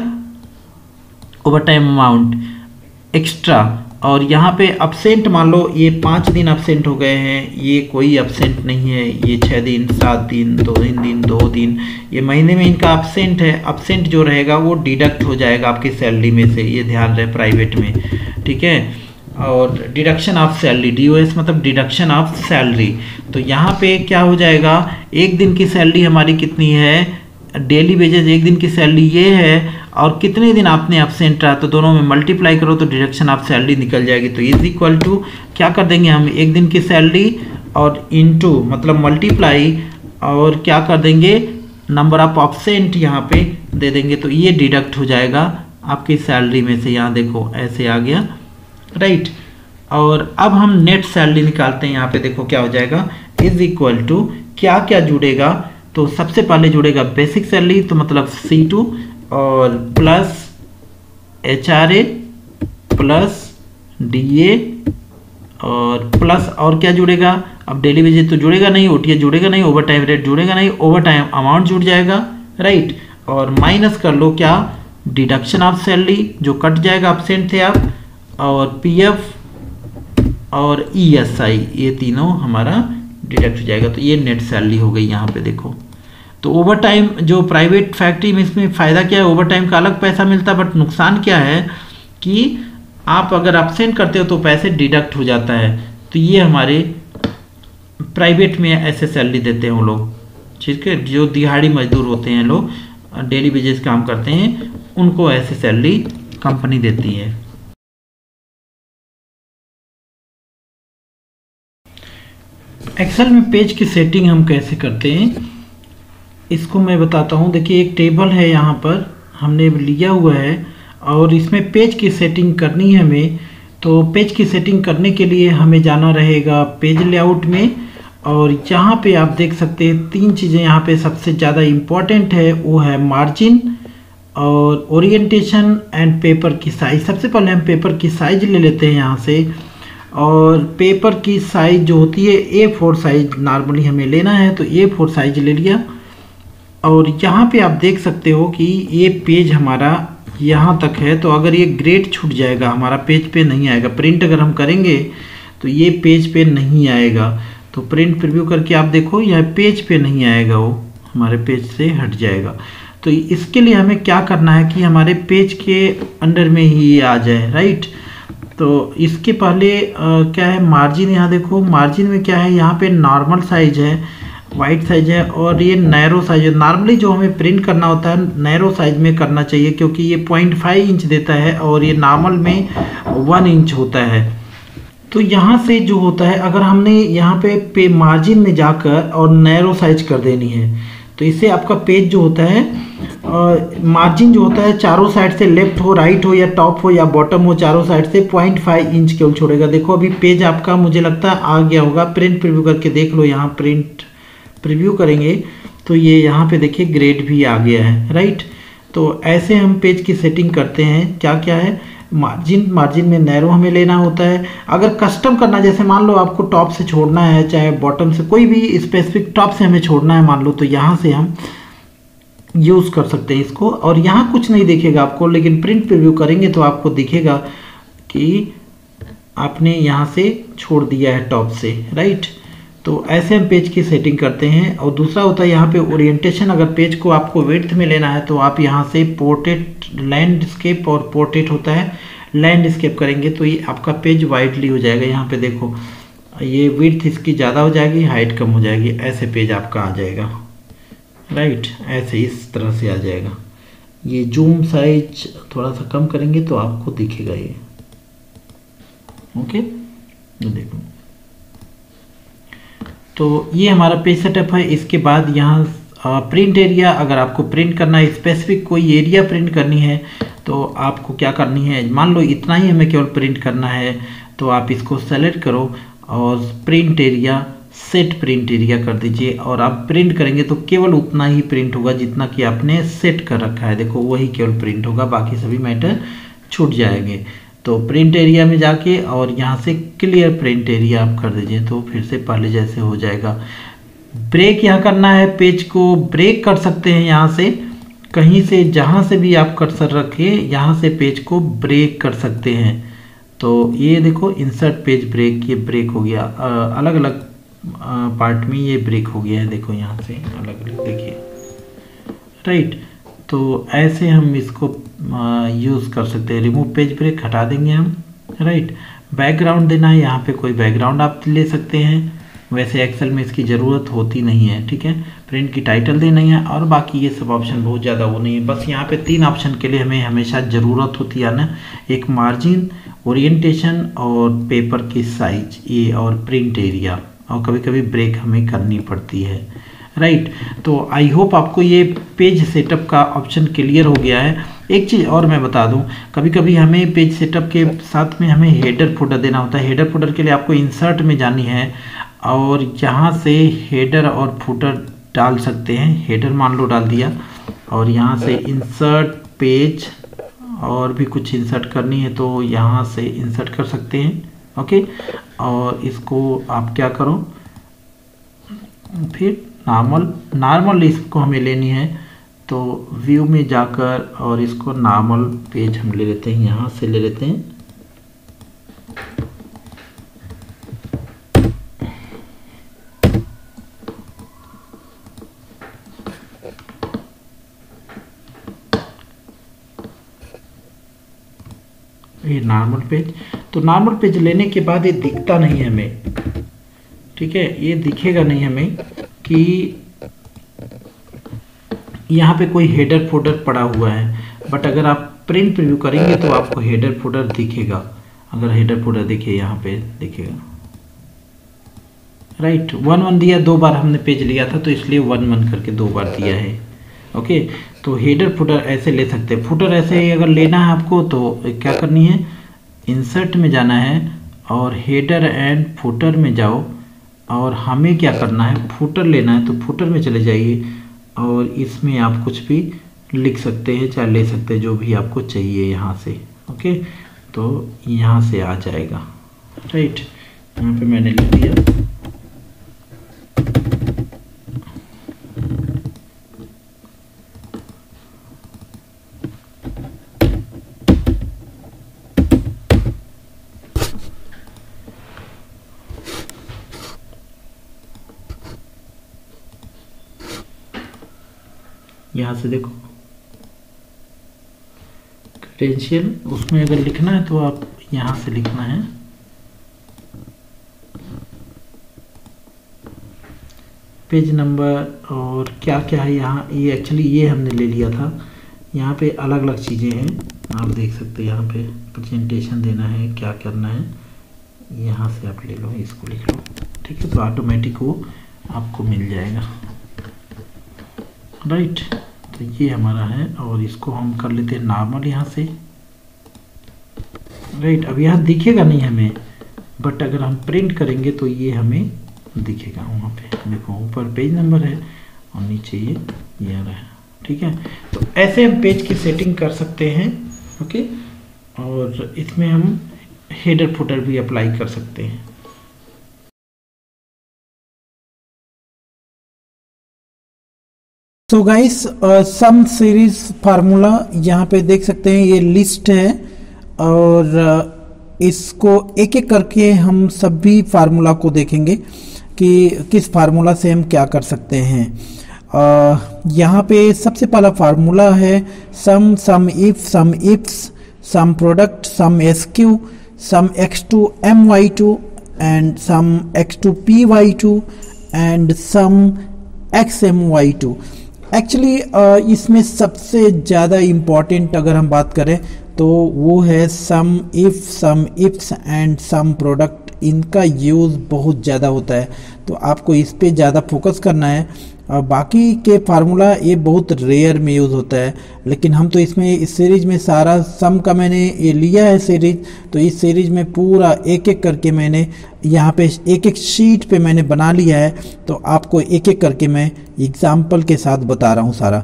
ओवर टाइम अमाउंट एक्स्ट्रा। और यहाँ पे अब्सेंट मान लो ये 5 दिन अब्सेंट हो गए हैं, ये कोई अब्सेंट नहीं है, ये 6 दिन 7 दिन 2 दिन, ये महीने में इनका अब्सेंट है। अब्सेंट जो रहेगा वो डिडक्ट हो जाएगा आपकी सैलरी में से, ये ध्यान रहे प्राइवेट में, ठीक है। और डिडक्शन ऑफ सैलरी, DOS मतलब डिडक्शन ऑफ सैलरी। तो यहाँ पे क्या हो जाएगा, एक दिन की सैलरी हमारी कितनी है, डेली वेजेस एक दिन की सैलरी ये है, और कितने दिन आपने एब्सेंट रहा, तो दोनों में मल्टीप्लाई करो तो डिडक्शन ऑफ सैलरी निकल जाएगी। तो इज इक्वल टू क्या कर देंगे हम, एक दिन की सैलरी और इनटू मतलब मल्टीप्लाई, और क्या कर देंगे नंबर ऑफ एब्सेंट यहाँ पे दे देंगे, तो ये डिडक्ट हो जाएगा आपकी सैलरी में से। यहाँ देखो ऐसे आ गया, राइट। और अब हम नेट सैलरी निकालते हैं, यहाँ पे देखो क्या हो जाएगा, इज इक्वल टू क्या क्या जुड़ेगा, तो सबसे पहले जुड़ेगा बेसिक सैलरी, तो मतलब C2 और प्लस HRA प्लस DA और प्लस और क्या जुड़ेगा, अब डेली वेजेस तो जुड़ेगा नहीं, OTH जुड़ेगा नहीं, ओवर टाइम रेट जुड़ेगा नहीं, ओवर टाइम अमाउंट जुड़ जाएगा, राइट। और माइनस कर लो क्या, डिडक्शन ऑफ सैलरी जो कट जाएगा, एब्सेंट थे आप, और PF और ESI, ये तीनों हमारा डिडक्ट हो जाएगा। तो ये नेट सैलरी हो गई यहाँ पे देखो। तो ओवर टाइम जो प्राइवेट फैक्ट्री में, इसमें फ़ायदा क्या है, ओवर टाइम का अलग पैसा मिलता है, बट नुकसान क्या है कि आप अगर एब्सेंट करते हो तो पैसे डिडक्ट हो जाता है। तो ये हमारे प्राइवेट में ऐसे सैलरी देते हैं वो लोग, ठीक है। जो दिहाड़ी मजदूर होते हैं लोग, डेली बेसिस काम करते हैं, उनको ऐसे सैलरी कंपनी देती है। एक्सेल में पेज की सेटिंग हम कैसे करते हैं इसको मैं बताता हूँ। देखिए एक टेबल है यहाँ पर हमने लिया हुआ है और इसमें पेज की सेटिंग करनी है हमें। तो पेज की सेटिंग करने के लिए हमें जाना रहेगा पेज लेआउट में, और यहाँ पे आप देख सकते हैं 3 चीज़ें यहाँ पे सबसे ज़्यादा इम्पॉर्टेंट है, वो है मार्जिन और ओरिएंटेशन एंड पेपर की साइज़। सबसे पहले हम पेपर की साइज़ ले लेते हैं यहाँ से, और पेपर की साइज़ जो होती है A4 साइज़ नॉर्मली हमें लेना है, तो A4 साइज़ ले लिया। और यहाँ पे आप देख सकते हो कि ये पेज हमारा यहाँ तक है, तो अगर ये ग्रेड छूट जाएगा हमारा पेज पे नहीं आएगा। प्रिंट अगर हम करेंगे तो ये पेज पे नहीं आएगा, तो प्रिंट प्रीव्यू करके आप देखो यह पेज पे नहीं आएगा, वो हमारे पेज से हट जाएगा। तो इसके लिए हमें क्या करना है कि हमारे पेज के अंडर में ही आ जाए, राइट। तो इसके पहले क्या है, मार्जिन। यहाँ देखो मार्जिन में क्या है, यहाँ पे नॉर्मल साइज है वाइड साइज है और ये नैरो साइज है। नॉर्मली जो हमें प्रिंट करना होता है नैरो साइज में करना चाहिए, क्योंकि ये 0.5 इंच देता है और ये नॉर्मल में 1 इंच होता है। तो यहाँ से जो होता है, अगर हमने यहाँ पे मार्जिन में जाकर और नैरो साइज कर देनी है, तो इससे आपका पेज जो होता है मार्जिन जो होता है चारों साइड से, लेफ्ट हो, राइट हो, या टॉप हो, या बॉटम हो, चारों साइड से 0.5 इंच केवल छोड़ेगा। देखो अभी पेज आपका मुझे लगता है आ गया होगा। प्रिंट प्रीव्यू करके देख लो, यहाँ प्रिंट प्रीव्यू करेंगे तो ये यहाँ पे देखिए ग्रेड भी आ गया है, राइट। तो ऐसे हम पेज की सेटिंग करते हैं। क्या क्या है, मार्जिन में नैरो हमें लेना होता है। अगर कस्टम करना, जैसे मान लो आपको टॉप से छोड़ना है, चाहे बॉटम से, कोई भी स्पेसिफिक टॉप से हमें छोड़ना है मान लो, तो यहाँ से हम यूज़ कर सकते हैं इसको। और यहाँ कुछ नहीं दिखेगा आपको, लेकिन प्रिंट प्रीव्यू करेंगे तो आपको दिखेगा कि आपने यहाँ से छोड़ दिया है टॉप से, राइट। तो ऐसे हम पेज की सेटिंग करते हैं। और दूसरा होता है यहाँ पे ओरिएंटेशन। अगर पेज को आपको विड्थ में लेना है तो आप यहाँ से पोर्ट्रेट, लैंडस्केप और पोर्ट्रेट होता है, लैंडस्केप करेंगे तो ये आपका पेज वाइडली हो जाएगा। यहाँ पे देखो ये विड्थ इसकी ज़्यादा हो जाएगी, हाइट कम हो जाएगी, ऐसे पेज आपका आ जाएगा, राइट। ऐसे इस तरह से आ जाएगा। ये जूम साइज थोड़ा सा कम करेंगे तो आपको दिखेगा ये, ओके। देखो तो ये हमारा पेज सेटअप है। इसके बाद यहाँ प्रिंट एरिया, अगर आपको प्रिंट करना है, स्पेसिफिक कोई एरिया प्रिंट करनी है तो आपको क्या करनी है, मान लो इतना ही हमें केवल प्रिंट करना है तो आप इसको सेलेक्ट करो और print area, set print area कर दीजिए। और आप प्रिंट करेंगे तो केवल उतना ही प्रिंट होगा जितना कि आपने सेट कर रखा है। देखो वही केवल प्रिंट होगा, बाकी सभी मैटर छूट जाएंगे। तो प्रिंट एरिया में जाके और यहाँ से क्लियर प्रिंट एरिया आप कर दीजिए तो फिर से पहले जैसे हो जाएगा। ब्रेक यहाँ करना है, पेज को ब्रेक कर सकते हैं यहाँ से, कहीं से जहाँ से भी आप कर्सर रखिए यहाँ से पेज को ब्रेक कर सकते हैं। तो ये देखो इंसर्ट पेज ब्रेक, ये ब्रेक हो गया, अलग अलग पार्ट में ये ब्रेक हो गया है। देखो यहाँ से अलग अलग देखिए, राइट। तो ऐसे हम इसको यूज़ कर सकते हैं। रिमूव पेज ब्रेक हटा देंगे हम, राइट। बैकग्राउंड देना है, यहाँ पे कोई बैकग्राउंड आप ले सकते हैं, वैसे एक्सेल में इसकी ज़रूरत होती नहीं है, ठीक है। प्रिंट की टाइटल देनी है और बाकी ये सब ऑप्शन बहुत ज़्यादा वो नहीं है। बस यहाँ पे 3 ऑप्शन के लिए हमें हमेशा ज़रूरत होती है ना, एक मार्जिन, ओरिएंटेशन और पेपर की साइज, ये और प्रिंट एरिया, और कभी कभी ब्रेक हमें करनी पड़ती है, राइट। तो आई होप आपको ये पेज सेटअप का ऑप्शन क्लियर हो गया है। एक चीज़ और मैं बता दूं, कभी कभी हमें पेज सेटअप के साथ में हमें हेडर फुटर देना होता है। हेडर फुटर के लिए आपको इंसर्ट में जानी है और यहाँ से हेडर और फुटर डाल सकते हैं। हेडर मान लो डाल दिया और यहाँ से इंसर्ट पेज और भी कुछ इंसर्ट करनी है तो यहाँ से इंसर्ट कर सकते हैं, ओके। और इसको आप क्या करो, फिर नॉर्मल इसको हमें लेनी है तो व्यू में जाकर और इसको नॉर्मल पेज हम ले लेते हैं, यहाँ से ले लेते हैं। ये नॉर्मल पेज, तो नॉर्मल पेज लेने के बाद ये दिखता नहीं है हमें, ठीक है। ये दिखेगा नहीं हमें कि यहाँ पे कोई हेडर फोल्डर पड़ा हुआ है, बट अगर आप प्रिंट प्रीव्यू करेंगे तो आपको हेडर फोल्डर दिखेगा। अगर हेडर फोल्डर देखिए यहाँ पे दिखेगा, राइट। 1 दिया, 2 बार हमने पेज लिया था तो इसलिए 1 करके 2 बार दिया है, ओके। तो हेडर फुटर ऐसे ले सकते हैं। फुटर ऐसे ही अगर लेना है आपको तो क्या करनी है, इंसर्ट में जाना है और हेडर एंड फुटर में जाओ और हमें क्या करना है, फुटर लेना है तो फुटर में चले जाइए और इसमें आप कुछ भी लिख सकते हैं, चाहे ले सकते हैं जो भी आपको चाहिए यहाँ से, ओके। तो यहाँ से आ जाएगा, राइट। यहाँ पे मैंने लिख दिया। यहाँ से देखो क्रेडेंशियल, उसमें अगर लिखना है तो आप यहाँ से लिखना है, पेज नंबर और क्या क्या है यहाँ, ये एक्चुअली ये हमने ले लिया था। यहाँ पे अलग अलग चीज़ें हैं, आप देख सकते हैं। यहाँ पे प्रेजेंटेशन देना है, क्या करना है, यहाँ से आप ले लो, इसको लिख लो, ठीक है। तो ऑटोमेटिक वो आपको मिल जाएगा, राइट। तो ये हमारा है और इसको हम कर लेते हैं नॉर्मल यहाँ से, राइट। अब यहाँ दिखेगा नहीं हमें, बट अगर हम प्रिंट करेंगे तो ये हमें दिखेगा। वहाँ पे देखो ऊपर पेज नंबर है और नीचे ये आ रहा है, ठीक है। तो ऐसे हम पेज की सेटिंग कर सकते हैं, ओके। और इसमें हम हेडर फुटर भी अप्लाई कर सकते हैं। तो गाइस सम सीरीज फार्मूला यहाँ पे देख सकते हैं, ये लिस्ट है और इसको एक एक करके हम सभी फार्मूला को देखेंगे कि किस फार्मूला से हम क्या कर सकते हैं। यहाँ पे सबसे पहला फार्मूला है sum ifs sum product sum SQ sum x2 my2 and sum x2 py2 and sum xmy2। Actually इसमें सबसे ज़्यादा इम्पॉर्टेंट अगर हम बात करें तो वो है sum ifs and sum product. इनका यूज़ बहुत ज़्यादा होता है, तो आपको इस पे ज़्यादा फोकस करना है। बाकी के फार्मूला ये बहुत रेयर में यूज़ होता है, लेकिन हम तो इसमें इस सीरीज में सारा सम का मैंने ये लिया है सीरीज। तो इस सीरीज में पूरा एक एक करके मैंने यहाँ पे एक एक शीट पे मैंने बना लिया है, तो आपको एक एक करके मैं एग्जाम्पल के साथ बता रहा हूँ सारा।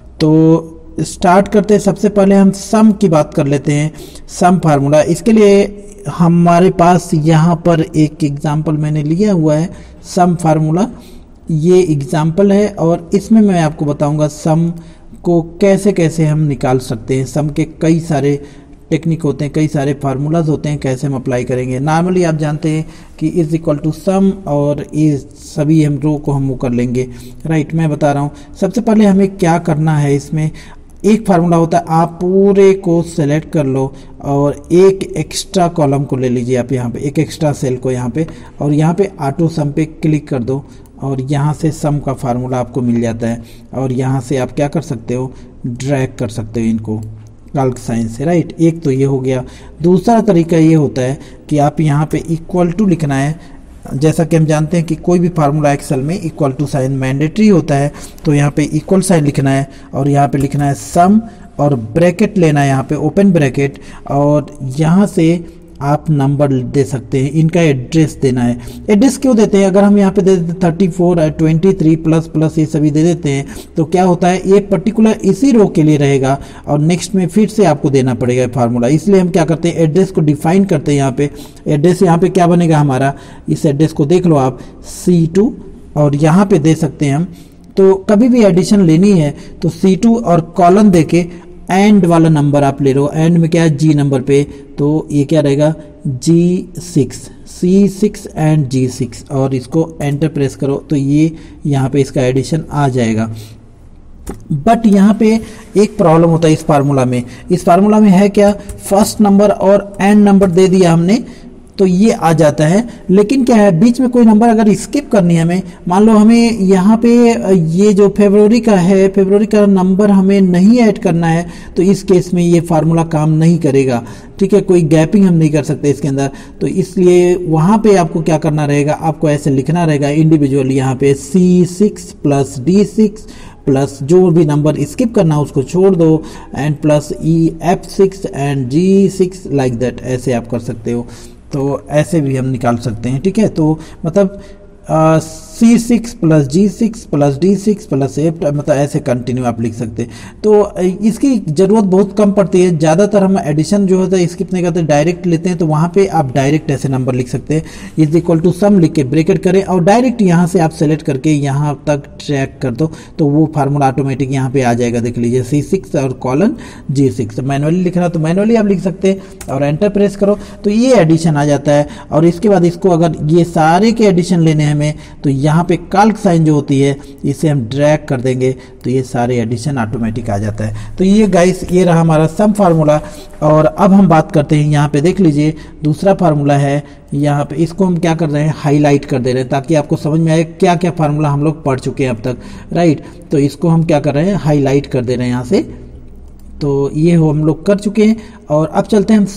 तो स्टार्ट करते हैं। सबसे पहले हम सम की बात कर लेते हैं, सम फार्मूला। इसके लिए हमारे पास यहाँ पर एक एग्जाम्पल मैंने लिया हुआ है सम फार्मूला। ये एग्जाम्पल है और इसमें मैं आपको बताऊंगा सम को कैसे कैसे हम निकाल सकते हैं। सम के कई सारे टेक्निक होते हैं, कई सारे फार्मूलाज होते हैं, कैसे हम अप्लाई करेंगे। नॉर्मली आप जानते हैं कि इज इक्वल टू सम और ये सभी हम रो को हम वो कर लेंगे, राइट। मैं बता रहा हूँ सबसे पहले हमें क्या करना है। इसमें एक फार्मूला होता है, आप पूरे को सेलेक्ट कर लो और एक एक्स्ट्रा कॉलम को ले लीजिए आप यहाँ पे, एक एक्स्ट्रा सेल को यहाँ पे, और यहाँ पे ऑटो सम पे क्लिक कर दो और यहाँ से सम का फार्मूला आपको मिल जाता है। और यहाँ से आप क्या कर सकते हो, ड्रैग कर सकते हो इनको कैल्क साइन से, राइट। एक तो ये हो गया। दूसरा तरीका ये होता है कि आप यहाँ पे इक्वल टू लिखना है। जैसा कि हम जानते हैं कि कोई भी फार्मूला एक्सेल में इक्वल टू साइन मैंडेटरी होता है, तो यहाँ पे इक्वल साइन लिखना है और यहाँ पे लिखना है सम और ब्रैकेट लेना है, यहाँ पे ओपन ब्रैकेट, और यहाँ से आप नंबर दे सकते हैं। इनका एड्रेस देना है। एड्रेस क्यों देते हैं, अगर हम यहाँ पे दे देते 34 23 प्लस प्लस ये सभी दे देते हैं तो क्या होता है, ये पर्टिकुलर इसी रो के लिए रहेगा और नेक्स्ट में फिर से आपको देना पड़ेगा फार्मूला। इसलिए हम क्या करते हैं, एड्रेस को डिफाइन करते हैं। यहाँ पे एड्रेस यहाँ पे क्या बनेगा हमारा, इस एड्रेस को देख लो आप C2 और यहाँ पे दे सकते हैं हम। तो कभी भी एडिशन लेनी है तो C2 और कॉलन देके एंड वाला नंबर आप ले लो। एंड में क्या है, G नंबर पे, तो ये क्या रहेगा G6, C6 एंड G6, और इसको एंटर प्रेस करो तो ये यहाँ पे इसका एडिशन आ जाएगा। बट यहाँ पे एक प्रॉब्लम होता है इस फार्मूला में। इस फार्मूला में है क्या, फर्स्ट नंबर और एंड नंबर दे दिया हमने तो ये आ जाता है, लेकिन क्या है बीच में कोई नंबर अगर स्किप करनी है हमें, मान लो हमें यहाँ पे ये जो फरवरी का है, फरवरी का नंबर हमें नहीं ऐड करना है, तो इस केस में ये फार्मूला काम नहीं करेगा, ठीक है। कोई गैपिंग हम नहीं कर सकते इसके अंदर, तो इसलिए वहाँ पे आपको क्या करना रहेगा, आपको ऐसे लिखना रहेगा इंडिविजुअली, यहाँ पे C6 प्लस D6 प्लस जो भी नंबर स्किप करना उसको छोड़ दो and plus F6 and G6 like that, ऐसे आप कर सकते हो। तो ऐसे भी हम निकाल सकते हैं, ठीक है। तो मतलब C6 plus G6 plus D6 plus F, मतलब ऐसे कंटिन्यू आप लिख सकते हैं। तो इसकी ज़रूरत बहुत कम पड़ती है। ज़्यादातर हम एडिशन जो होता है स्किप नहीं करते, डायरेक्ट लेते हैं, तो वहाँ पे आप डायरेक्ट ऐसे नंबर लिख सकते हैं, इज इक्वल टू सम लिख के ब्रैकेट करें और डायरेक्ट यहाँ से आप सेलेक्ट करके यहाँ तक ट्रैक कर दो तो वो फार्मूला ऑटोमेटिक यहाँ पे आ जाएगा। देख लीजिए C6 और कॉलन G6। मैनुअली लिखना तो मैनुअली आप लिख सकते हैं और एंटर प्रेस करो तो ये एडिशन आ जाता है। और इसके बाद इसको अगर ये सारे के एडिशन लेने हैं हमें, तो यहाँ पे काल्क साइन जो होती है इसे हम ड्रैग कर देंगे तो ये सारे एडिशन ऑटोमेटिक आ जाता है। तो ये गाइस ये रहा हमारा सम फार्मूला। और अब हम बात करते हैं, यहाँ पे देख लीजिए दूसरा फार्मूला है, यहाँ पे इसको हम क्या कर रहे हैं, हाईलाइट कर दे रहे हैं ताकि आपको समझ में आए क्या क्या फार्मूला हम लोग पढ़ चुके हैं अब तक, राइट। तो इसको हम क्या कर रहे हैं, हाईलाइट कर दे रहे हैं यहाँ से। तो ये हम लोग कर चुके हैं। और अब चलते हैं हम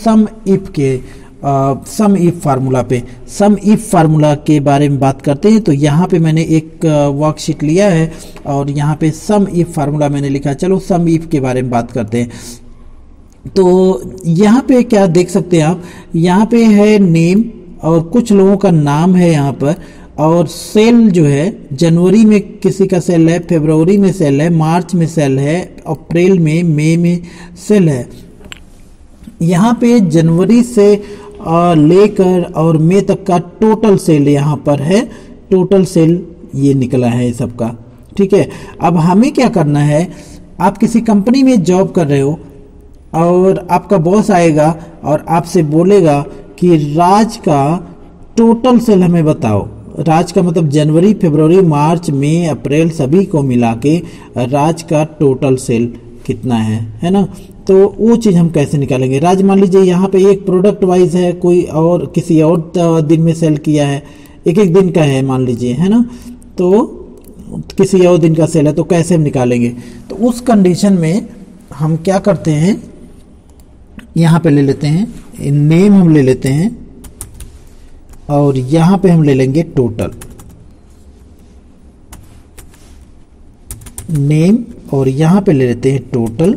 सम इफ फार्मूला पे। सम इफ फार्मूला के बारे में बात करते हैं। तो यहाँ पे मैंने एक वर्कशीट लिया है और यहाँ पे सम इफ फार्मूला मैंने लिखा। चलो सम इफ के बारे में बात करते हैं। तो यहाँ पे क्या देख सकते हैं आप, यहाँ पे है नेम और कुछ लोगों का नाम है यहाँ पर, और सेल जो है जनवरी में किसी का सेल है, फरवरी में सेल है, मार्च में सेल है, अप्रैल में, मई में सेल है। यहाँ पे जनवरी से लेकर और मई तक का टोटल सेल यहाँ पर है, टोटल सेल ये निकला है सबका, ठीक है। अब हमें क्या करना है, आप किसी कंपनी में जॉब कर रहे हो और आपका बॉस आएगा और आपसे बोलेगा कि राज का टोटल सेल हमें बताओ। राज का मतलब जनवरी, फरवरी, मार्च, मई, अप्रैल सभी को मिला के राज का टोटल सेल कितना है ना। तो वो चीज़ हम कैसे निकालेंगे। राज मान लीजिए यहाँ पे एक प्रोडक्ट वाइज है, कोई और किसी और दिन में सेल किया है, एक एक दिन का है मान लीजिए, है ना। तो किसी और दिन का सेल है, तो कैसे हम निकालेंगे। तो उस कंडीशन में हम क्या करते हैं, यहाँ पे ले लेते हैं नेम, हम ले लेते हैं और यहाँ पे हम ले लेंगे टोटल नेम और यहाँ पे ले लेते हैं टोटल।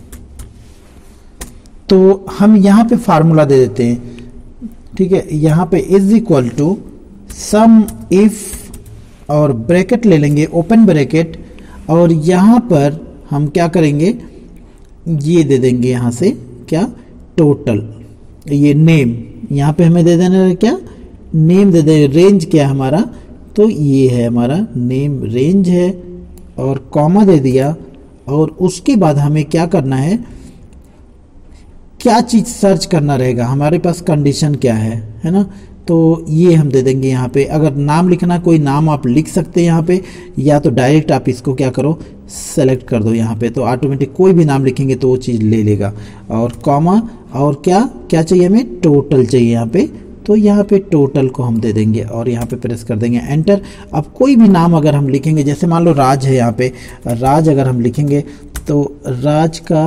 तो हम यहाँ पे फार्मूला दे देते हैं, ठीक है। यहाँ पे is equal to sum if और ब्रैकेट ले लेंगे, ओपन ब्रैकेट, और यहाँ पर हम क्या करेंगे, ये दे देंगे यहाँ से क्या, टोटल, ये नेम यहाँ पे हमें दे देना है, क्या नेम दे दे, रेंज क्या हमारा, तो ये है हमारा नेम रेंज है, और कॉमा दे दिया। और उसके बाद हमें क्या करना है, क्या चीज़ सर्च करना रहेगा, हमारे पास कंडीशन क्या है ना। तो ये हम दे देंगे यहाँ पे। अगर नाम लिखना, कोई नाम आप लिख सकते हैं यहाँ पे, या तो डायरेक्ट आप इसको क्या करो, सेलेक्ट कर दो यहाँ पे, तो ऑटोमेटिक कोई भी नाम लिखेंगे तो वो चीज़ ले लेगा। और कॉमा, और क्या क्या चाहिए हमें, टोटल चाहिए यहाँ पे, तो यहाँ पे टोटल को हम दे देंगे और यहाँ पे प्रेस कर देंगे एंटर। अब कोई भी नाम अगर हम लिखेंगे, जैसे मान लो राज है, यहाँ पे राज अगर हम लिखेंगे तो राज का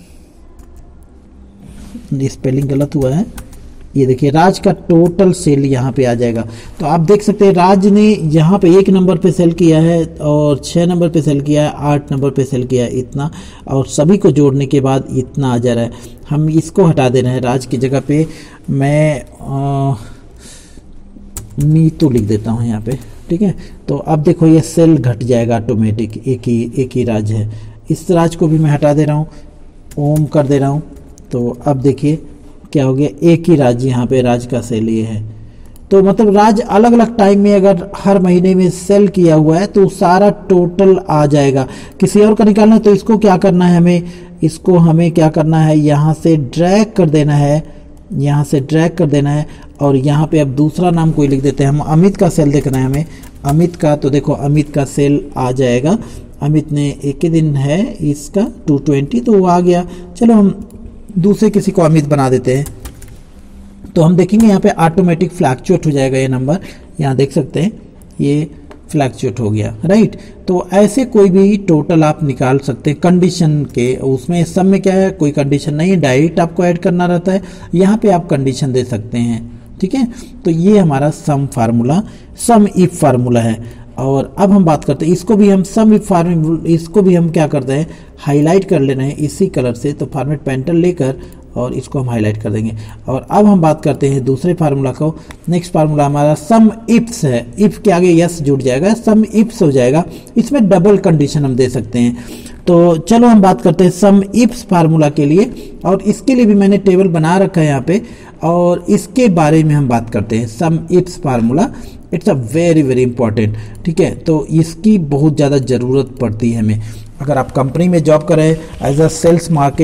स्पेलिंग गलत हुआ है, ये देखिए राज का टोटल सेल यहाँ पे आ जाएगा। तो आप देख सकते हैं राज ने यहाँ पे 1 नंबर पे सेल किया है और 6 नंबर पे सेल किया है, 8 नंबर पे सेल किया है, इतना, और सभी को जोड़ने के बाद इतना आ जा रहा है। हम इसको हटा दे रहे हैं, राज की जगह पे मैं नीतू लिख देता हूँ यहाँ पे, ठीक है। तो अब देखो ये सेल घट जाएगा ऑटोमेटिक, एक ही राज है। इस राज को भी मैं हटा दे रहा हूँ, ओम कर दे रहा हूँ। तो अब देखिए क्या हो गया, एक ही राज यहाँ पे राज का सेल ये है। तो मतलब राज अलग अलग टाइम में अगर हर महीने में सेल किया हुआ है तो सारा टोटल आ जाएगा। किसी और का निकालना है तो इसको क्या करना है, इसको हमें क्या करना है, यहाँ से ड्रैग कर देना है, यहाँ से ड्रैग कर देना है, और यहाँ पे अब दूसरा नाम कोई लिख देते हैं। हम अमित का सेल देखना है हमें, अमित का, तो देखो अमित का सेल आ जाएगा। अमित ने एक ही दिन है इसका 220, तो वो आ गया। चलो हम दूसरे किसी को अमित बना देते हैं, तो हम देखेंगे यहाँ पे ऑटोमेटिक फ्लैक्चुएट हो जाएगा ये नंबर, यहाँ देख सकते हैं ये फ्लैक्चुएट हो गया, राइट। तो ऐसे कोई भी टोटल आप निकाल सकते हैं कंडीशन के। उसमें सब में क्या है, कोई कंडीशन नहीं है, डायरेक्ट आपको ऐड करना रहता है। यहाँ पे आप कंडीशन दे सकते हैं, ठीक है। तो ये हमारा sum formula, sum if formula है। और अब हम बात करते हैं, इसको भी हम सम इफ फार्मूला, इसको भी हम क्या करते हैं, हाईलाइट कर लेना है इसी कलर से। तो फॉर्मेट पेंटल लेकर और इसको हम हाईलाइट कर देंगे। और अब हम बात करते हैं दूसरे फार्मूला को। नेक्स्ट फार्मूला हमारा सम इफ्स है, इफ के आगे यस जुड़ जाएगा, सम इफ्स हो जाएगा। इसमें डबल कंडीशन हम दे सकते हैं। तो चलो हम बात करते हैं सम इफ्स फार्मूला के लिए, और इसके लिए भी मैंने टेबल बना रखा है यहाँ पे, और इसके बारे में हम बात करते हैं। Sum ifs formula, it's a very very important, ठीक है। तो इसकी बहुत ज़्यादा ज़रूरत पड़ती है हमें। अगर आप कंपनी में जॉब करें as a sales market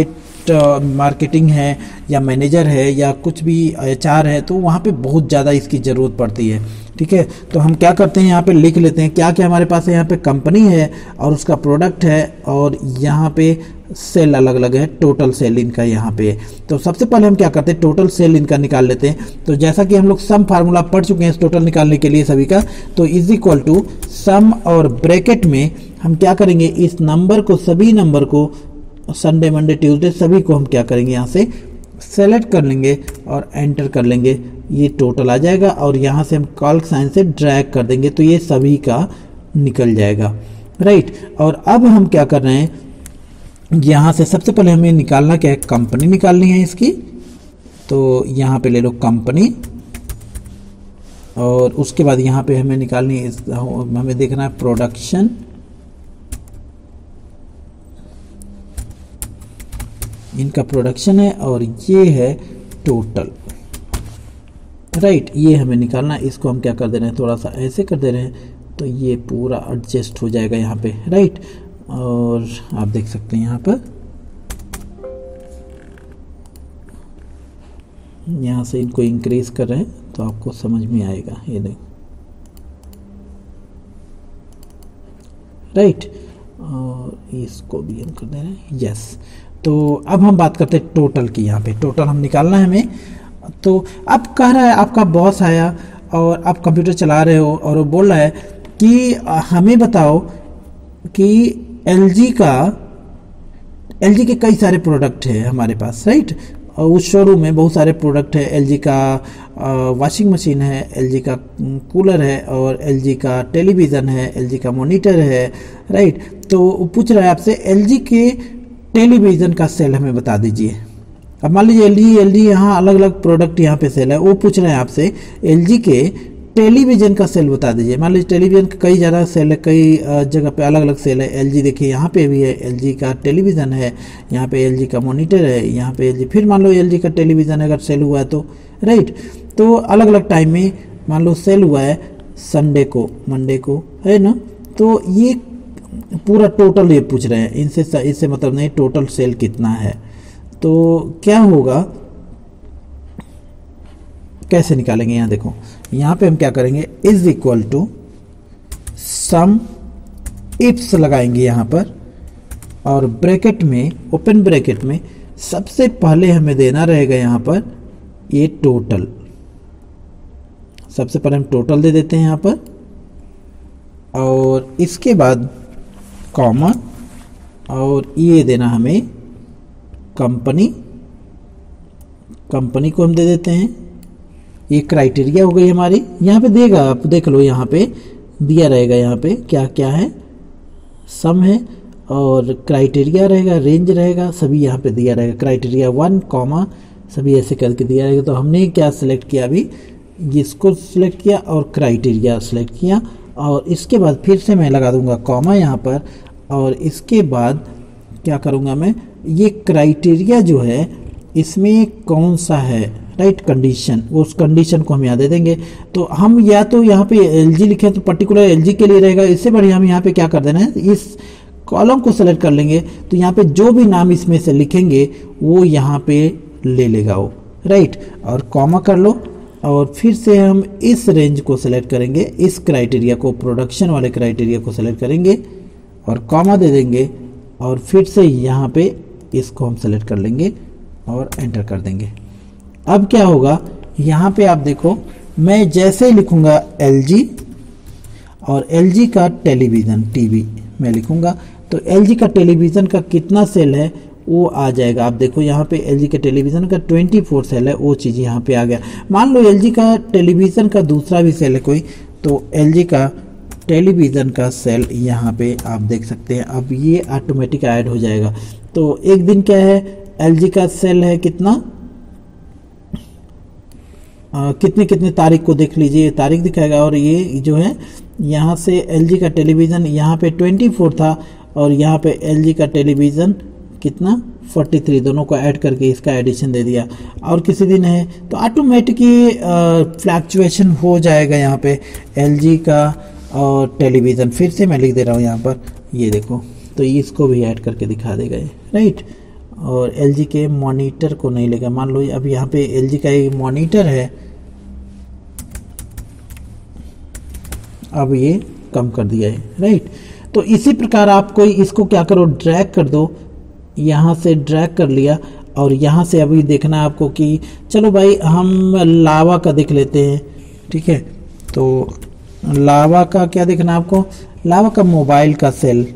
product marketing है या मैनेजर है या कुछ भी HR है, तो वहाँ पे बहुत ज़्यादा इसकी ज़रूरत पड़ती है। ठीक है, तो हम क्या करते हैं, यहाँ पे लिख लेते हैं क्या क्या हमारे पास है। यहाँ पे कंपनी है और उसका प्रोडक्ट है, और यहाँ पे सेल अलग अलग है, टोटल सेल इनका यहाँ पे है। तो सबसे पहले हम क्या करते हैं, टोटल सेल इनका निकाल लेते हैं। तो जैसा कि हम लोग सम फार्मूला पढ़ चुके हैं इस टोटल निकालने के लिए सभी का, तो इज इक्वल टू सम और ब्रैकेट में हम क्या करेंगे, इस नंबर को, सभी नंबर को, संडे मंडे ट्यूसडे सभी को हम क्या करेंगे, यहाँ से सेलेक्ट कर लेंगे और एंटर कर लेंगे। ये टोटल आ जाएगा और यहाँ से हम कॉल्क साइन से ड्रैग कर देंगे तो ये सभी का निकल जाएगा, राइट। और अब हम क्या कर रहे हैं, यहाँ से सबसे पहले हमें निकालना क्या है, कंपनी निकालनी है इसकी। तो यहाँ पे ले लो कंपनी, और उसके बाद यहाँ पे हमें निकालनी है, हमें देखना है प्रोडक्शन, इनका प्रोडक्शन है, और ये है टोटल, राइट। ये हमें निकालना है। इसको हम क्या कर दे रहे हैं, थोड़ा सा ऐसे कर दे रहे हैं तो ये पूरा एडजस्ट हो जाएगा यहाँ पे, राइट। और आप देख सकते हैं यहाँ पर, यहाँ से इनको इंक्रीज कर रहे हैं तो आपको समझ में आएगा, ये नहीं, राइट। और इसको भी हम कर दे रहे हैं, यस। तो अब हम बात करते हैं टोटल की। यहाँ पे टोटल हम निकालना है हमें। तो अब कह रहा है, आपका बॉस आया और आप कंप्यूटर चला रहे हो और वो बोल रहा है कि हमें बताओ कि LG के कई सारे प्रोडक्ट है हमारे पास, राइट। और उस शोरूम में बहुत सारे प्रोडक्ट है, LG का वॉशिंग मशीन है, LG का कूलर है, और LG का टेलीविज़न है, LG का मॉनिटर है, राइट। तो पूछ रहा है आपसे LG के टेलीविज़न का सेल हमें बता दीजिए। अब मान लीजिए LG यहाँ अलग अलग प्रोडक्ट यहाँ पे सेल है, वो पूछ रहे हैं आपसे LG के टेलीविज़न का सेल बता दीजिए। मान लीजिए टेलीविज़न का कई ज़्यादा सेल है, कई जगह पे अलग अलग सेल है। LG देखिए यहाँ पे भी है, LG का टेलीविज़न है, यहाँ पे LG का मॉनिटर है, यहाँ पे LG, फिर मान लो LG का टेलीविज़न अगर सेल हुआ है तो, राइट। तो अलग अलग टाइम में मान लो सेल हुआ है, संडे को, मंडे को, है ना। तो ये पूरा टोटल ये पूछ रहे हैं, इससे मतलब नहीं टोटल सेल कितना है। तो क्या होगा, कैसे निकालेंगे, यहाँ देखो, यहाँ पे हम क्या करेंगे, is equal to sum, ifs लगाएंगे यहाँ पर, और ब्रैकेट में, ओपन ब्रैकेट में सबसे पहले हमें देना रहेगा यहाँ पर ये टोटल। सबसे पहले हम टोटल दे देते हैं यहाँ पर, और इसके बाद कॉमा, और ये देना हमें कंपनी, कंपनी को हम दे देते हैं। ये क्राइटेरिया हो गई हमारी, यहाँ पे देगा, आप देख लो, यहाँ पे दिया रहेगा, यहाँ पे क्या क्या है, सम है और क्राइटेरिया रहेगा, रेंज रहेगा, सभी यहाँ पे दिया रहेगा। क्राइटेरिया 1 कॉमा सभी ऐसे करके दिया रहेगा। तो हमने क्या सिलेक्ट किया, अभी इसको सिलेक्ट किया और क्राइटेरिया सिलेक्ट किया, और इसके बाद फिर से मैं लगा दूंगा कॉमा यहाँ पर, और इसके बाद क्या करूँगा मैं, ये क्राइटेरिया जो है इसमें कौन सा है, राइट, कंडीशन, उस कंडीशन को हम यहाँ दे देंगे। तो हम या तो यहाँ पे LG लिखें तो पर्टिकुलर LG के लिए रहेगा, इससे बढ़िया हम यहाँ पे क्या कर देना है, इस कॉलम को सेलेक्ट कर लेंगे। तो यहाँ पे जो भी नाम इसमें से लिखेंगे वो यहाँ पे ले लेगा वो, राइट। और कॉमा कर लो, और फिर से हम इस रेंज को सेलेक्ट करेंगे, इस क्राइटेरिया को, प्रोडक्शन वाले क्राइटेरिया को सेलेक्ट करेंगे और कॉमा दे देंगे, और फिर से यहाँ पे इसको हम सेलेक्ट कर लेंगे और एंटर कर देंगे। अब क्या होगा, यहाँ पे आप देखो, मैं जैसे ही लिखूंगा LG और LG का टेलीविज़न, टीवी मैं लिखूंगा, तो LG का टेलीविज़न का कितना सेल है वो आ जाएगा। आप देखो यहाँ पे LG के टेलीविज़न का 24 सेल है, वो चीज़ यहाँ पे आ गया। मान लो LG का टेलीविज़न का दूसरा भी सेल है कोई, तो LG का टेलीविज़न का सेल यहाँ पे आप देख सकते हैं। अब ये ऑटोमेटिक ऐड हो जाएगा। तो एक दिन क्या है, LG का सेल है कितना, कितने तारीख को देख लीजिए, तारीख दिखाएगा। और ये जो है यहाँ से LG का टेलीविज़न यहाँ पे 24 था, और यहाँ पे LG का टेलीविज़न कितना 43, दोनों को ऐड करके इसका एडिशन दे दिया। और किसी दिन है तो ऑटोमेटिक फ्लैक्चुएशन हो जाएगा यहाँ पे LG का और टेलीविज़न। फिर से मैं लिख दे रहा हूँ यहाँ पर, ये देखो, तो इसको भी ऐड करके दिखा देगा ये, राइट। और LG के मॉनिटर को नहीं लेगा। मान लो अब यहाँ पे LG का एक मॉनिटर है, अब ये कम कर दिया है, राइट। तो इसी प्रकार आपको इसको क्या करो, ड्रैग कर दो, यहाँ से ड्रैग कर लिया और यहाँ से अभी देखना है आपको कि चलो भाई हम लावा का देख लेते हैं, ठीक है। तो लावा का क्या देखना है आपको, लावा का मोबाइल का सेल,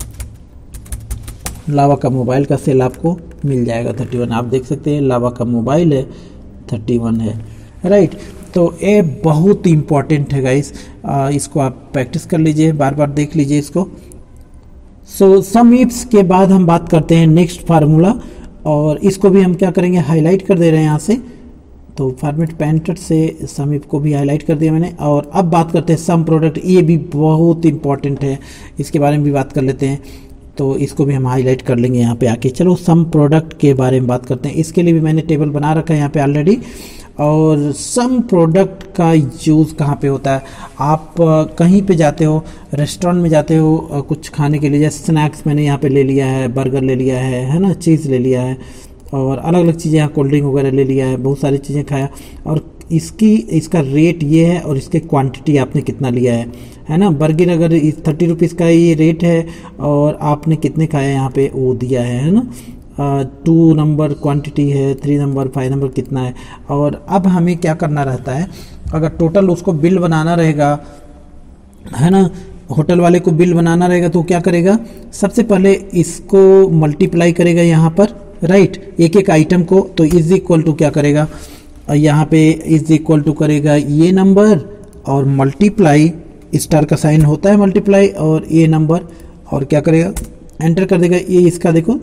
लावा का मोबाइल का सेल आपको मिल जाएगा 31। आप देख सकते हैं लावा का मोबाइल है 31 है, राइट। तो ये बहुत इंपॉर्टेंट है गाइस, इसको आप प्रैक्टिस कर लीजिए, बार बार देख लीजिए इसको। सो सम इफ्स के बाद हम बात करते हैं नेक्स्ट फार्मूला, और इसको भी हम क्या करेंगे, हाईलाइट कर दे रहे हैं यहाँ से। तो फॉर्मेट पेंटर से सम इफ को भी हाईलाइट कर दिया मैंने। और अब बात करते हैं सम प्रोडक्ट, ये भी बहुत इंपॉर्टेंट है, इसके बारे में भी बात कर लेते हैं। तो इसको भी हम हाईलाइट कर लेंगे यहाँ पे आके। चलो सम प्रोडक्ट के बारे में बात करते हैं। इसके लिए भी मैंने टेबल बना रखा है यहाँ पे ऑलरेडी। और सम प्रोडक्ट का यूज़ कहाँ पे होता है, आप कहीं पे जाते हो, रेस्टोरेंट में जाते हो कुछ खाने के लिए, जैसे स्नैक्स मैंने यहाँ पे ले लिया है, बर्गर ले लिया है ना, चीज़ ले लिया है, और अलग अलग चीज़ें, यहाँ कोल्ड ड्रिंक वगैरह ले लिया है, बहुत सारी चीज़ें खाया, और इसका रेट ये है और इसके क्वांटिटी आपने कितना लिया है ना। बर्गर अगर 30 रुपीज़ का ये रेट है और आपने कितने खाया यहाँ पे वो दिया है ना। 2 नंबर क्वांटिटी है, 3 नंबर, 5 नंबर कितना है। और अब हमें क्या करना रहता है, अगर टोटल उसको बिल बनाना रहेगा, है ना, होटल वाले को बिल बनाना रहेगा, तो क्या करेगा, सबसे पहले इसको मल्टीप्लाई करेगा यहाँ पर, राइट, एक एक आइटम को। तो इज इक्वल टू क्या करेगा, यहाँ पे इज इक्वल टू करेगा ये नंबर और मल्टीप्लाई, स्टार का साइन होता है मल्टीप्लाई, और ये नंबर, और क्या करेगा, एंटर कर देगा ये इसका देखो।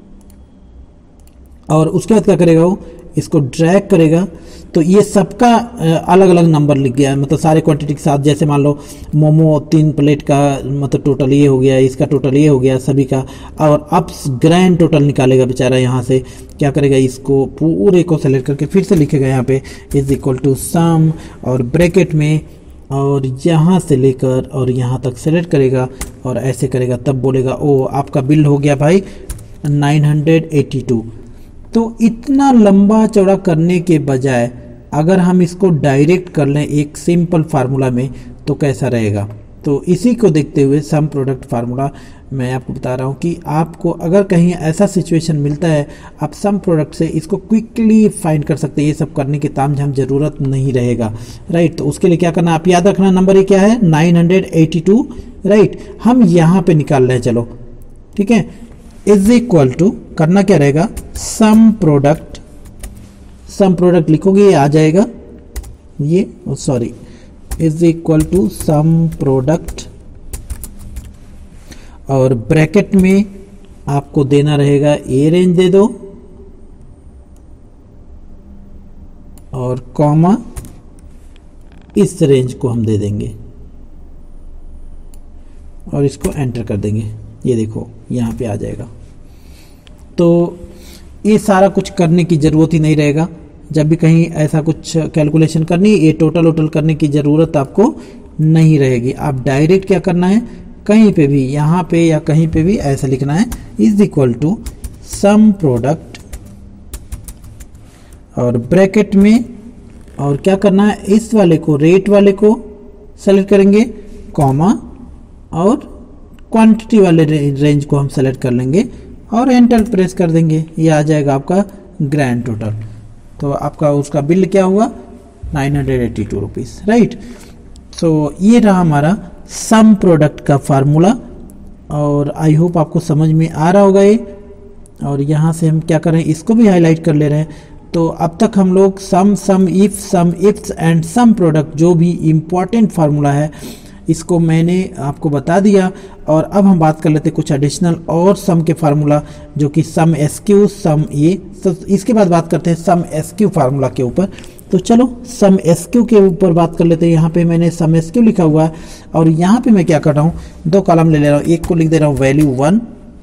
और उसके बाद क्या करेगा, वो इसको ड्रैग करेगा, तो ये सबका अलग अलग नंबर लिख गया, मतलब सारे क्वांटिटी के साथ। जैसे मान लो मोमो 3 प्लेट का मतलब टोटल ये हो गया, इसका टोटल ये हो गया सभी का। और अब ग्रैंड टोटल निकालेगा बेचारा, यहाँ से क्या करेगा, इसको पूरे को सेलेक्ट करके फिर से लिखेगा यहाँ पे इज इक्वल टू सम, और ब्रैकेट में, और यहाँ से लेकर और यहाँ तक सेलेक्ट करेगा और ऐसे करेगा, तब बोलेगा ओ आपका बिल हो गया भाई 982। तो इतना लंबा चौड़ा करने के बजाय अगर हम इसको डायरेक्ट कर लें एक सिंपल फार्मूला में, तो कैसा रहेगा। तो इसी को देखते हुए सम प्रोडक्ट फार्मूला मैं आपको बता रहा हूँ कि आपको अगर कहीं ऐसा सिचुएशन मिलता है, आप सम प्रोडक्ट से इसको क्विकली फाइंड कर सकते हैं, ये सब करने की तामझाम ज़रूरत नहीं रहेगा, राइट। तो उसके लिए क्या करना, आप याद रखना, नंबर ये क्या है 982, राइट। हम यहाँ पे निकाल रहे हैं, चलो ठीक है, इज इक्वल टू करना क्या रहेगा, सम प्रोडक्ट, सम प्रोडक्ट लिखोगे ये आ जाएगा, ये sorry, is equal to sum product, और ब्रैकेट में आपको देना रहेगा ये रेंज दे दो, और कॉमा इस रेंज को हम दे देंगे और इसको एंटर कर देंगे, ये देखो यहाँ पे आ जाएगा। तो ये सारा कुछ करने की ज़रूरत ही नहीं रहेगा, जब भी कहीं ऐसा कुछ कैलकुलेशन करनी, ये टोटल वोटल करने की ज़रूरत आपको नहीं रहेगी। आप डायरेक्ट क्या करना है, कहीं पे भी, यहाँ पे या कहीं पे भी ऐसा लिखना है is equal to sum product, और ब्रैकेट में, और क्या करना है, इस वाले को, रेट वाले को सेलेक्ट करेंगे, कॉमा, और क्वांटिटी वाले रेंज को हम सेलेक्ट कर लेंगे और एंटर प्रेस कर देंगे, ये आ जाएगा आपका ग्रैंड टोटल। तो आपका उसका बिल क्या हुआ 982 रुपीज़, राइट। सो ये रहा हमारा सम प्रोडक्ट का फार्मूला, और आई होप आपको समझ में आ रहा होगा ये। और यहाँ से हम क्या करें, इसको भी हाईलाइट कर ले रहे हैं। तो अब तक हम लोग sum ifs and sum product, जो भी इम्पॉर्टेंट फार्मूला है, इसको मैंने आपको बता दिया। और अब हम बात कर लेते हैं कुछ एडिशनल और सम के फार्मूला, जो कि सम एसक्यू, सम ये, तो इसके बाद बात करते हैं सम एसक्यू फार्मूला के ऊपर। तो चलो सम एसक्यू के ऊपर बात कर लेते हैं। यहाँ पे मैंने सम एसक्यू लिखा हुआ है, और यहाँ पे मैं क्या कर रहा हूँ, 2 कॉलम ले ले रहा हूँ, एक को लिख दे रहा हूँ वैल्यू 1,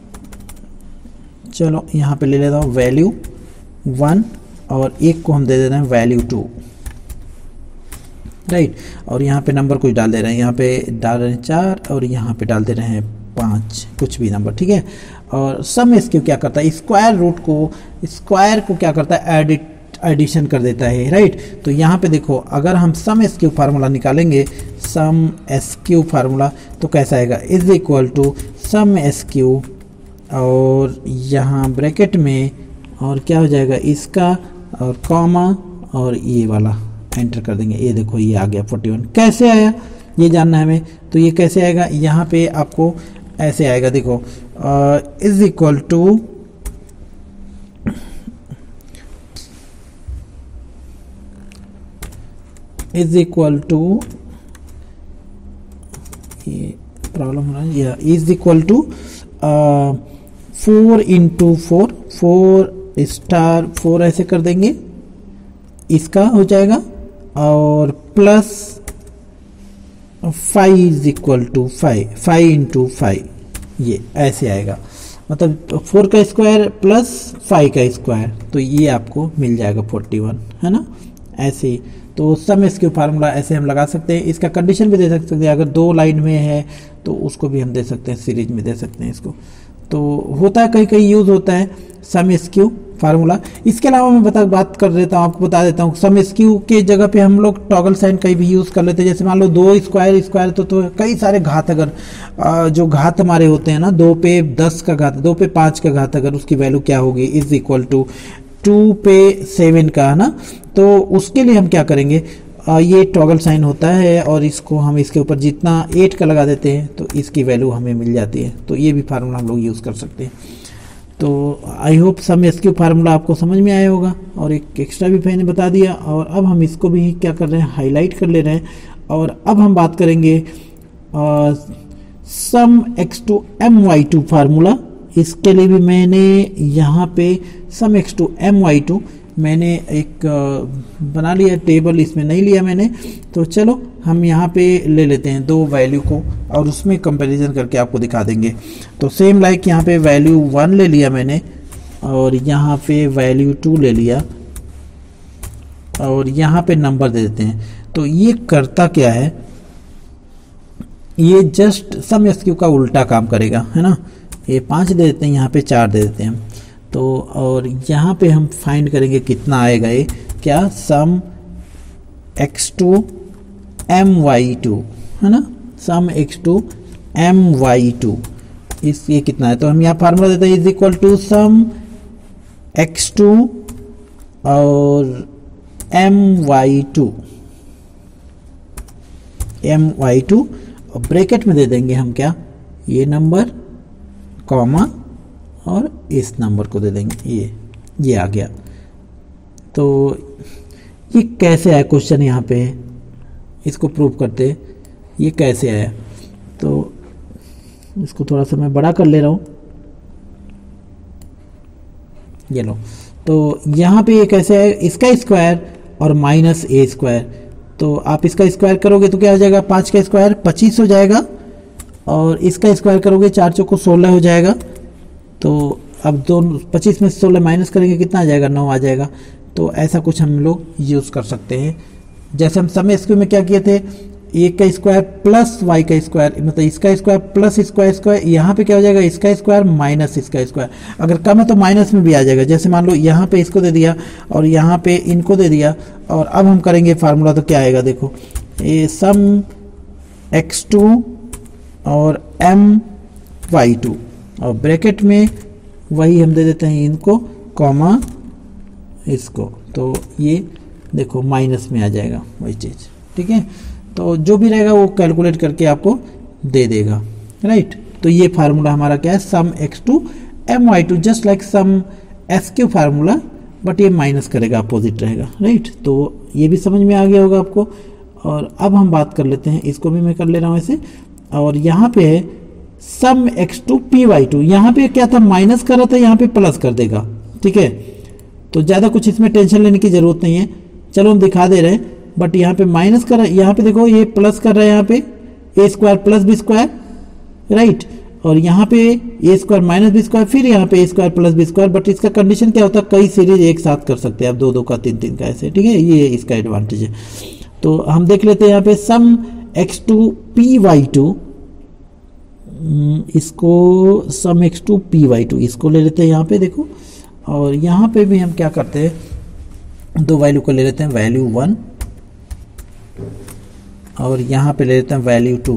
चलो यहाँ पे ले लेता हूँ वैल्यू 1, और एक को हम दे दे रहे हैं वैल्यू 2, राइट। और यहाँ पे नंबर कुछ डाल दे रहे हैं, यहाँ पे डाल रहे हैं 4 और यहाँ पे डाल दे रहे हैं 5, कुछ भी नंबर, ठीक है। और सम एसक्यू क्या करता है, स्क्वायर रूट को, स्क्वायर को क्या करता है, एडिशन कर देता है, राइट। तो यहाँ पे देखो अगर हम सम एसक्यू फार्मूला निकालेंगे, सम एसक्यू फार्मूला, तो कैसा आएगा, is equal to sum SQ और यहाँ ब्रैकेट में और क्या हो जाएगा इसका और कॉमा और ये वाला एंटर कर देंगे। ये देखो ये आ गया 41। कैसे आया ये जानना है हमें, तो ये कैसे आएगा, यहाँ पे आपको ऐसे आएगा, देखो इज इक्वल टू ये प्रॉब्लम हो रहा है, या is equal to 4 into 4 star 4 ऐसे कर देंगे, इसका हो जाएगा, और plus 5 is equal to 5 into 5, ये ऐसे आएगा, मतलब 4 का स्क्वायर प्लस 5 का स्क्वायर, तो ये आपको मिल जाएगा 41, है ना। ऐसे ही तो सम एसक्यू फार्मूला ऐसे हम लगा सकते हैं। इसका कंडीशन भी दे सकते हैं, अगर 2 लाइन में है तो उसको भी हम दे सकते हैं, सीरीज में दे सकते हैं इसको। तो होता है कहीं कहीं यूज़ होता है सम एसक्यू फार्मूला। इसके अलावा मैं बात कर देता हूँ, आपको बता देता हूँ, सम एसक्यू के जगह पे हम लोग टॉगल साइन कहीं भी यूज़ कर लेते हैं। जैसे मान लो 2 स्क्वायर तो कई सारे घात, अगर जो घात हमारे होते हैं ना, 2 पे 10 का घात, 2 पे 5 का घात, अगर उसकी वैल्यू क्या होगी, इज इक्वल टू 2 पे 7 का, है ना। तो उसके लिए हम क्या करेंगे, ये टॉगल साइन होता है और इसको हम इसके ऊपर जितना 8 का लगा देते हैं तो इसकी वैल्यू हमें मिल जाती है। तो ये भी फार्मूला हम लोग यूज़ कर सकते हैं। तो I hope sum SQ formula आपको समझ में आया होगा, और एक एक्स्ट्रा भी मैंने बता दिया। और अब हम इसको भी क्या कर रहे हैं, हाईलाइट कर ले रहे हैं। और अब हम बात करेंगे सम x2 my2 फार्मूला। इसके लिए भी मैंने यहाँ पे सम x2 my2 मैंने एक बना लिया टेबल, इसमें नहीं लिया मैंने, तो चलो हम यहाँ पे ले लेते हैं 2 वैल्यू को और उसमें कंपैरिजन करके आपको दिखा देंगे। तो सेम लाइक यहाँ पे वैल्यू 1 ले लिया मैंने और यहाँ पे वैल्यू 2 ले लिया और यहाँ पे नंबर दे देते हैं। तो ये करता क्या है, ये जस्ट सम एसक्यू का उल्टा काम करेगा, है ना। ये 5 दे देते हैं, यहाँ पे 4 दे देते हैं। तो और यहाँ पे हम फाइंड करेंगे कितना आएगा, ये क्या, सम x2 my2, है ना, सम x2 my2, इस ये कितना है। तो हम यहाँ फार्मूला देते हैं, is equal to some x2 और my2 और ब्रैकेट में दे देंगे हम क्या, ये नंबर कॉमा और इस नंबर को दे देंगे, ये आ गया। तो ये कैसे आया क्वेश्चन, यहाँ पे इसको प्रूव करते ये कैसे आया। तो इसको थोड़ा सा मैं बड़ा कर ले रहा हूँ, ये लो। तो यहाँ पे ये कैसे है, इसका स्क्वायर और माइनस a स्क्वायर। तो आप इसका स्क्वायर करोगे तो क्या हो जाएगा, 5 का स्क्वायर 25 हो जाएगा और इसका स्क्वायर करोगे 4 चौको 16 हो जाएगा। तो अब 25 में 16 माइनस करेंगे कितना आ जाएगा, 9 आ जाएगा। तो ऐसा कुछ हम लोग यूज़ कर सकते हैं। जैसे हम सम एसक्यू में क्या किए थे, a का स्क्वायर प्लस y का स्क्वायर, मतलब इसका स्क्वायर प्लस इसका स्क्वायर, यहाँ पे क्या हो जाएगा, इसका स्क्वायर माइनस इसका स्क्वायर। अगर कम है तो माइनस में भी आ जाएगा। जैसे मान लो यहाँ पे इसको दे दिया और यहाँ पे इनको दे दिया, और अब हम करेंगे फार्मूला तो क्या आएगा, देखो ये सम x2 और my2 और ब्रैकेट में वही हम दे देते हैं इनको कॉमा इसको, तो ये देखो माइनस में आ जाएगा वही चीज़, ठीक है। तो जो भी रहेगा वो कैलकुलेट करके आपको दे देगा, राइट। तो ये फार्मूला हमारा क्या है, sum x2 my2, just like sum SQ formula, but ये माइनस करेगा, अपोजिट रहेगा, राइट। तो ये भी समझ में आ गया होगा आपको। और अब हम बात कर लेते हैं, इसको भी मैं कर ले रहा हूँ ऐसे। और यहाँ पे है सम x2 py2, यहाँ पे क्या था, माइनस कर रहा था, यहाँ पे प्लस कर देगा, ठीक है। तो ज़्यादा कुछ इसमें टेंशन लेने की ज़रूरत नहीं है, चलो हम दिखा दे रहे हैं। बट यहाँ पे माइनस कर रहा है, यहाँ पे देखो ये प्लस कर रहा है, यहाँ पे a square plus b square, right. और यहाँ पे a square minus b square, फिर यहाँ पे a square plus b square. But इसका कंडीशन क्या होता है, कई सीरीज एक साथ कर सकते हैं आप, 2 का 3 का ऐसे, ठीक है। ये इसका एडवांटेज है। तो हम देख लेते हैं यहाँ पे सम x2 py2, इसको sum X two P Y two इसको ले लेते हैं यहाँ पे देखो, और यहाँ पे भी हम क्या करते हैं, दो वैल्यू को ले लेते हैं, वैल्यू 1 और यहाँ पे ले लेते हैं वैल्यू 2,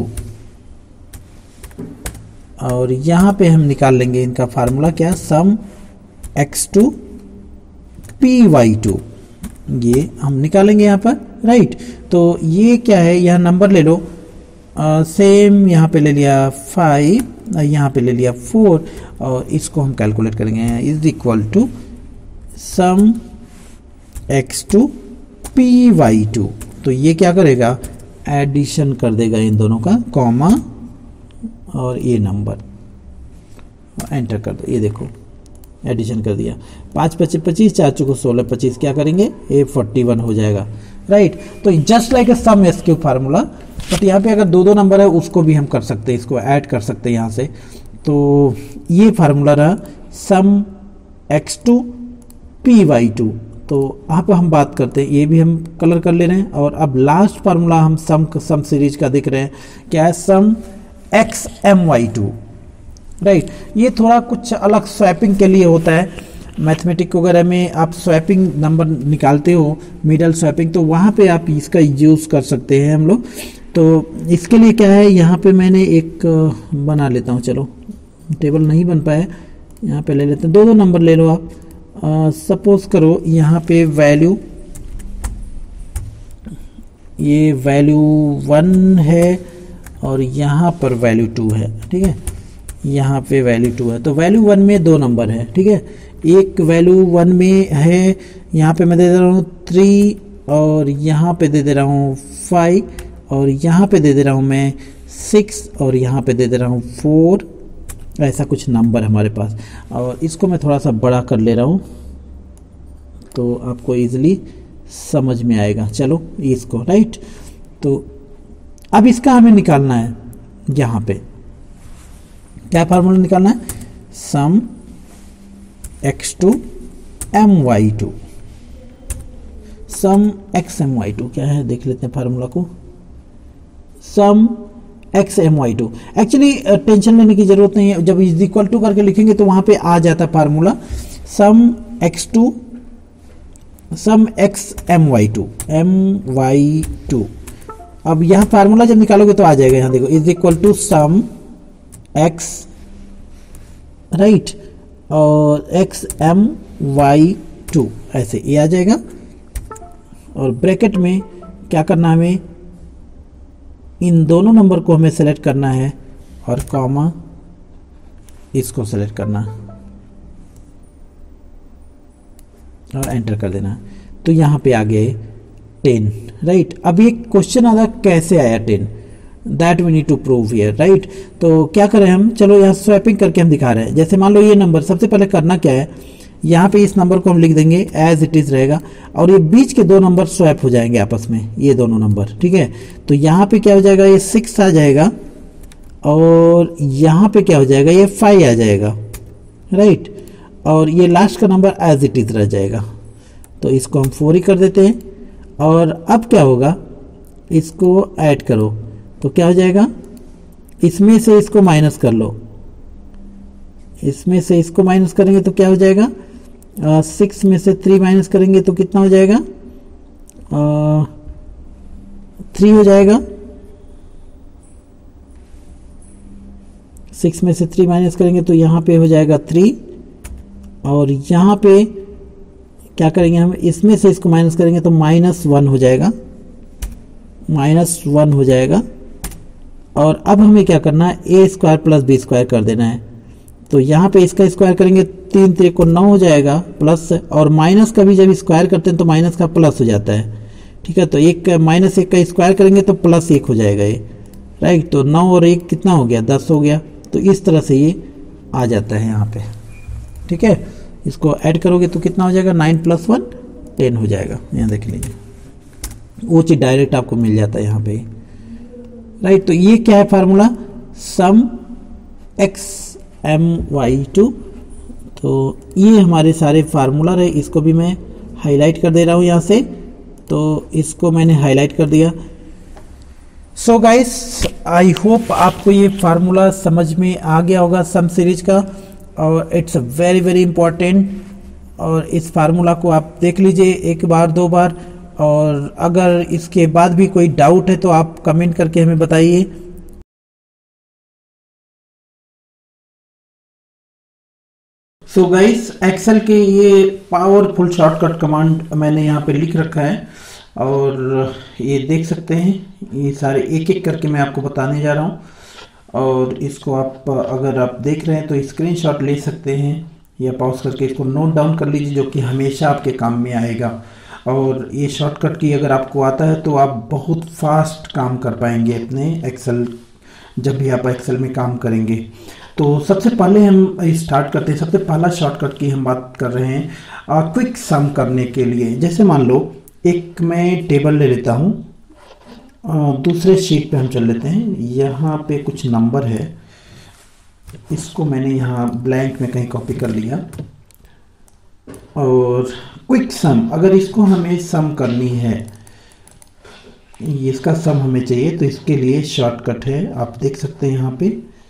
और यहाँ पे हम निकाल लेंगे इनका फार्मूला क्या, sum X two P Y two, ये हम निकालेंगे यहाँ पर, राइट। तो ये क्या है, यहाँ नंबर ले लो, सेम यहाँ पे ले लिया 5, यहाँ पे ले लिया 4, और इसको हम कैलकुलेट करेंगे, is equal to sum X two P Y two. तो ये क्या करेगा, एडिशन कर देगा इन दोनों का, कॉमा और ये नंबर एंटर कर दो, ये देखो एडिशन कर दिया, 5 25 25, 4 चौको 16, 25 क्या करेंगे, ये 41 हो जाएगा, राइट। तो just like a sum S cube formula, but यहाँ पे अगर दो दो नंबर है उसको भी हम कर सकते हैं, इसको ऐड कर सकते हैं यहाँ से। तो ये फार्मूला रहा sum X two P Y two. तो आप हम बात करते हैं, ये भी हम कलर कर ले रहे हैं, और अब लास्ट फार्मूला हम सम सीरीज का देख रहे हैं, क्या है, sum X M Y two, right. ये थोड़ा कुछ अलग स्वैपिंग के लिए होता है, मैथमेटिक वगैरह में आप स्वैपिंग नंबर निकालते हो, मिडल स्वैपिंग, तो वहाँ पे आप इसका यूज़ कर सकते हैं हम लोग। तो इसके लिए क्या है, यहाँ पे मैंने एक बना लेता हूँ, चलो टेबल नहीं बन पाया, यहाँ पे ले लेते हैं, दो दो नंबर ले लो आप, सपोज करो यहाँ पे वैल्यू, ये वैल्यू 1 है और यहाँ पर वैल्यू 2 है, ठीक है, यहाँ पे वैल्यू 2 है। तो वैल्यू 1 में दो नंबर है, ठीक है, एक वैल्यू 1 में है, यहाँ पे मैं दे दे रहा हूँ 3, और यहाँ पे दे दे रहा हूँ 5, और यहाँ पे दे दे रहा हूँ मैं 6, और यहाँ पे दे दे रहा हूँ 4, ऐसा कुछ नंबर हमारे पास। और इसको मैं थोड़ा सा बड़ा कर ले रहा हूँ तो आपको इजीली समझ में आएगा, चलो इसको, राइट। तो अब इसका हमें निकालना है, यहाँ पे क्या फार्मूला निकालना है, sum X two M Y two, sum X M Y two क्या है, देख लेते हैं फार्मूला को, sum X M Y two. Actually tension लेने की जरूरत नहीं है, जब इज इक्वल टू करके लिखेंगे तो वहां पे आ जाता formula, sum X two sum X M Y two. अब यहाँ फार्मूला जब निकालोगे तो आ जाएगा, यहाँ देखो, is equal to sum X, right, और एक्स एम वाई टू, ऐसे ये आ जाएगा। और ब्रैकेट में क्या करना है, हमें इन दोनों नंबर को हमें सेलेक्ट करना है, और कॉमा इसको सेलेक्ट करना और एंटर कर देना। तो यहाँ पे आ गए 10, राइट। अब ये क्वेश्चन आता कैसे आया 10, that we need to prove here, right. तो क्या करें हम, चलो यहाँ स्वैपिंग करके हम दिखा रहे हैं। जैसे मान लो ये नंबर, सबसे पहले करना क्या है, यहाँ पे इस नंबर को हम लिख देंगे एज इट इज रहेगा, और ये बीच के दो नंबर स्वैप हो जाएंगे आपस में, ये दोनों नंबर, ठीक है। तो यहाँ पे क्या हो जाएगा, ये 6 आ जाएगा, और यहाँ पे क्या हो जाएगा, ये 5 आ जाएगा, राइट। और ये लास्ट का नंबर एज इट इज रह जाएगा, तो इसको हम 4 ही कर देते हैं। और अब क्या होगा, इसको ऐड करो तो क्या हो जाएगा, इसमें से इसको माइनस कर लो, इसमें से इसको माइनस करेंगे तो क्या हो जाएगा, 6 में से 3 माइनस करेंगे तो कितना हो जाएगा, 3 हो जाएगा। 6 में से 3 माइनस करेंगे तो यहाँ पे हो जाएगा 3, और यहाँ पे क्या करेंगे हम, इसमें से इसको माइनस करेंगे तो -1 हो जाएगा, -1 हो जाएगा। और अब हमें क्या करना है, a square plus B square कर देना है। तो यहाँ पे इसका स्क्वायर करेंगे 3 3 को 9 हो जाएगा प्लस, और माइनस का भी जब स्क्वायर करते हैं तो माइनस का प्लस हो जाता है, ठीक है। तो -1 का स्क्वायर करेंगे तो +1 हो जाएगा ये, राइट। तो 9 और 1 कितना हो गया, 10 हो गया। तो इस तरह से ये आ जाता है यहाँ पे, ठीक है। इसको ऐड करोगे तो कितना हो जाएगा, 9 + 1 10 हो जाएगा। यहाँ देख लीजिए, वो चीज़ डायरेक्ट आपको मिल जाता है यहाँ पे, राइट। तो ये क्या है formula, sum X M Y two. तो ये हमारे सारे फार्मूला रहे, इसको भी मैं हाईलाइट कर दे रहा हूँ यहाँ से। तो इसको मैंने हाईलाइट कर दिया। सो गाइस, आई होप आपको ये फार्मूला समझ में आ गया होगा सम सीरीज का, और इट्स वेरी वेरी इंपॉर्टेंट। और इस फार्मूला को आप देख लीजिए एक बार दो बार, और अगर इसके बाद भी कोई डाउट है तो आप कमेंट करके हमें बताइए। सो गाइस, एक्सेल के ये पावरफुल शॉर्टकट कमांड मैंने यहाँ पे लिख रखा है, और ये देख सकते हैं, ये सारे एक एक करके मैं आपको बताने जा रहा हूँ। और इसको आप अगर आप देख रहे हैं तो स्क्रीनशॉट ले सकते हैं या पॉज करके इसको नोट डाउन कर लीजिए, जो कि हमेशा आपके काम में आएगा। और ये शॉर्टकट की अगर आपको आता है तो आप बहुत फास्ट काम कर पाएंगे अपने एक्सेल, जब भी आप एक्सेल में काम करेंगे। तो सबसे पहले हम स्टार्ट करते हैं। सबसे पहला शॉर्टकट की हम बात कर रहे हैं क्विक सम करने के लिए। जैसे मान लो एक मैं टेबल ले लेता हूँ, दूसरे शीट पे हम चल लेते हैं। यहाँ पे कुछ नंबर है, इसको मैंने यहाँ ब्लैंक में कहीं कॉपी कर लिया। और क्विक सम, अगर इसको हमें सम करनी है, इसका सम हमें चाहिए, तो इसके लिए शॉर्टकट है, आप देख सकते हैं यहाँ पे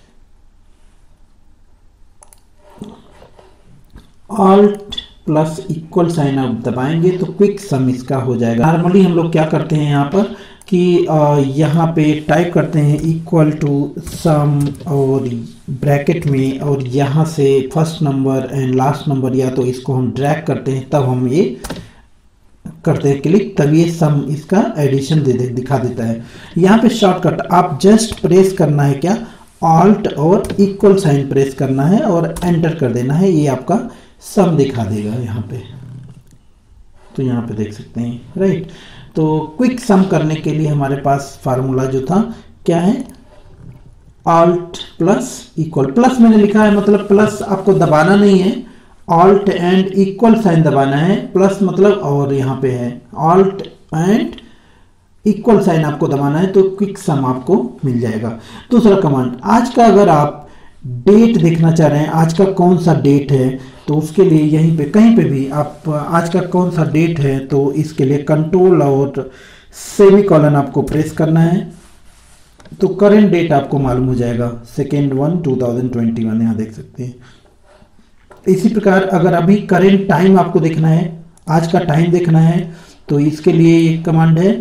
ऑल्ट प्लस इक्वल साइन आप दबाएंगे तो क्विक सम इसका हो जाएगा। नॉर्मली हम लोग क्या करते हैं यहाँ पर कि यहाँ पे टाइप करते हैं इक्वल टू सम और ब्रैकेट में, और यहाँ से first number and last number या तो इसको हम ड्रैग करते हैं, तब हम ये करते हैं क्लिक, तब ये सम इसका एडिशन दिखा देता है। यहाँ पे शॉर्टकट आप जस्ट प्रेस करना है, क्या ऑल्ट और इक्वल साइन प्रेस करना है और एंटर कर देना है, ये आपका सम दिखा देगा यहाँ पे। तो यहाँ पे देख सकते हैं, राइट। तो क्विक सम करने के लिए हमारे पास फार्मूला जो था क्या है, ऑल्ट प्लस इक्वल। प्लस मैंने लिखा है, मतलब प्लस आपको दबाना नहीं है, ऑल्ट एंड इक्वल साइन दबाना है। प्लस मतलब, और यहाँ पे है ऑल्ट एंड इक्वल साइन आपको दबाना है, तो क्विक सम आपको मिल जाएगा। दूसरा कमांड, आज का अगर आप डेट देखना चाह रहे हैं, आज का कौन सा डेट है, तो उसके लिए यहीं पे कहीं पे भी आप आज का कौन सा डेट है, तो इसके लिए कंट्रोल और सेमीकोलन आपको प्रेस करना है, तो करंट डेट आपको मालूम हो जाएगा, 2/1/2021, यहाँ देख सकते हैं। इसी प्रकार अगर अभी करंट टाइम आपको देखना है, आज का टाइम देखना है, तो इसके लिए एक कमांड है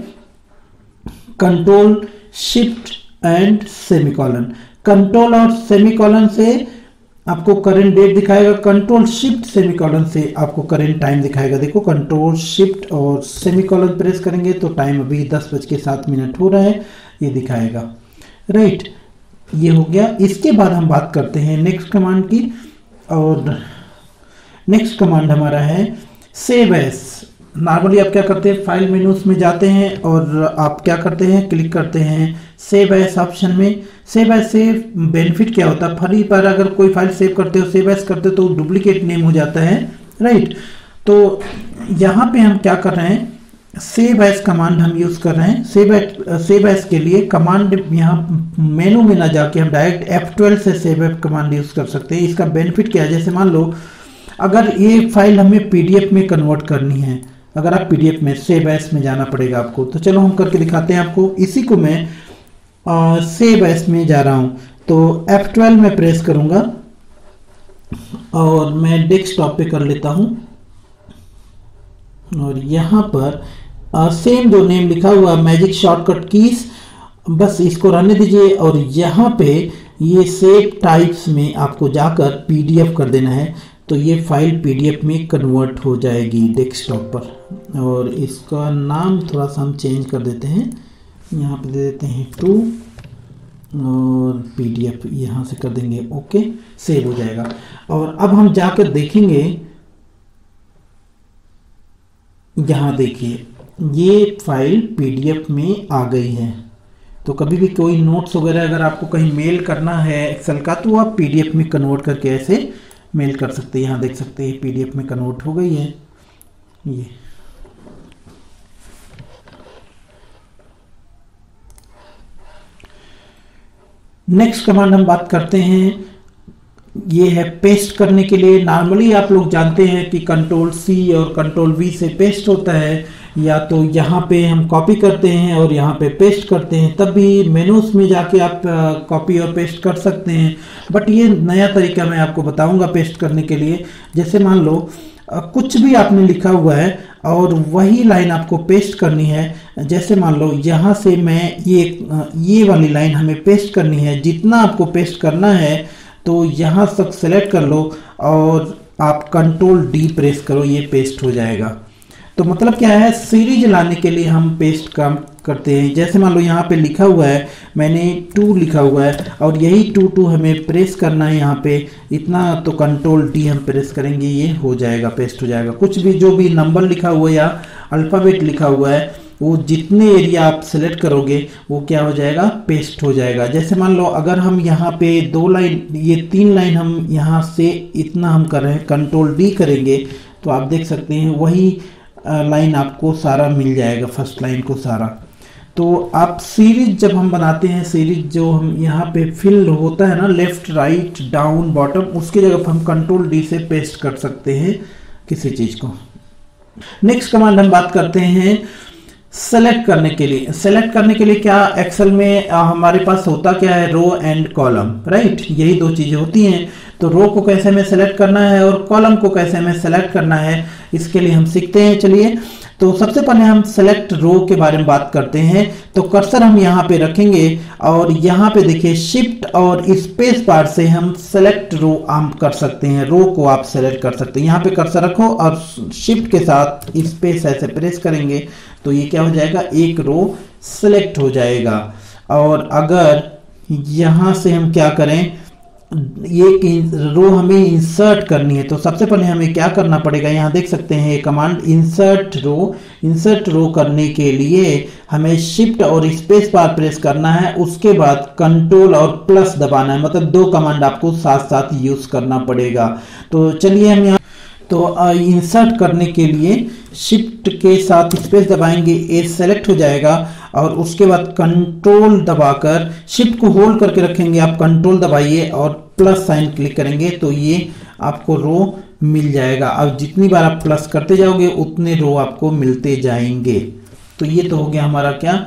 control shift and semicolon. Control और सेमीकोलन से आपको करंट डेट दिखाएगा, कंट्रोल शिफ्ट सेमीकोलन से आपको करंट टाइम दिखाएगा। देखो, कंट्रोल शिफ्ट और सेमीकोलन प्रेस करेंगे तो टाइम अभी 10:07 हो रहा है, ये दिखाएगा, राइट। ये हो गया। इसके बाद हम बात करते हैं नेक्स्ट कमांड की, और नेक्स्ट कमांड हमारा है सेव एज। नॉर्मली आप क्या करते हैं, फाइल मेनूज में जाते हैं और आप क्या करते हैं, क्लिक करते हैं सेव एज ऑप्शन में। सेव एज से बेनिफिट क्या होता है, फरी पर अगर कोई फाइल सेव करते हो, सेव एज करते हो तो डुप्लीकेट नेम हो जाता है, राइट। तो यहाँ पे हम क्या कर रहे हैं, सेव एज कमांड हम यूज कर रहे हैं। सेव एज के लिए कमांड यहाँ मेनू में ना जाके हम डायरेक्ट F12 से सेव एज कमांड यूज कर सकते हैं। इसका बेनिफिट क्या है, जैसे मान लो अगर ये फाइल हमें PDF में कन्वर्ट करनी है, अगर आप PDF में सेव एज में जाना पड़ेगा आपको, तो चलो हम करके दिखाते हैं आपको। इसी को मैं सेव एज में जा रहा हूं, तो F12 में प्रेस करूंगा और मैं डेस्कटॉप पे कर लेता हूं, और यहां पर सेम जो नेम लिखा हुआ मैजिक शॉर्टकट कीज, बस इसको रहने दीजिए। और यहाँ पे ये सेव टाइप्स में आपको जाकर PDF कर देना है, तो ये फाइल PDF में कन्वर्ट हो जाएगी डेस्कटॉप पर। और इसका नाम थोड़ा सा हम चेंज कर देते हैं, यहाँ पे दे देते हैं 2 और PDF यहाँ से कर देंगे ओके, सेव हो जाएगा। और अब हम जाकर देखेंगे, यहाँ देखिए ये फाइल PDF में आ गई है। तो कभी भी कोई नोट्स वगैरह अगर आपको कहीं मेल करना है एक्सेल का, तो आप PDF में कन्वर्ट करके ऐसे मेल कर सकते हैं। यहाँ देख सकते हैं PDF में कन्वर्ट हो गई है ये। नेक्स्ट कमांड हम बात करते हैं, ये है पेस्ट करने के लिए। नॉर्मली आप लोग जानते हैं कि कंट्रोल C और कंट्रोल V से पेस्ट होता है, या तो यहाँ पे हम कॉपी करते हैं और यहाँ पे पेस्ट करते हैं, तब भी मेनूज में जाके आप कॉपी और पेस्ट कर सकते हैं। बट ये नया तरीका मैं आपको बताऊंगा पेस्ट करने के लिए। जैसे मान लो कुछ भी आपने लिखा हुआ है और वही लाइन आपको पेस्ट करनी है। जैसे मान लो यहाँ से मैं ये वाली लाइन हमें पेस्ट करनी है, जितना आपको पेस्ट करना है तो यहाँ तक सेलेक्ट कर लो और आप कंट्रोल डी प्रेस करो, ये पेस्ट हो जाएगा। तो मतलब क्या है, सीरीज लाने के लिए हम पेस्ट काम करते हैं। जैसे मान लो यहाँ पे लिखा हुआ है, मैंने 2 लिखा हुआ है और यही 2 हमें प्रेस करना है यहाँ पे इतना, तो कंट्रोल डी हम प्रेस करेंगे, ये हो जाएगा, पेस्ट हो जाएगा। कुछ भी जो भी नंबर लिखा हुआ है या अल्फ़ाबेट लिखा हुआ है, वो जितने एरिया आप सेलेक्ट करोगे वो क्या हो जाएगा, पेस्ट हो जाएगा। जैसे मान लो अगर हम यहाँ पे 2 लाइन, ये 3 लाइन हम यहाँ से इतना हम कर रहे हैं, कंट्रोल डी करेंगे तो आप देख सकते हैं वही लाइन आपको सारा मिल जाएगा, फर्स्ट लाइन को सारा। तो आप सीरीज जब हम बनाते हैं, सीरीज जो हम यहाँ पे फिल होता है ना, लेफ्ट राइट डाउन बॉटम, उसकी जगह हम कंट्रोल डी से पेस्ट कर सकते हैं किसी चीज को। नेक्स्ट कमांड हम बात करते हैं सेलेक्ट करने के लिए। सेलेक्ट करने के लिए क्या एक्सेल में हमारे पास होता क्या है, रो एंड कॉलम, राइट, यही 2 चीजें होती हैं। तो रो को कैसे हमें सेलेक्ट करना है और कॉलम को कैसे हमें सेलेक्ट करना है, इसके लिए हम सीखते हैं। चलिए, तो सबसे पहले हम सेलेक्ट रो के बारे में बात करते हैं। तो कर्सर हम यहाँ पे रखेंगे और यहाँ पे देखिए शिफ्ट और स्पेस बार से हम सेलेक्ट रो हम कर सकते हैं, रो को आप सेलेक्ट कर सकते हैं। यहाँ पे कर्सर रखो और शिफ्ट के साथ स्पेस ऐसे प्रेस करेंगे तो ये क्या हो जाएगा, एक रो सेलेक्ट हो जाएगा। और अगर यहाँ से हम क्या करें, ये रो हमें इंसर्ट करनी है, तो सबसे पहले हमें क्या करना पड़ेगा, यहाँ देख सकते हैं ये command insert row. Insert row करने के लिए हमें शिफ्ट और स्पेस बार प्रेस करना है, उसके बाद कंट्रोल और प्लस दबाना है, मतलब 2 कमांड आपको साथ साथ यूज करना पड़ेगा। तो चलिए हम यहाँ, तो इंसर्ट करने के लिए शिफ्ट के साथ स्पेस दबाएंगे, ए सेलेक्ट हो जाएगा और उसके बाद कंट्रोल दबाकर शिफ्ट को होल्ड करके रखेंगे, आप कंट्रोल दबाइए और प्लस साइन क्लिक करेंगे तो ये आपको रो मिल जाएगा। अब जितनी बार आप प्लस करते जाओगे उतने रो आपको मिलते जाएंगे। तो ये तो हो गया हमारा क्या,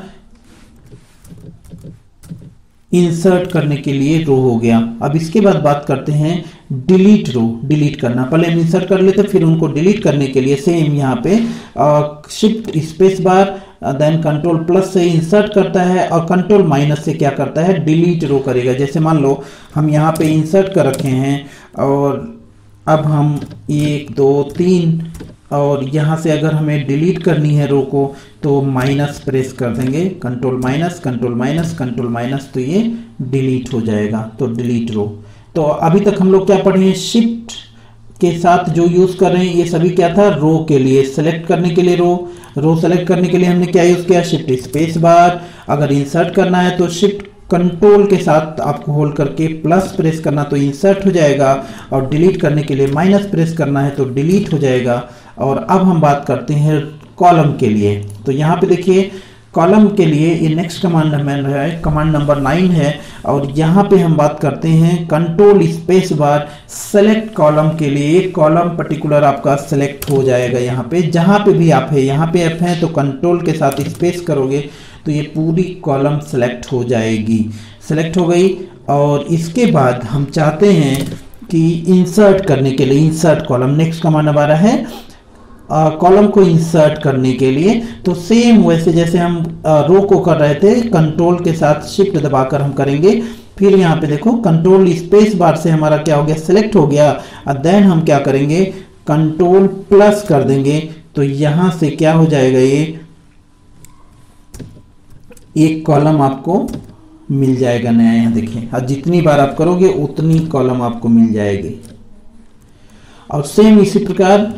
इंसर्ट करने के लिए रो हो गया। अब इसके बाद बात करते हैं डिलीट रो, डिलीट करना। पहले हम इंसर्ट कर लेते, फिर उनको डिलीट करने के लिए सेम यहाँ पे shift space bar then control plus से इंसर्ट करता है और कंट्रोल माइनस से क्या करता है, डिलीट रो करेगा। जैसे मान लो हम यहाँ पे इंसर्ट कर रखे हैं और अब हम 1 2 3 और यहाँ से अगर हमें डिलीट करनी है रो को तो माइनस प्रेस कर देंगे, control minus control minus control minus, तो ये डिलीट हो जाएगा। तो डिलीट रो। तो अभी तक हम लोग क्या पढ़े हैं, शिफ्ट के साथ जो यूज कर रहे हैं ये सभी क्या था, रो के लिए, सेलेक्ट करने के लिए रो सेलेक्ट करने के लिए हमने क्या यूज किया, शिफ्ट स्पेस बार। अगर इंसर्ट करना है तो शिफ्ट कंट्रोल के साथ आपको होल्ड करके प्लस प्रेस करना तो इंसर्ट हो जाएगा, और डिलीट करने के लिए माइनस प्रेस करना है तो डिलीट हो जाएगा। और अब हम बात करते हैं कॉलम के लिए। तो यहाँ पे देखिए कॉलम के लिए ये नेक्स्ट कमांड है, कमांड नंबर 9 है, और यहाँ पे हम बात करते हैं control space bar select column के लिए। एक कॉलम पर्टिकुलर आपका सेलेक्ट हो जाएगा यहाँ पे, जहाँ पे भी आप है, यहाँ पे आप हैं तो कंट्रोल के साथ स्पेस करोगे तो ये पूरी कॉलम सेलेक्ट हो जाएगी, सेलेक्ट हो गई। और इसके बाद हम चाहते हैं कि इंसर्ट करने के लिए, इंसर्ट कॉलम नेक्स्ट कमांड हमारा है कॉलम को इंसर्ट करने के लिए। तो सेम वैसे जैसे हम रो को कर रहे थे, कंट्रोल के साथ शिफ्ट दबाकर हम करेंगे। फिर यहाँ पे देखो कंट्रोल स्पेस बार से हमारा क्या हो गया, सेलेक्ट हो गया। और देन हम क्या करेंगे, कंट्रोल प्लस कर देंगे तो यहाँ से क्या हो जाएगा, ये एक कॉलम आपको मिल जाएगा नया। यहाँ देखिए, और जितनी बार आप करोगे उतनी कॉलम आपको मिल जाएगी। और सेम इसी प्रकार,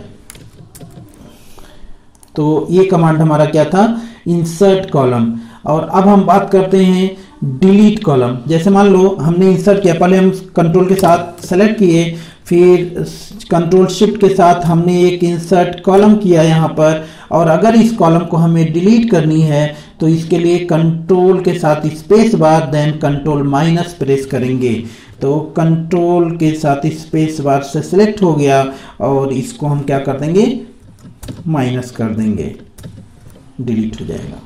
तो ये कमांड हमारा क्या था, इंसर्ट कॉलम। और अब हम बात करते हैं डिलीट कॉलम। जैसे मान लो हमने इंसर्ट किया, पहले हम कंट्रोल के साथ सेलेक्ट किए, फिर कंट्रोल शिफ्ट के साथ हमने एक इंसर्ट कॉलम किया यहाँ पर। और अगर इस कॉलम को हमें डिलीट करनी है तो इसके लिए कंट्रोल के साथ space bar then control minus press करेंगे। तो कंट्रोल के साथ स्पेस बार से सिलेक्ट हो गया और इसको हम क्या कर देंगे, माइनस कर देंगे। डिलीट हो जाएगा।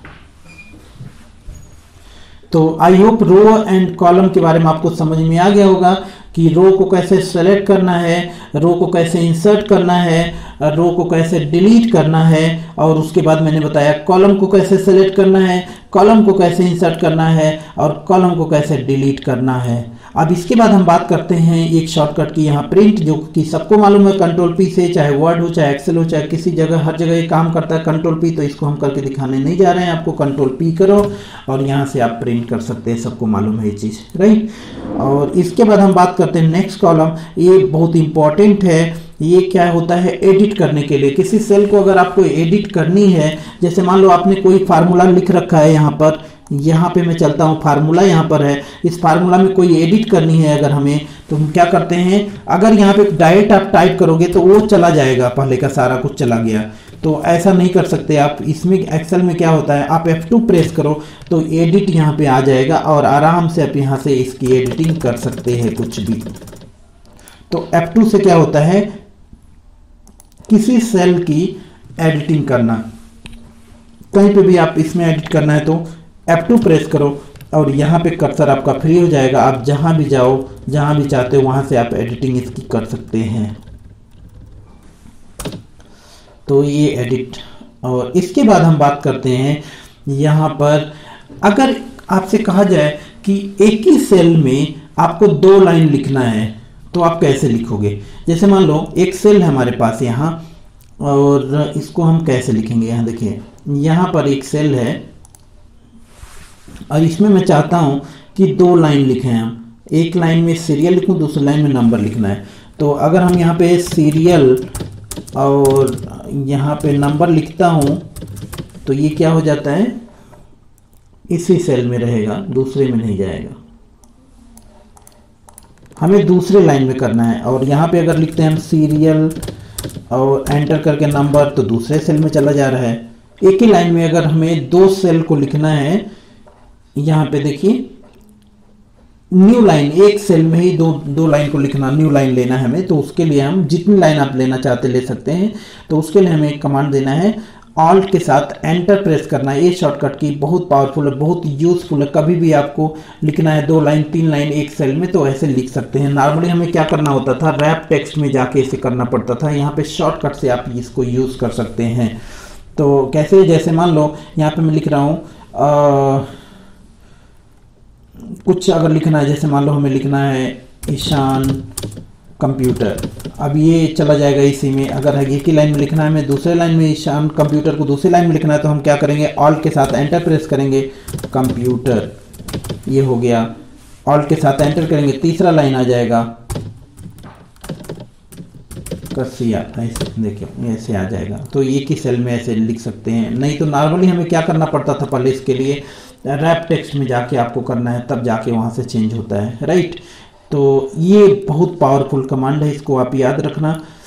तो I hope row and column के बारे में आपको समझ में आ गया होगा कि रो को कैसे सेलेक्ट करना है, रो को कैसे इंसर्ट करना है, रो को कैसे डिलीट करना है, और उसके बाद मैंने बताया कॉलम को कैसे सेलेक्ट करना है, कॉलम को कैसे इंसर्ट करना है और कॉलम को कैसे डिलीट करना है। अब इसके बाद हम बात करते हैं एक शॉर्टकट की, यहाँ प्रिंट, जो कि सबको मालूम है कंट्रोल पी से, चाहे वर्ड हो चाहे एक्सेल हो चाहे किसी जगह, हर जगह ये काम करता है कंट्रोल पी। तो इसको हम करके दिखाने नहीं जा रहे हैं, आपको कंट्रोल पी करो और यहाँ से आप प्रिंट कर सकते हैं, सबको मालूम है ये चीज़, राइट। और इसके बाद हम बात करते हैं नेक्स्ट कॉलम, ये बहुत इंपॉर्टेंट है। ये क्या होता है, एडिट करने के लिए किसी सेल को अगर आपको एडिट करनी है, जैसे मान लो आपने कोई फार्मूला लिख रखा है यहाँ पे मैं चलता हूँ, फार्मूला यहाँ पर है, इस फार्मूला में कोई एडिट करनी है अगर हमें, तो हम क्या करते हैं, अगर यहाँ पे डायरेक्ट आप टाइप करोगे तो वो चला जाएगा, पहले का सारा कुछ चला गया। तो ऐसा नहीं कर सकते आप। इसमें एक्सेल में क्या होता है, आप F2 प्रेस करो तो एडिट यहाँ पे आ जाएगा और आराम से आप यहाँ से इसकी एडिटिंग कर सकते हैं कुछ भी। तो F2 से क्या होता है, किसी सेल की एडिटिंग करना, कहीं पे भी आप इसमें एडिट करना है तो F2 प्रेस करो और यहाँ पे कर्सर आपका फ्री हो जाएगा, आप जहाँ भी जाओ, जहाँ भी चाहते हो वहाँ से आप एडिटिंग इसकी कर सकते हैं। तो ये एडिट, और इसके बाद हम बात करते हैं यहाँ पर, अगर आपसे कहा जाए कि एक ही सेल में आपको 2 लाइन लिखना है तो आप कैसे लिखोगे। जैसे मान लो एक सेल है हमारे पास यहाँ, और इसको हम कैसे लिखेंगे, यहाँ देखिए, यहाँ पर एक सेल है और इसमें मैं चाहता हूँ कि 2 लाइन लिखें हम, एक लाइन में सीरियल लिखूँ, दूसरी लाइन में नंबर लिखना है। तो अगर हम यहाँ पे सीरियल और यहाँ पे नंबर लिखता हूँ तो ये क्या हो जाता है, इसी सेल में रहेगा, दूसरे में नहीं जाएगा, हमें दूसरे लाइन में करना है। और यहाँ पे अगर लिखते हैं हम सीरियल और एंटर करके नंबर, तो दूसरे सेल में चला जा रहा है। एक ही लाइन में अगर हमें 2 सेल को लिखना है, यहाँ पे देखिए न्यू लाइन, एक सेल में ही दो लाइन को लिखना, न्यू लाइन लेना है हमें, तो उसके लिए हम जितनी लाइन आप लेना चाहते ले सकते हैं। तो उसके लिए हमें एक कमांड देना है, ऑल्ट के साथ एंटर प्रेस करना है। ये शॉर्टकट की बहुत पावरफुल है, बहुत यूजफुल है। कभी भी आपको लिखना है 2 लाइन 3 लाइन एक सेल में तो ऐसे लिख सकते हैं। नॉर्मली हमें क्या करना होता था, रैप टेक्स्ट में जाके इसे करना पड़ता था, यहाँ पे शॉर्टकट से आप इसको यूज कर सकते हैं। तो कैसे, जैसे मान लो यहाँ पे मैं लिख रहा हूँ कुछ अगर लिखना है, जैसे मान लो हमें लिखना है ईशान कंप्यूटर, अब ये चला जाएगा इसी में। अगर एक ही लाइन में लिखना है, हमें दूसरे लाइन में ईशान कंप्यूटर को दूसरी लाइन में लिखना है, तो हम क्या करेंगे, ऑल्ट के साथ एंटर प्रेस करेंगे, कंप्यूटर, ये हो गया, ऑल्ट के साथ एंटर करेंगे, तीसरा लाइन आ जाएगा कसिया, ऐसे देखिए ऐसे आ जाएगा। तो एक ही सेल में ऐसे लिख सकते हैं। नहीं तो नॉर्मली हमें क्या करना पड़ता था पहले, इसके लिए रैप टेक्स्ट में जाके आपको करना है, तब जाके वहाँ से चेंज होता है, राइट। तो ये बहुत पावरफुल कमांड है, इसको आप याद रखना।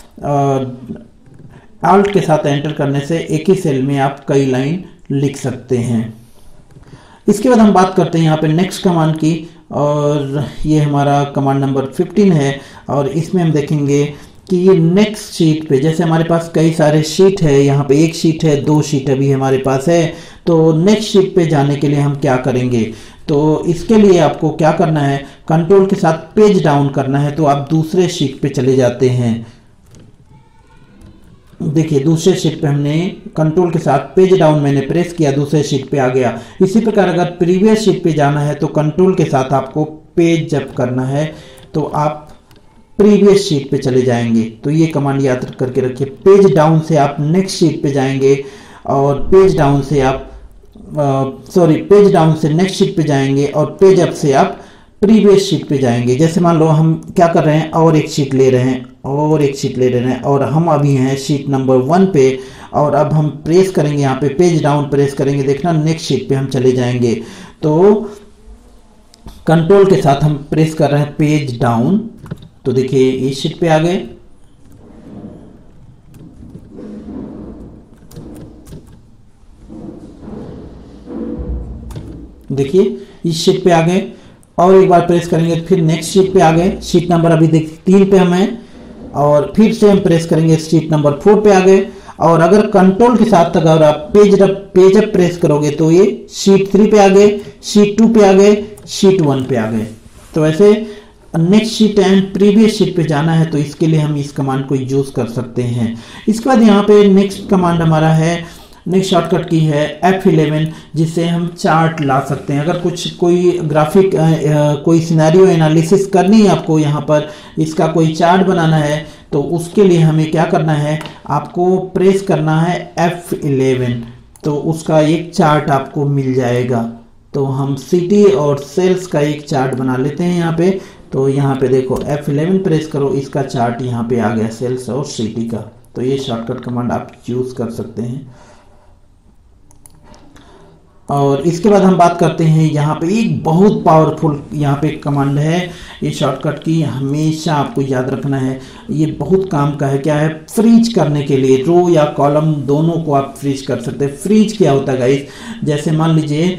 ऑल्ट के साथ एंटर करने से एक ही सेल में आप कई लाइन लिख सकते हैं। इसके बाद हम बात करते हैं यहाँ पे नेक्स्ट कमांड की, और ये हमारा कमांड नंबर 15 है। और इसमें हम देखेंगे कि ये नेक्स्ट शीट पे, जैसे हमारे पास कई सारे शीट है, यहाँ पे एक शीट है, 2 शीट अभी हमारे पास है, तो नेक्स्ट शीट पे जाने के लिए हम क्या करेंगे, तो इसके लिए आपको क्या करना है, कंट्रोल के साथ पेज डाउन करना है, तो आप दूसरे शीट पे चले जाते हैं। देखिए दूसरे शीट पे हमने कंट्रोल के साथ पेज डाउन मैंने प्रेस किया, दूसरे शीट पे आ गया। इसी प्रकार अगर प्रीवियस शीट पे जाना है तो कंट्रोल के साथ आपको पेज जब करना है तो आप प्रीवियस शीट पे चले जाएंगे। तो ये कमांड याद करके रखिए, पेज डाउन से आप नेक्स्ट शीट पे जाएंगे और पेज डाउन से आप पेज डाउन से नेक्स्ट शीट पे जाएंगे और पेज अप से आप प्रीवियस शीट पे जाएंगे। जैसे मान लो हम क्या कर रहे हैं, और एक शीट ले रहे हैं और एक शीट ले रहे हैं, और हम अभी हैं शीट नंबर 1 पे, और अब हम प्रेस करेंगे यहाँ पे पेज डाउन प्रेस करेंगे, देखना नेक्स्ट शीट पे हम चले जाएंगे। तो कंट्रोल के साथ हम प्रेस कर रहे हैं पेज डाउन, तो देखिए इस शीट पे आ गए। देखिए इस शीट पे आ गए, और एक बार प्रेस करेंगे तो फिर नेक्स्ट शीट पे आ गए। शीट नंबर अभी देखिए 3 पे हम हैं, और फिर से हम प्रेस करेंगे शीट नंबर 4 पे आ गए। और अगर कंट्रोल के साथ अगर आप पेज अप प्रेस करोगे तो ये शीट 3 पे आ गए, शीट 2 पे आ गए, शीट 1 पे आ गए। तो ऐसे next sheet and previous sheet पे जाना है तो इसके लिए हम इस कमांड को यूज कर सकते हैं। इसके बाद यहाँ पे नेक्स्ट कमांड हमारा है, नेक्स्ट शॉर्टकट की है F11, जिससे हम चार्ट ला सकते हैं। अगर कोई ग्राफिक कोई सिनेरियो एनालिसिस करनी है आपको, यहाँ पर इसका कोई चार्ट बनाना है तो उसके लिए हमें क्या करना है, आपको प्रेस करना है F11, तो उसका एक चार्ट आपको मिल जाएगा। तो हम सिटी और सेल्स का एक चार्ट बना लेते हैं यहाँ पे। तो यहाँ पे देखो F11 प्रेस करो, इसका चार्ट यहाँ पे आ गया सेल्स और सिटी का। तो ये शॉर्टकट कमांड आप यूज कर सकते हैं। और इसके बाद हम बात करते हैं, यहाँ पे एक बहुत पावरफुल यहाँ पे कमांड है, ये शॉर्टकट की हमेशा आपको याद रखना है, ये बहुत काम का है। क्या है, फ्रीज करने के लिए रो या कॉलम दोनों को आप फ्रीज कर सकते हैं। फ्रीज क्या होता है गाइस, जैसे मान लीजिए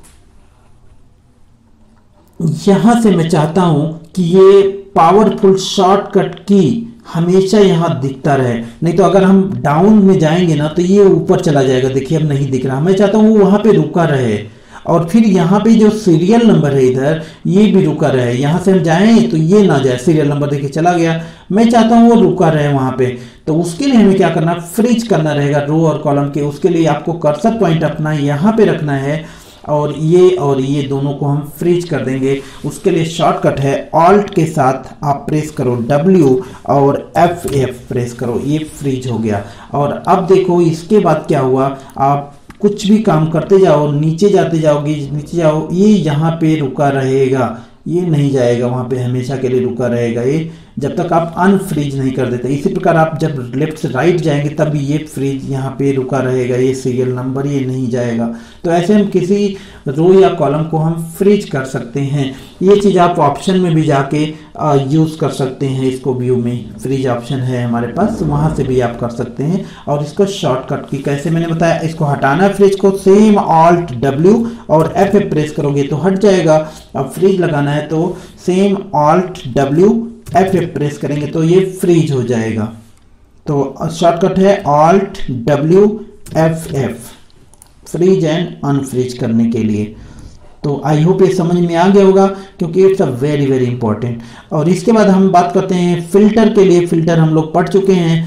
यहां से मैं चाहता हूं कि ये पावरफुल शॉर्टकट की हमेशा यहां दिखता रहे, नहीं तो अगर हम डाउन में जाएंगे ना तो ये ऊपर चला जाएगा। देखिए अब नहीं दिख रहा, मैं चाहता हूं वो वहां पे रुका रहे। और फिर यहाँ पे जो सीरियल नंबर है इधर, ये भी रुका रहे। यहाँ से हम जाएं तो ये ना जाए, सीरियल नंबर देखिए चला गया, मैं चाहता हूँ वो रुका रहे वहां पे। तो उसके लिए हमें क्या करना, फ्रीज करना रहेगा रो और कॉलम के। उसके लिए आपको कर्सर पॉइंट अपना यहाँ पे रखना है और ये दोनों को हम फ्रीज कर देंगे। उसके लिए शॉर्टकट है ऑल्ट के साथ आप प्रेस करो W और F प्रेस करो, ये फ्रीज हो गया। और अब देखो इसके बाद क्या हुआ, आप कुछ भी काम करते जाओ, नीचे जाते जाओगे, नीचे जाओ, ये यहाँ पे रुका रहेगा, ये नहीं जाएगा वहां पे, हमेशा के लिए रुका रहेगा ये, जब तक आप अनफ्रीज नहीं कर देते। इसी प्रकार आप जब लेफ्ट से राइट जाएंगे तब ये फ्रीज यहाँ पे रुका रहेगा, ये सीरियल नंबर ये नहीं जाएगा। तो ऐसे हम किसी रो या कॉलम को हम फ्रीज कर सकते हैं। ये चीज़ आप ऑप्शन में भी जाके यूज़ कर सकते हैं, इसको व्यू में फ्रीज ऑप्शन है हमारे पास, वहाँ से भी आप कर सकते हैं। और इसको शॉर्टकट की कैसे मैंने बताया, इसको हटाना है फ्रीज को, सेम ऑल्ट W और F प्रेस करोगे तो हट जाएगा। अब फ्रीज लगाना है तो same alt W F press करेंगे तो ये फ्रीज हो जाएगा। तो शॉर्टकट है alt W F freeze and unfreeze करने के लिए। तो आई होप ये समझ में आ गया होगा, क्योंकि it's a very very important. और इसके बाद हम बात करते हैं फिल्टर के लिए। फिल्टर हम लोग पढ़ चुके हैं,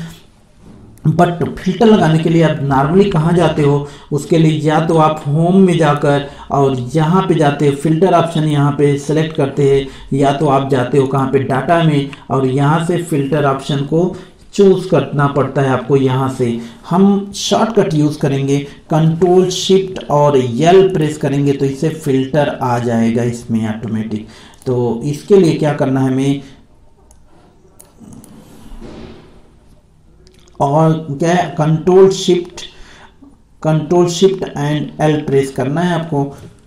बट फिल्टर लगाने के लिए आप नॉर्मली कहाँ जाते हो, उसके लिए या तो आप होम में जाकर और यहाँ पे जाते हो, फिल्टर ऑप्शन यहाँ पे सेलेक्ट करते हैं, या तो आप जाते हो कहाँ पे, डाटा में, और यहाँ से फिल्टर ऑप्शन को चूज करना पड़ता है आपको। यहाँ से हम शॉर्टकट यूज करेंगे, कंट्रोल शिफ्ट और L प्रेस करेंगे तो इससे फिल्टर आ जाएगा इसमें ऑटोमेटिक। तो इसके लिए क्या करना है हमें, और क्या है, control shift and L press करना है आपको।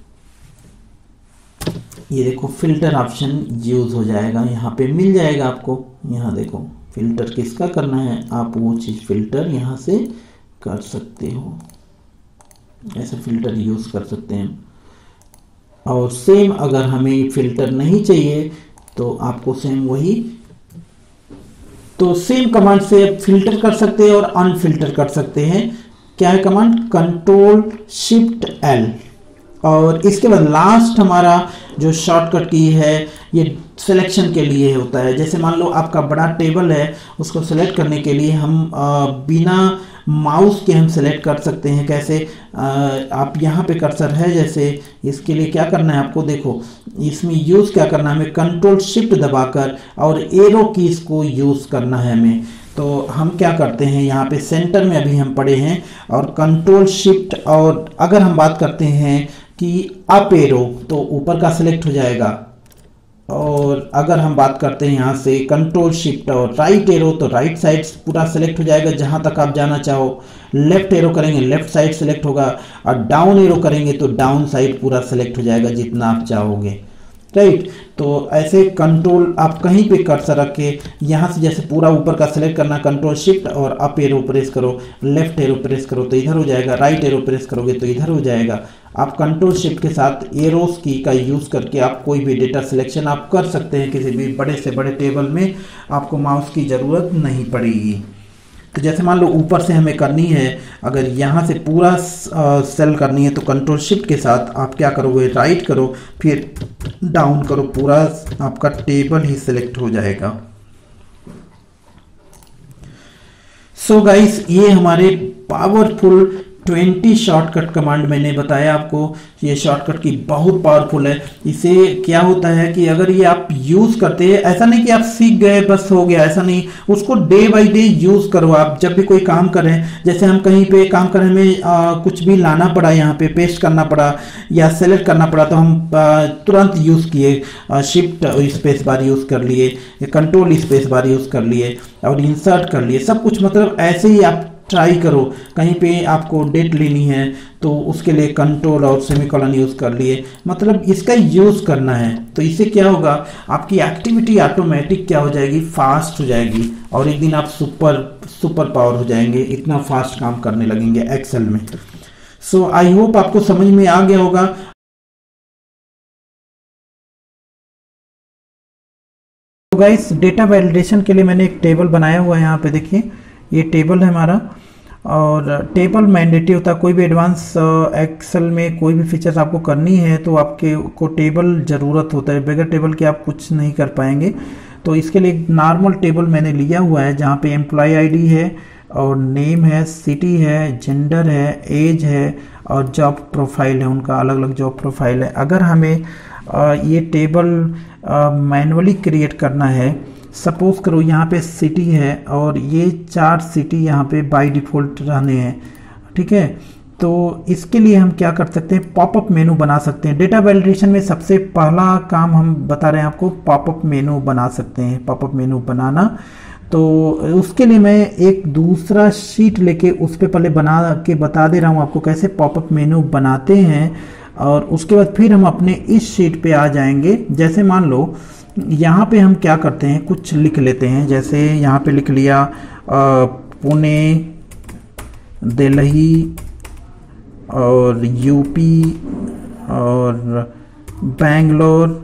ये देखो फिल्टर ऑप्शन यूज हो जाएगा, यहाँ पे मिल जाएगा आपको। यहाँ देखो फिल्टर किसका करना है, आप वो चीज़ फिल्टर यहाँ से कर सकते हो, ऐसे फिल्टर यूज कर सकते हैं। और सेम अगर हमें फिल्टर नहीं चाहिए तो आपको सेम वही, तो सेम कमांड से फिल्टर कर सकते हैं और अनफिल्टर कर सकते हैं। क्या है कमांड, कंट्रोल शिफ्ट L। और इसके बाद लास्ट हमारा जो शॉर्टकट की है ये सिलेक्शन के लिए होता है। जैसे मान लो आपका बड़ा टेबल है, उसको सेलेक्ट करने के लिए हम बिना माउस के हम सेलेक्ट कर सकते हैं। कैसे, आप यहाँ पे कर्सर है जैसे, इसके लिए क्या करना है आपको, देखो इसमें यूज़ क्या करना है हमें, कंट्रोल शिफ्ट दबाकर और एरो कीज को यूज़ करना है हमें। तो हम क्या करते हैं, यहाँ पे सेंटर में अभी हम पड़े हैं और कंट्रोल शिफ्ट, और अगर हम बात करते हैं कि अप एरो तो ऊपर का सिलेक्ट हो जाएगा, और अगर हम बात करते हैं यहाँ से कंट्रोल शिफ्ट और राइट एरो तो राइट साइड पूरा सेलेक्ट हो जाएगा जहाँ तक आप जाना चाहो। लेफ्ट एरो करेंगे लेफ्ट साइड सेलेक्ट होगा, और डाउन एरो करेंगे तो डाउन साइड पूरा सेलेक्ट हो जाएगा जितना आप चाहोगे, राइट। तो ऐसे कंट्रोल आप कहीं पे कर्सर रख के यहाँ से जैसे पूरा ऊपर का सिलेक्ट करना, कंट्रोल शिफ्ट और अप एरो प्रेस करो, लेफ्ट एरो प्रेस करो तो इधर हो जाएगा, राइट एरो प्रेस करोगे तो इधर हो जाएगा। आप कंट्रोल शिफ्ट के साथ एरोस की का यूज़ करके आप कोई भी डेटा सिलेक्शन आप कर सकते हैं। किसी भी बड़े से बड़े टेबल में आपको माउस की ज़रूरत नहीं पड़ेगी। तो जैसे मान लो ऊपर से हमें करनी है, अगर यहाँ से पूरा सेल करनी है तो कंट्रोल शिफ्ट के साथ आप क्या करोगे, राइट करो फिर डाउन करो, पूरा आपका टेबल ही सिलेक्ट हो जाएगा। सो गाइस, ये हमारे पावरफुल 20 शॉर्टकट कमांड मैंने बताया आपको। ये शॉर्टकट की बहुत पावरफुल है। इसे क्या होता है कि अगर ये आप यूज करते हैं, ऐसा नहीं कि आप सीख गए बस हो गया, ऐसा नहीं, उसको डे बाय डे यूज करो। आप जब भी कोई काम करें, जैसे हम कहीं पे काम करें, हमें कुछ भी लाना पड़ा, यहाँ पे पेस्ट करना पड़ा या सेलेक्ट करना पड़ा, तो हम तुरंत यूज किए, शिफ्ट स्पेस बार यूज कर लिए, कंट्रोल स्पेस बार यूज कर लिए और इंसर्ट कर लिए, सब कुछ। मतलब ऐसे ही आप ट्राई करो। कहीं पे आपको डेट लेनी है तो उसके लिए कंट्रोल और सेमीकोलन यूज़ कर लिए, मतलब इसका यूज़ करना है। तो इससे क्या होगा, आपकी एक्टिविटी ऑटोमेटिक क्या हो जाएगी, फास्ट हो जाएगी और एक दिन आप सुपर पावर हो जाएंगे, इतना फास्ट काम करने लगेंगे एक्सेल में। सो आई होप आपको समझ में आ गया होगा। तो गाइस, डेटा वैलिडेशन के लिए मैंने एक टेबल बनाया हुआ है। यहाँ पे देखिए, ये टेबल है हमारा, और टेबल मैंडेटरी होता है। कोई भी एडवांस एक्सेल में कोई भी फीचर्स आपको करनी है तो आपके को टेबल ज़रूरत होता है, बगैर टेबल के आप कुछ नहीं कर पाएंगे। तो इसके लिए एक नॉर्मल टेबल मैंने लिया हुआ है, जहाँ पे एम्प्लॉय आईडी है और नेम है, सिटी है, जेंडर है, एज है और जॉब प्रोफाइल है, उनका अलग अलग जॉब प्रोफाइल है। अगर हमें ये टेबल मैनुअली क्रिएट करना है, सपोज करो यहाँ पे सिटी है और ये 4 सिटी यहाँ पे बाय डिफ़ॉल्ट रहने हैं, ठीक है। तो इसके लिए हम क्या कर सकते हैं, पॉपअप मेनू बना सकते हैं। डेटा वैलिडेशन में सबसे पहला काम हम बता रहे हैं आपको, पॉपअप मेनू बना सकते हैं। पॉपअप मेनू बनाना, तो उसके लिए मैं एक दूसरा शीट लेके उस पर पहले बना के बता दे रहा हूँ आपको कैसे पॉपअप मेनू बनाते हैं, और उसके बाद फिर हम अपने इस शीट पे आ जाएंगे। जैसे मान लो यहाँ पे हम क्या करते हैं, कुछ लिख लेते हैं। जैसे यहाँ पे लिख लिया पुणे, दिल्ली और यूपी और बेंगलोर,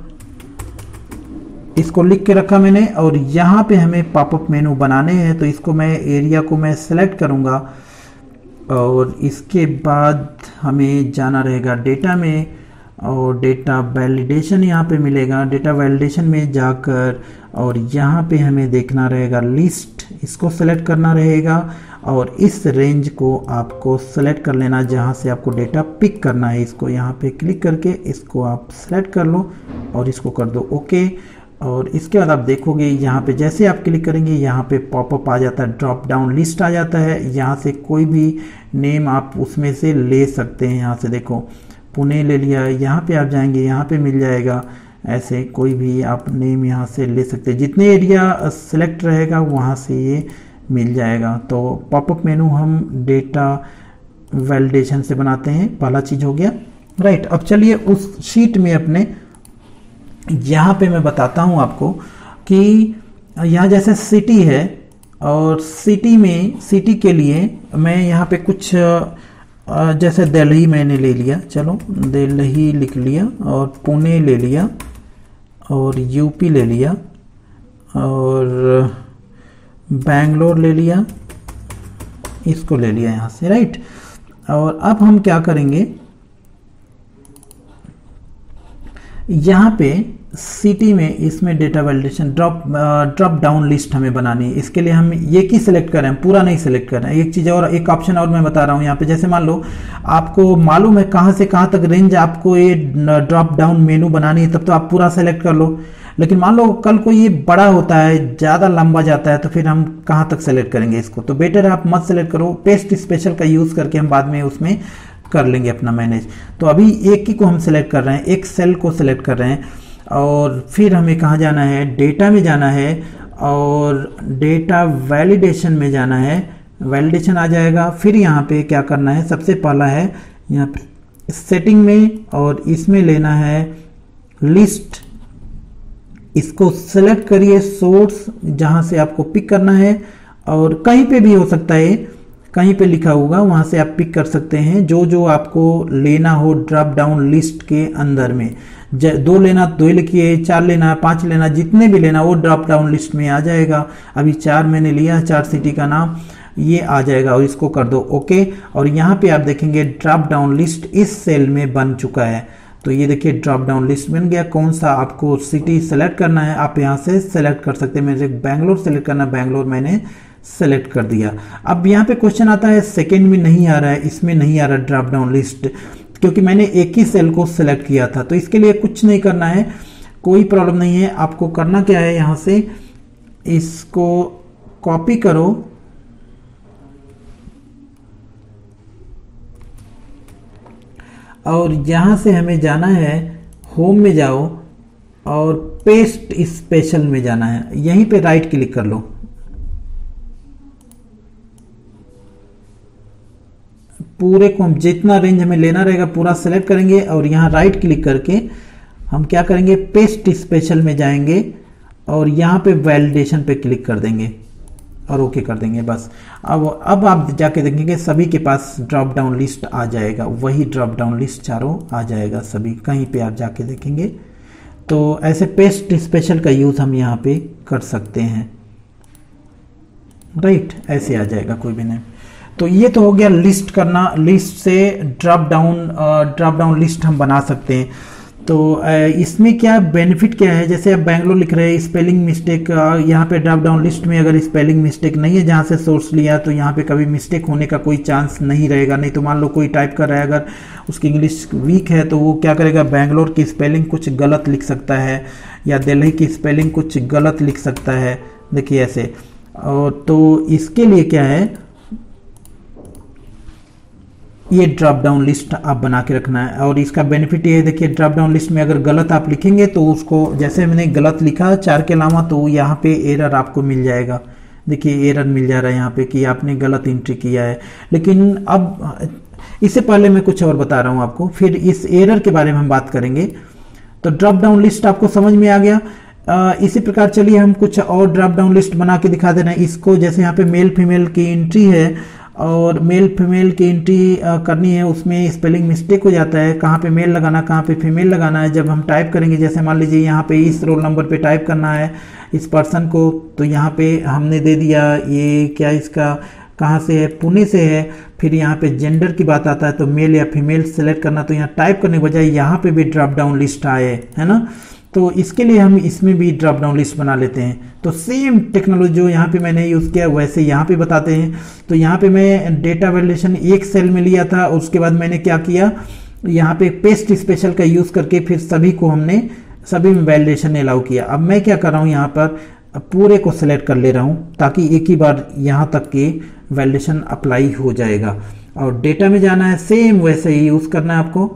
इसको लिख के रखा मैंने। और यहाँ पे हमें पॉपअप मेनू बनाने हैं, तो इसको मैं एरिया को मैं सेलेक्ट करूँगा और इसके बाद हमें जाना रहेगा डेटा में और डेटा वैलिडेशन यहाँ पे मिलेगा। डेटा वैलिडेशन में जाकर और यहाँ पे हमें देखना रहेगा लिस्ट, इसको सेलेक्ट करना रहेगा और इस रेंज को आपको सेलेक्ट कर लेना जहाँ से आपको डेटा पिक करना है। इसको यहाँ पे क्लिक करके इसको आप सेलेक्ट कर लो और इसको कर दो ओके। और इसके बाद आप देखोगे यहाँ पे जैसे आप क्लिक करेंगे यहाँ पे पॉपअप आ जाता है, ड्रॉप डाउन लिस्ट आ जाता है। यहाँ से कोई भी नेम आप उसमें से ले सकते हैं। यहाँ से देखो पुणे ले लिया, यहाँ पे आप जाएंगे यहाँ पे मिल जाएगा, ऐसे कोई भी आप नेम यहाँ से ले सकते हैं। जितने एरिया सेलेक्ट रहेगा वहाँ से ये मिल जाएगा। तो पॉपअप मेनू हम डेटा वैलिडेशन से बनाते हैं, पहला चीज़ हो गया राइट। अब चलिए उस शीट में अपने यहाँ पे मैं बताता हूँ आपको कि यहाँ जैसे सिटी है और सिटी में, सिटी के लिए मैं यहाँ पे कुछ जैसे दिल्ली मैंने ले लिया, चलो दिल्ली लिख लिया और पुणे ले लिया और यूपी ले लिया और बेंगलोर ले लिया, इसको ले लिया यहाँ से राइट। और अब हम क्या करेंगे, यहाँ पे सिटी में इसमें data validation drop down list हमें बनानी है। इसके लिए हम ये की सिलेक्ट कर रहे हैं, पूरा नहीं सिलेक्ट कर रहे हैं। एक चीज़ और, एक ऑप्शन और मैं बता रहा हूँ यहाँ पे। जैसे मान लो आपको मालूम है कहाँ से कहाँ तक रेंज आपको ये ड्रॉप डाउन मेनू बनानी है, तब तो आप पूरा सेलेक्ट कर लो। लेकिन मान लो कल को ये बड़ा होता है, ज़्यादा लंबा जाता है, तो फिर हम कहाँ तक सेलेक्ट करेंगे इसको। तो बेटर है आप मत सेलेक्ट करो, पेस्ट स्पेशल का यूज़ करके हम बाद में उसमें कर लेंगे अपना मैनेज। तो अभी एक ही को हम सेलेक्ट कर रहे हैं, एक सेल को सेलेक्ट कर रहे हैं और फिर हमें कहाँ जाना है, डेटा में जाना है और डेटा वैलिडेशन में जाना है। वैलिडेशन आ जाएगा, फिर यहाँ पे क्या करना है, सबसे पहला है यहाँ पे सेटिंग में और इसमें लेना है लिस्ट। इसको सेलेक्ट करिए सोर्स, जहाँ से आपको पिक करना है, और कहीं पे भी हो सकता है, कहीं पे लिखा होगा वहाँ से आप पिक कर सकते हैं जो जो आपको लेना हो ड्रॉप डाउन लिस्ट के अंदर में। 2 लेना 2 लिखिए, 4 लेना 5 लेना, जितने भी लेना वो ड्रॉप डाउन लिस्ट में आ जाएगा। अभी 4 मैंने लिया, 4 सिटी का नाम। ये आ जाएगा और इसको कर दो ओके। और यहाँ पे आप देखेंगे ड्रॉप डाउन लिस्ट इस सेल में बन चुका है। तो ये देखिए ड्रॉप डाउन लिस्ट बन गया। कौन सा आपको सिटी सेलेक्ट करना है आप यहाँ से सेलेक्ट कर सकते हैं। मुझे बैंगलोर सेलेक्ट करना, बैंगलोर मैंने सेलेक्ट कर दिया। अब यहाँ पे क्वेश्चन आता है सेकेंड में नहीं आ रहा है, इसमें नहीं आ रहा ड्रॉप डाउन लिस्ट, क्योंकि मैंने एक ही सेल को सेलेक्ट किया था। तो इसके लिए कुछ नहीं करना है, कोई प्रॉब्लम नहीं है। आपको करना क्या है, यहाँ से इसको कॉपी करो और यहां से हमें जाना है होम में जाओ और पेस्ट स्पेशल में जाना है। यहीं पे राइट क्लिक कर लो, पूरे को हम जितना रेंज हमें लेना रहेगा पूरा सेलेक्ट करेंगे और यहां राइट क्लिक करके हम क्या करेंगे, पेस्ट स्पेशल में जाएंगे और यहां पे वैलिडेशन पे क्लिक कर देंगे और ओके कर देंगे बस। अब आप जाके देखेंगे सभी के पास ड्रॉप डाउन लिस्ट आ जाएगा, वही ड्रॉप डाउन लिस्ट चारों आ जाएगा सभी, कहीं पे आप जाके देखेंगे। तो ऐसे पेस्ट स्पेशल का यूज हम यहाँ पे कर सकते हैं, राइट, ऐसे आ जाएगा कोई भी नहीं। तो ये तो हो गया लिस्ट करना, लिस्ट से ड्रॉप डाउन लिस्ट हम बना सकते हैं। तो इसमें क्या बेनिफिट क्या है, जैसे आप बैंगलोर लिख रहे हैं, स्पेलिंग मिस्टेक यहाँ पे ड्रॉप डाउन लिस्ट में अगर स्पेलिंग मिस्टेक नहीं है जहाँ से सोर्स लिया तो यहाँ पे कभी मिस्टेक होने का कोई चांस नहीं रहेगा। नहीं तो मान लो कोई टाइप कर रहा है, अगर उसकी इंग्लिश वीक है तो वो क्या करेगा, बैंगलोर की स्पेलिंग कुछ गलत लिख सकता है या दिल्ली की स्पेलिंग कुछ गलत लिख सकता है, देखिए ऐसे। और तो इसके लिए क्या है, ये ड्रॉप डाउन लिस्ट आप बना के रखना है। और इसका बेनिफिट ये है, देखिए ड्रॉप डाउन लिस्ट में अगर गलत आप लिखेंगे तो उसको, जैसे मैंने गलत लिखा 4 के अलावा, तो यहाँ पे एरर आपको मिल जाएगा। देखिए एरर मिल जा रहा है यहाँ पे कि आपने गलत एंट्री किया है। लेकिन अब इससे पहले मैं कुछ और बता रहा हूँ आपको, फिर इस एरर के बारे में हम बात करेंगे। तो ड्रॉप डाउन लिस्ट आपको समझ में आ गया। इसी प्रकार चलिए हम कुछ और ड्रॉप डाउन लिस्ट बना के दिखा दे रहे हैं इसको। जैसे यहाँ पे मेल फीमेल की एंट्री है और मेल फीमेल की एंट्री करनी है, उसमें स्पेलिंग मिस्टेक हो जाता है, कहाँ पे मेल लगाना कहाँ पे फीमेल लगाना है। जब हम टाइप करेंगे, जैसे मान लीजिए यहाँ पे इस रोल नंबर पे टाइप करना है इस पर्सन को, तो यहाँ पे हमने दे दिया ये क्या, इसका कहाँ से है, पुणे से है। फिर यहाँ पे जेंडर की बात आता है तो मेल या फीमेल सेलेक्ट करना, तो यहाँ टाइप करने के बजाय यहाँ पे भी ड्रॉप डाउन लिस्ट आए, है ना। तो इसके लिए हम इसमें भी ड्रॉप डाउन लिस्ट बना लेते हैं। तो सेम टेक्नोलॉजी जो यहाँ पे मैंने यूज़ किया वैसे यहाँ पे बताते हैं। तो यहाँ पे मैं डेटा वैलिडेशन एक सेल में लिया था, उसके बाद मैंने क्या किया, यहाँ पे पेस्ट स्पेशल का यूज़ करके फिर सभी को हमने सभी में वैलिडेशन अलाउ किया। अब मैं क्या कर रहा हूँ, यहाँ पर पूरे को सिलेक्ट कर ले रहा हूँ ताकि एक ही बार यहाँ तक के वैलिडेशन अप्लाई हो जाएगा। और डेटा में जाना है, सेम वैसे ही यूज़ करना है आपको।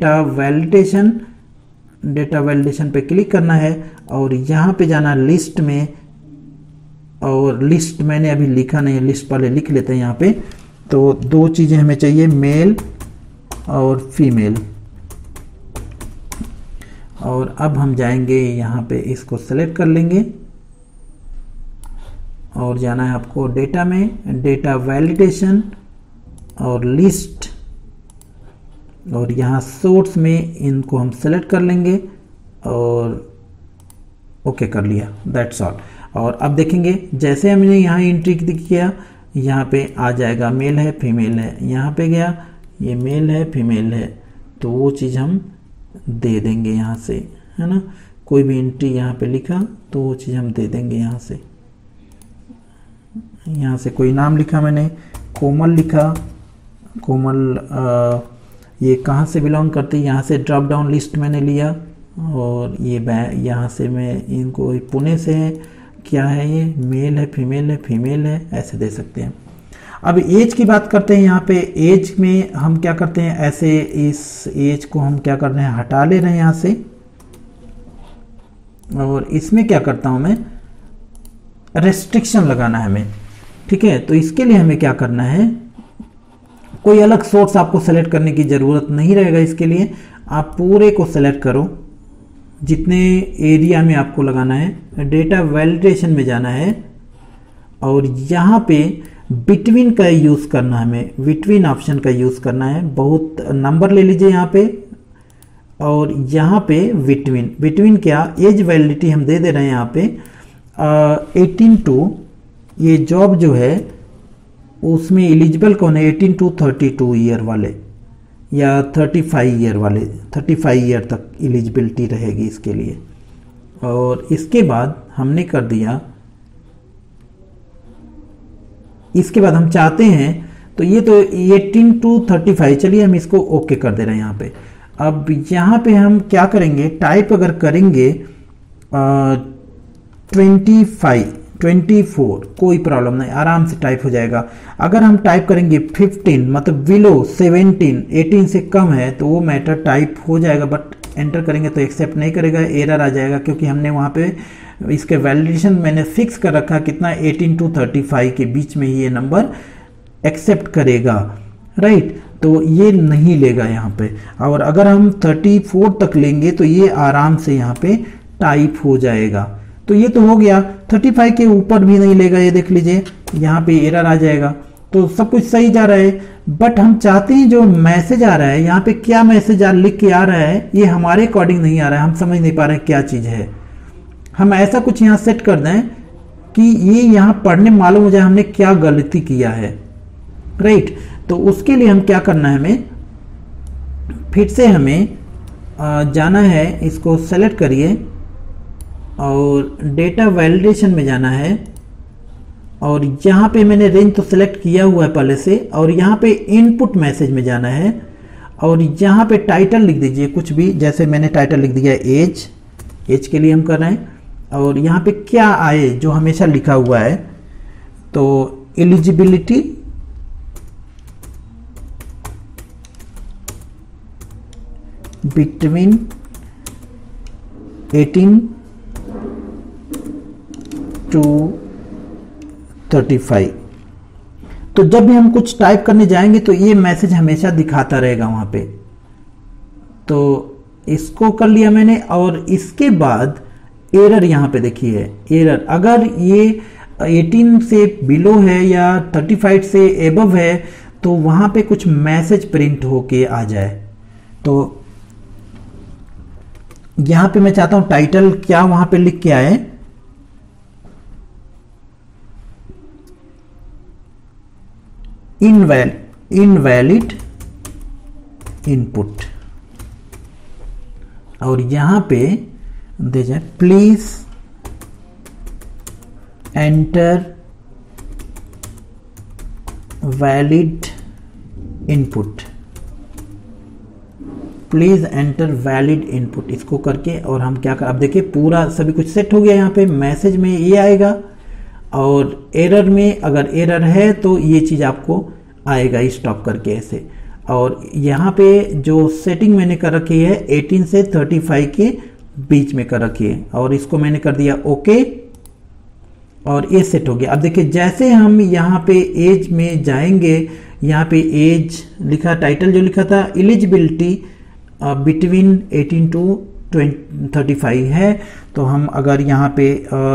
डेटा वैलिडेशन पे क्लिक करना है और यहाँ पे जाना लिस्ट में, और लिस्ट मैंने अभी लिखा नहीं है, लिस्ट पहले लिख लेते हैं यहाँ पे। तो 2 चीज़ें हमें चाहिए, मेल और फीमेल। और अब हम जाएंगे यहाँ पे, इसको सेलेक्ट कर लेंगे और जाना है आपको डेटा में, डेटा वैलिडेशन और लिस्ट, और यहाँ सोर्स में इनको हम सेलेक्ट कर लेंगे और ओके कर लिया, दैट्स ऑल। और अब देखेंगे जैसे हमने यहाँ एंट्री किया, यहाँ पे आ जाएगा मेल है फीमेल है, यहाँ पे गया ये मेल है फीमेल है, तो वो चीज़ हम दे देंगे यहाँ से, है ना। कोई भी एंट्री यहाँ पे लिखा तो वो चीज़ हम दे देंगे यहाँ से। यहाँ से कोई नाम लिखा मैंने, कोमल लिखा, कोमल ये कहाँ से बिलोंग करती है, यहाँ से ड्रॉप डाउन लिस्ट मैंने लिया। और ये यहाँ से मैं इनको पुणे से है, क्या है ये, मेल है फीमेल है, ऐसे दे सकते हैं। अब एज की बात करते हैं। यहाँ पे एज में हम क्या करते हैं, ऐसे इस एज को हम क्या कर रहे हैं, हटा ले रहे हैं यहाँ से। और इसमें क्या करता हूँ मैं, रेस्ट्रिक्शन लगाना है हमें, ठीक है। तो इसके लिए हमें क्या करना है, कोई अलग सोर्स आपको सेलेक्ट करने की ज़रूरत नहीं रहेगा। इसके लिए आप पूरे को सेलेक्ट करो, जितने एरिया में आपको लगाना है। डेटा वैलिडेशन में जाना है और यहाँ पे बिटवीन का यूज़ करना है, हमें बिटवीन ऑप्शन का यूज़ करना है। बहुत नंबर ले लीजिए यहाँ पे, और यहाँ पे बिटवीन क्या, एज वैलिडिटी हम दे रहे हैं यहाँ पे 18 टू, ये जॉब जो है उसमें एलिजिबल कौन है, 18 to 32 ईयर वाले या 35 ईयर वाले, 35 ईयर तक एलिजिबिलिटी रहेगी इसके लिए। और इसके बाद हमने कर दिया, इसके बाद हम चाहते हैं तो ये तो 18 to 35, चलिए हम इसको ओके कर दे रहे हैं यहाँ पे। अब यहाँ पे हम क्या करेंगे, टाइप अगर करेंगे 25 24 कोई प्रॉब्लम नहीं, आराम से टाइप हो जाएगा। अगर हम टाइप करेंगे 15 मतलब बिलो 17, 18 से कम है तो वो मैटर टाइप हो जाएगा, बट एंटर करेंगे तो एक्सेप्ट नहीं करेगा, एरर आ जाएगा, क्योंकि हमने वहाँ पे इसके वैलिडेशन मैंने फिक्स कर रखा कितना 18 to 35 के बीच में ही ये नंबर एक्सेप्ट करेगा, राइट। तो ये नहीं लेगा यहाँ पे। और अगर हम 34 तक लेंगे तो ये आराम से यहाँ पे टाइप हो जाएगा। तो ये तो हो गया, 35 के ऊपर भी नहीं लेगा, ये देख लीजिए यहाँ पे एरर आ जाएगा। तो सब कुछ सही जा रहा है, बट हम चाहते हैं जो मैसेज आ रहा है यहाँ पे, क्या मैसेज लिख के आ रहा है, ये हमारे अकॉर्डिंग नहीं आ रहा है, हम समझ नहीं पा रहे हैं क्या चीज़ है। हम ऐसा कुछ यहाँ सेट कर दें कि ये यहाँ पढ़ने मालूम हो जाए हमने क्या गलती किया है, राइट। तो उसके लिए हम क्या करना है, हमें फिर से हमें जाना है, इसको सेलेक्ट करिए और डेटा वैलिडेशन में जाना है। और यहाँ पे मैंने रेंज तो सेलेक्ट किया हुआ है पहले से, और यहाँ पे इनपुट मैसेज में जाना है और यहाँ पे टाइटल लिख दीजिए कुछ भी, जैसे मैंने टाइटल लिख दिया एज, एज के लिए हम कर रहे हैं। और यहाँ पे क्या आए जो हमेशा लिखा हुआ है, तो एलिजिबिलिटी, बिटवीन 18 to 35। तो जब भी हम कुछ टाइप करने जाएंगे तो ये मैसेज हमेशा दिखाता रहेगा वहां पे। तो इसको कर लिया मैंने। और इसके बाद एरर यहाँ पे देखिए, एरर अगर ये 18 से बिलो है या 35 से एबव है तो वहां पे कुछ मैसेज प्रिंट होके आ जाए। तो यहां पे मैं चाहता हूं टाइटल क्या वहां पे लिख के आए, इनवैलिड इनपुट, और यहां पे दे जाए please enter valid input, please enter valid input, इसको करके और हम क्या कर, अब देखिए पूरा सभी कुछ सेट हो गया। यहाँ पे मैसेज में ये आएगा और एरर में अगर एरर है तो ये चीज़ आपको आएगा स्टॉप करके ऐसे। और यहाँ पे जो सेटिंग मैंने कर रखी है 18 से 35 के बीच में कर रखी है, और इसको मैंने कर दिया ओके और ये सेट हो गया। अब देखिए जैसे हम यहाँ पे एज में जाएंगे, यहाँ पे एज लिखा, टाइटल जो लिखा था एलिजिबिलिटी बिटवीन 18 to 35 है, तो हम अगर यहाँ पे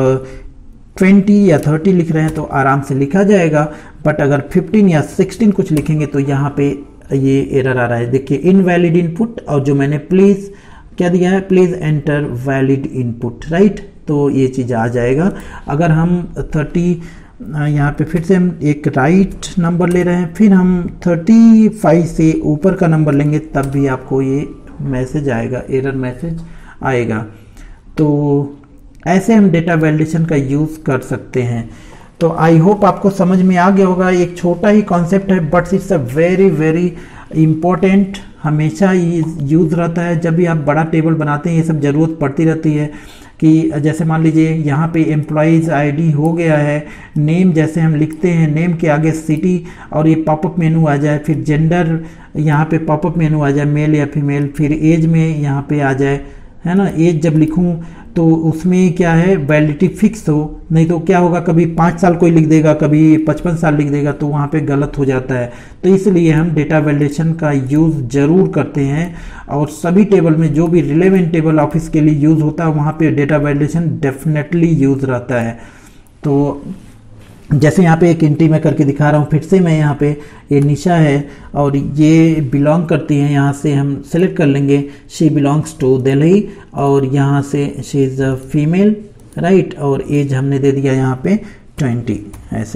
20 या 30 लिख रहे हैं तो आराम से लिखा जाएगा। बट अगर 15 या 16 कुछ लिखेंगे तो यहाँ पे ये एरर आ रहा है, देखिए इनवैलिड इनपुट, और जो मैंने प्लीज क्या दिया है, please enter valid input, right. तो ये चीज़ आ जाएगा। अगर हम 30 यहाँ पे फिर से हम एक राइट नंबर ले रहे हैं, फिर हम 35 से ऊपर का नंबर लेंगे तब भी आपको ये मैसेज आएगा, एरर मैसेज आएगा। तो ऐसे हम डेटा वैलिडेशन का यूज़ कर सकते हैं। तो आई होप आपको समझ में आ गया होगा। एक छोटा ही कॉन्सेप्ट है but it's a very very important, हमेशा ये यूज़ रहता है। जब भी आप बड़ा टेबल बनाते हैं ये सब ज़रूरत पड़ती रहती है कि जैसे मान लीजिए यहाँ पे एम्प्लॉयज़ आईडी हो गया है, नेम जैसे हम लिखते हैं, नेम के आगे सिटी और ये पॉपअप मेनू आ जाए, फिर जेंडर यहाँ पे पॉपअप मेनू आ जाए, मेल या फीमेल, फिर एज में यहाँ पे आ जाए, है ना। एज जब लिखूँ तो उसमें क्या है, वैलिडिटी फिक्स हो, नहीं तो क्या होगा कभी 5 साल कोई लिख देगा, कभी 55 साल लिख देगा, तो वहाँ पे गलत हो जाता है। तो इसलिए हम डेटा वैलिडेशन का यूज़ ज़रूर करते हैं, और सभी टेबल में जो भी रिलेवेंट टेबल ऑफिस के लिए यूज़ होता है वहाँ पे डेटा वैलिडेशन डेफिनेटली यूज़ रहता है। तो जैसे यहाँ पे एक एंट्री में करके दिखा रहा हूँ, फिर से मैं यहाँ पे ये निशा है और ये बिलोंग करती हैं, यहाँ से हम सेलेक्ट कर लेंगे शी बिलोंग्स टू दिल्ली, और यहाँ से she is a female, right. और एज हमने दे दिया यहाँ पे 20 ऐसे,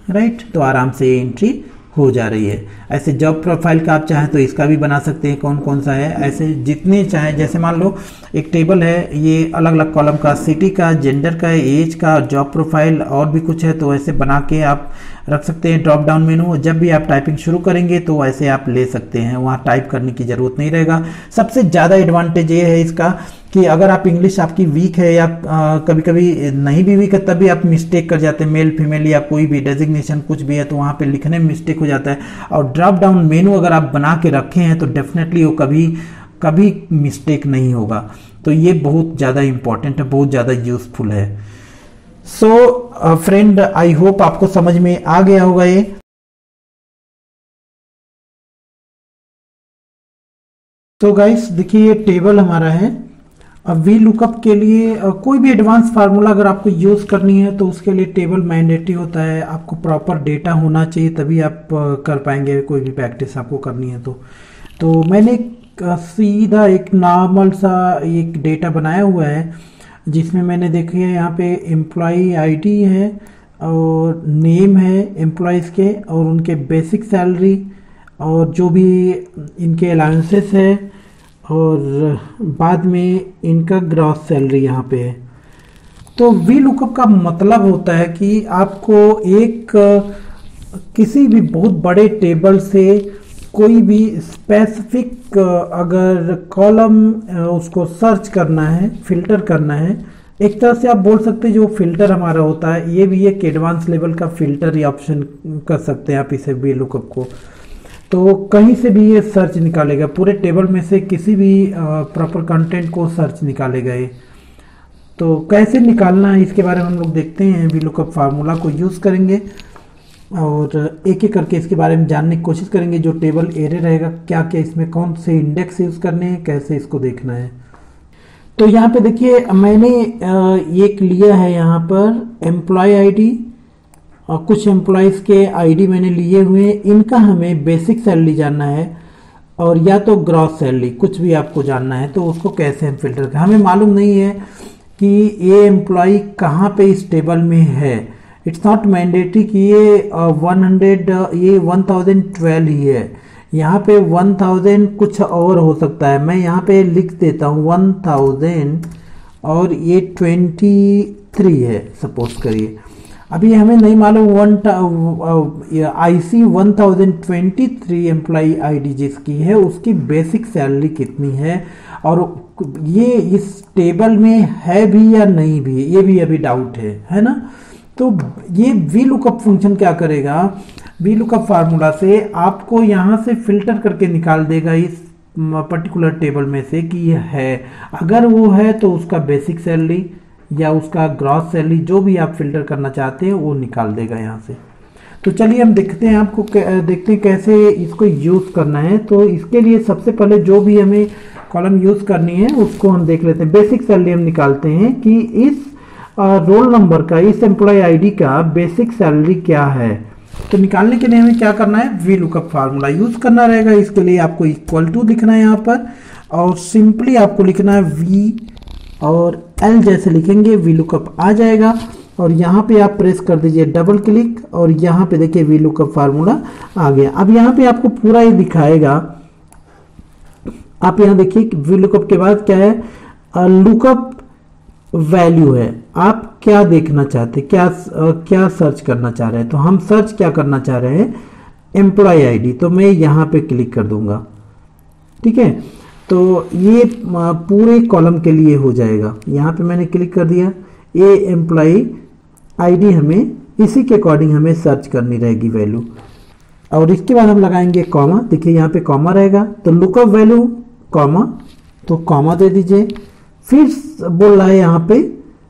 राइट। तो आराम से ये एंट्री हो जा रही है। ऐसे जॉब प्रोफाइल का आप चाहें तो इसका भी बना सकते हैं, कौन कौन सा है, ऐसे जितने चाहें। जैसे मान लो एक टेबल है, ये अलग अलग कॉलम का, सिटी का, जेंडर का, एज का, जॉब प्रोफाइल और भी कुछ है, तो ऐसे बना के आप रख सकते हैं। ड्रॉप डाउन मेनू, जब भी आप टाइपिंग शुरू करेंगे तो ऐसे आप ले सकते हैं, वहाँ टाइप करने की ज़रूरत नहीं रहेगा। सबसे ज़्यादा एडवांटेज ये है इसका कि अगर आप इंग्लिश आपकी वीक है या कभी कभी नहीं भी वीक है तब भी आप मिस्टेक कर जाते हैं, मेल फीमेल या कोई भी डेजिग्नेशन कुछ भी है तो वहाँ पे लिखने में मिस्टेक हो जाता है। और ड्रॉप डाउन मेनू अगर आप बना के रखे हैं तो डेफिनेटली वो कभी मिस्टेक नहीं होगा। तो ये बहुत ज़्यादा इंपॉर्टेंट है, बहुत ज़्यादा यूजफुल है। सो फ्रेंड, आई होप आपको समझ में आ गया होगा ये। तो गाइस देखिए, ये टेबल हमारा है। अब वी लुकअप के लिए कोई भी एडवांस फार्मूला अगर आपको यूज करनी है तो उसके लिए टेबल मैंडेटरी होता है। आपको प्रॉपर डेटा होना चाहिए तभी आप कर पाएंगे, कोई भी प्रैक्टिस आपको करनी है तो मैंने सीधा एक नॉर्मल सा एक डेटा बनाया हुआ है जिसमें मैंने देखिए यहाँ पे एम्प्लॉई आईडी है और नेम है एम्प्लॉयज़ के और उनके बेसिक सैलरी और जो भी इनके अलाउंसेस है और बाद में इनका ग्रॉस सैलरी यहाँ पे है। तो वी लुकअप का मतलब होता है कि आपको एक किसी भी बहुत बड़े टेबल से कोई भी स्पेसिफिक अगर कॉलम उसको सर्च करना है, फिल्टर करना है, एक तरह से आप बोल सकते हैं जो फिल्टर हमारा होता है ये भी एक एडवांस लेवल का फिल्टर या ऑप्शन कर सकते हैं आप इसे वी लुकअप को। तो कहीं से भी ये सर्च निकालेगा, पूरे टेबल में से किसी भी प्रॉपर कंटेंट को सर्च निकालेगा ये। तो कैसे निकालना है इसके बारे में हम लोग देखते हैं। वी लुकअप फार्मूला को यूज़ करेंगे और एक एक करके इसके बारे में जानने की कोशिश करेंगे। जो टेबल एरे रहेगा क्या क्या इसमें कौन से इंडेक्स यूज़ करने हैं, कैसे इसको देखना है। तो यहाँ पे देखिए मैंने एक लिया है यहाँ पर एम्प्लॉय आईडी और कुछ एम्प्लॉयज़ के आईडी मैंने लिए हुए हैं। इनका हमें बेसिक सैलरी जानना है और या तो ग्रॉस सैलरी, कुछ भी आपको जानना है। तो उसको कैसे हम फिल्टर करें, हमें मालूम नहीं है कि ये एम्प्लॉय कहाँ पे इस टेबल में है। इट्स नॉट मैंडेटरी कि ये 1012 ही है, यहाँ पे 1000 कुछ और हो सकता है। मैं यहाँ पे लिख देता हूँ 1000 और ये 23 है सपोज करिए। अभी हमें नहीं मालूम IC 1023 एम्प्लॉई आईडी जिसकी है उसकी बेसिक सैलरी कितनी है और ये इस टेबल में है भी या नहीं भी, ये भी अभी डाउट है ना। तो ये वी लुकअप फंक्शन क्या करेगा, वी लुकअप फार्मूला से आपको यहाँ से फिल्टर करके निकाल देगा इस पर्टिकुलर टेबल में से कि ये है। अगर वो है तो उसका बेसिक सैलरी या उसका ग्रॉस सैलरी जो भी आप फिल्टर करना चाहते हैं वो निकाल देगा यहाँ से। तो चलिए हम देखते हैं, देखते हैं कैसे इसको यूज़ करना है। तो इसके लिए सबसे पहले जो भी हमें कॉलम यूज़ करनी है उसको हम देख लेते हैं। बेसिक सैलरी हम निकालते हैं कि इस रोल नंबर का, इस एम्प्लॉय आईडी का बेसिक सैलरी क्या है। तो निकालने के लिए हमें क्या करना है, वी लुकअप फार्मूला यूज़ करना रहेगा। इसके लिए आपको इक्वल टू लिखना है यहाँ पर और सिंपली आपको लिखना है वी और एल जैसे लिखेंगे वी लुकअप आ जाएगा। और यहाँ पे आप प्रेस कर दीजिए डबल क्लिक और यहाँ पे देखिए वी लुकअप फार्मूला आ गया। अब यहाँ पे आपको पूरा ही दिखाएगा। आप यहाँ देखिए वी लुकअप के बाद क्या है, लुकअप वैल्यू है। आप क्या देखना चाहते, क्या सर्च करना चाह रहे हैं। तो हम सर्च क्या करना चाह रहे हैं, एम्प्लॉय आईडी। तो मैं यहाँ पे क्लिक कर दूंगा, ठीक है। तो ये पूरे कॉलम के लिए हो जाएगा। यहाँ पे मैंने क्लिक कर दिया। ये एम्प्लॉय आईडी हमें इसी के अकॉर्डिंग हमें सर्च करनी रहेगी वैल्यू। और इसके बाद हम लगाएंगे कॉमा। देखिए यहाँ पे कॉमा रहेगा तो लुकअप वैल्यू कॉमा, तो कॉमा दे दीजिए। फिर बोल रहा है यहाँ पे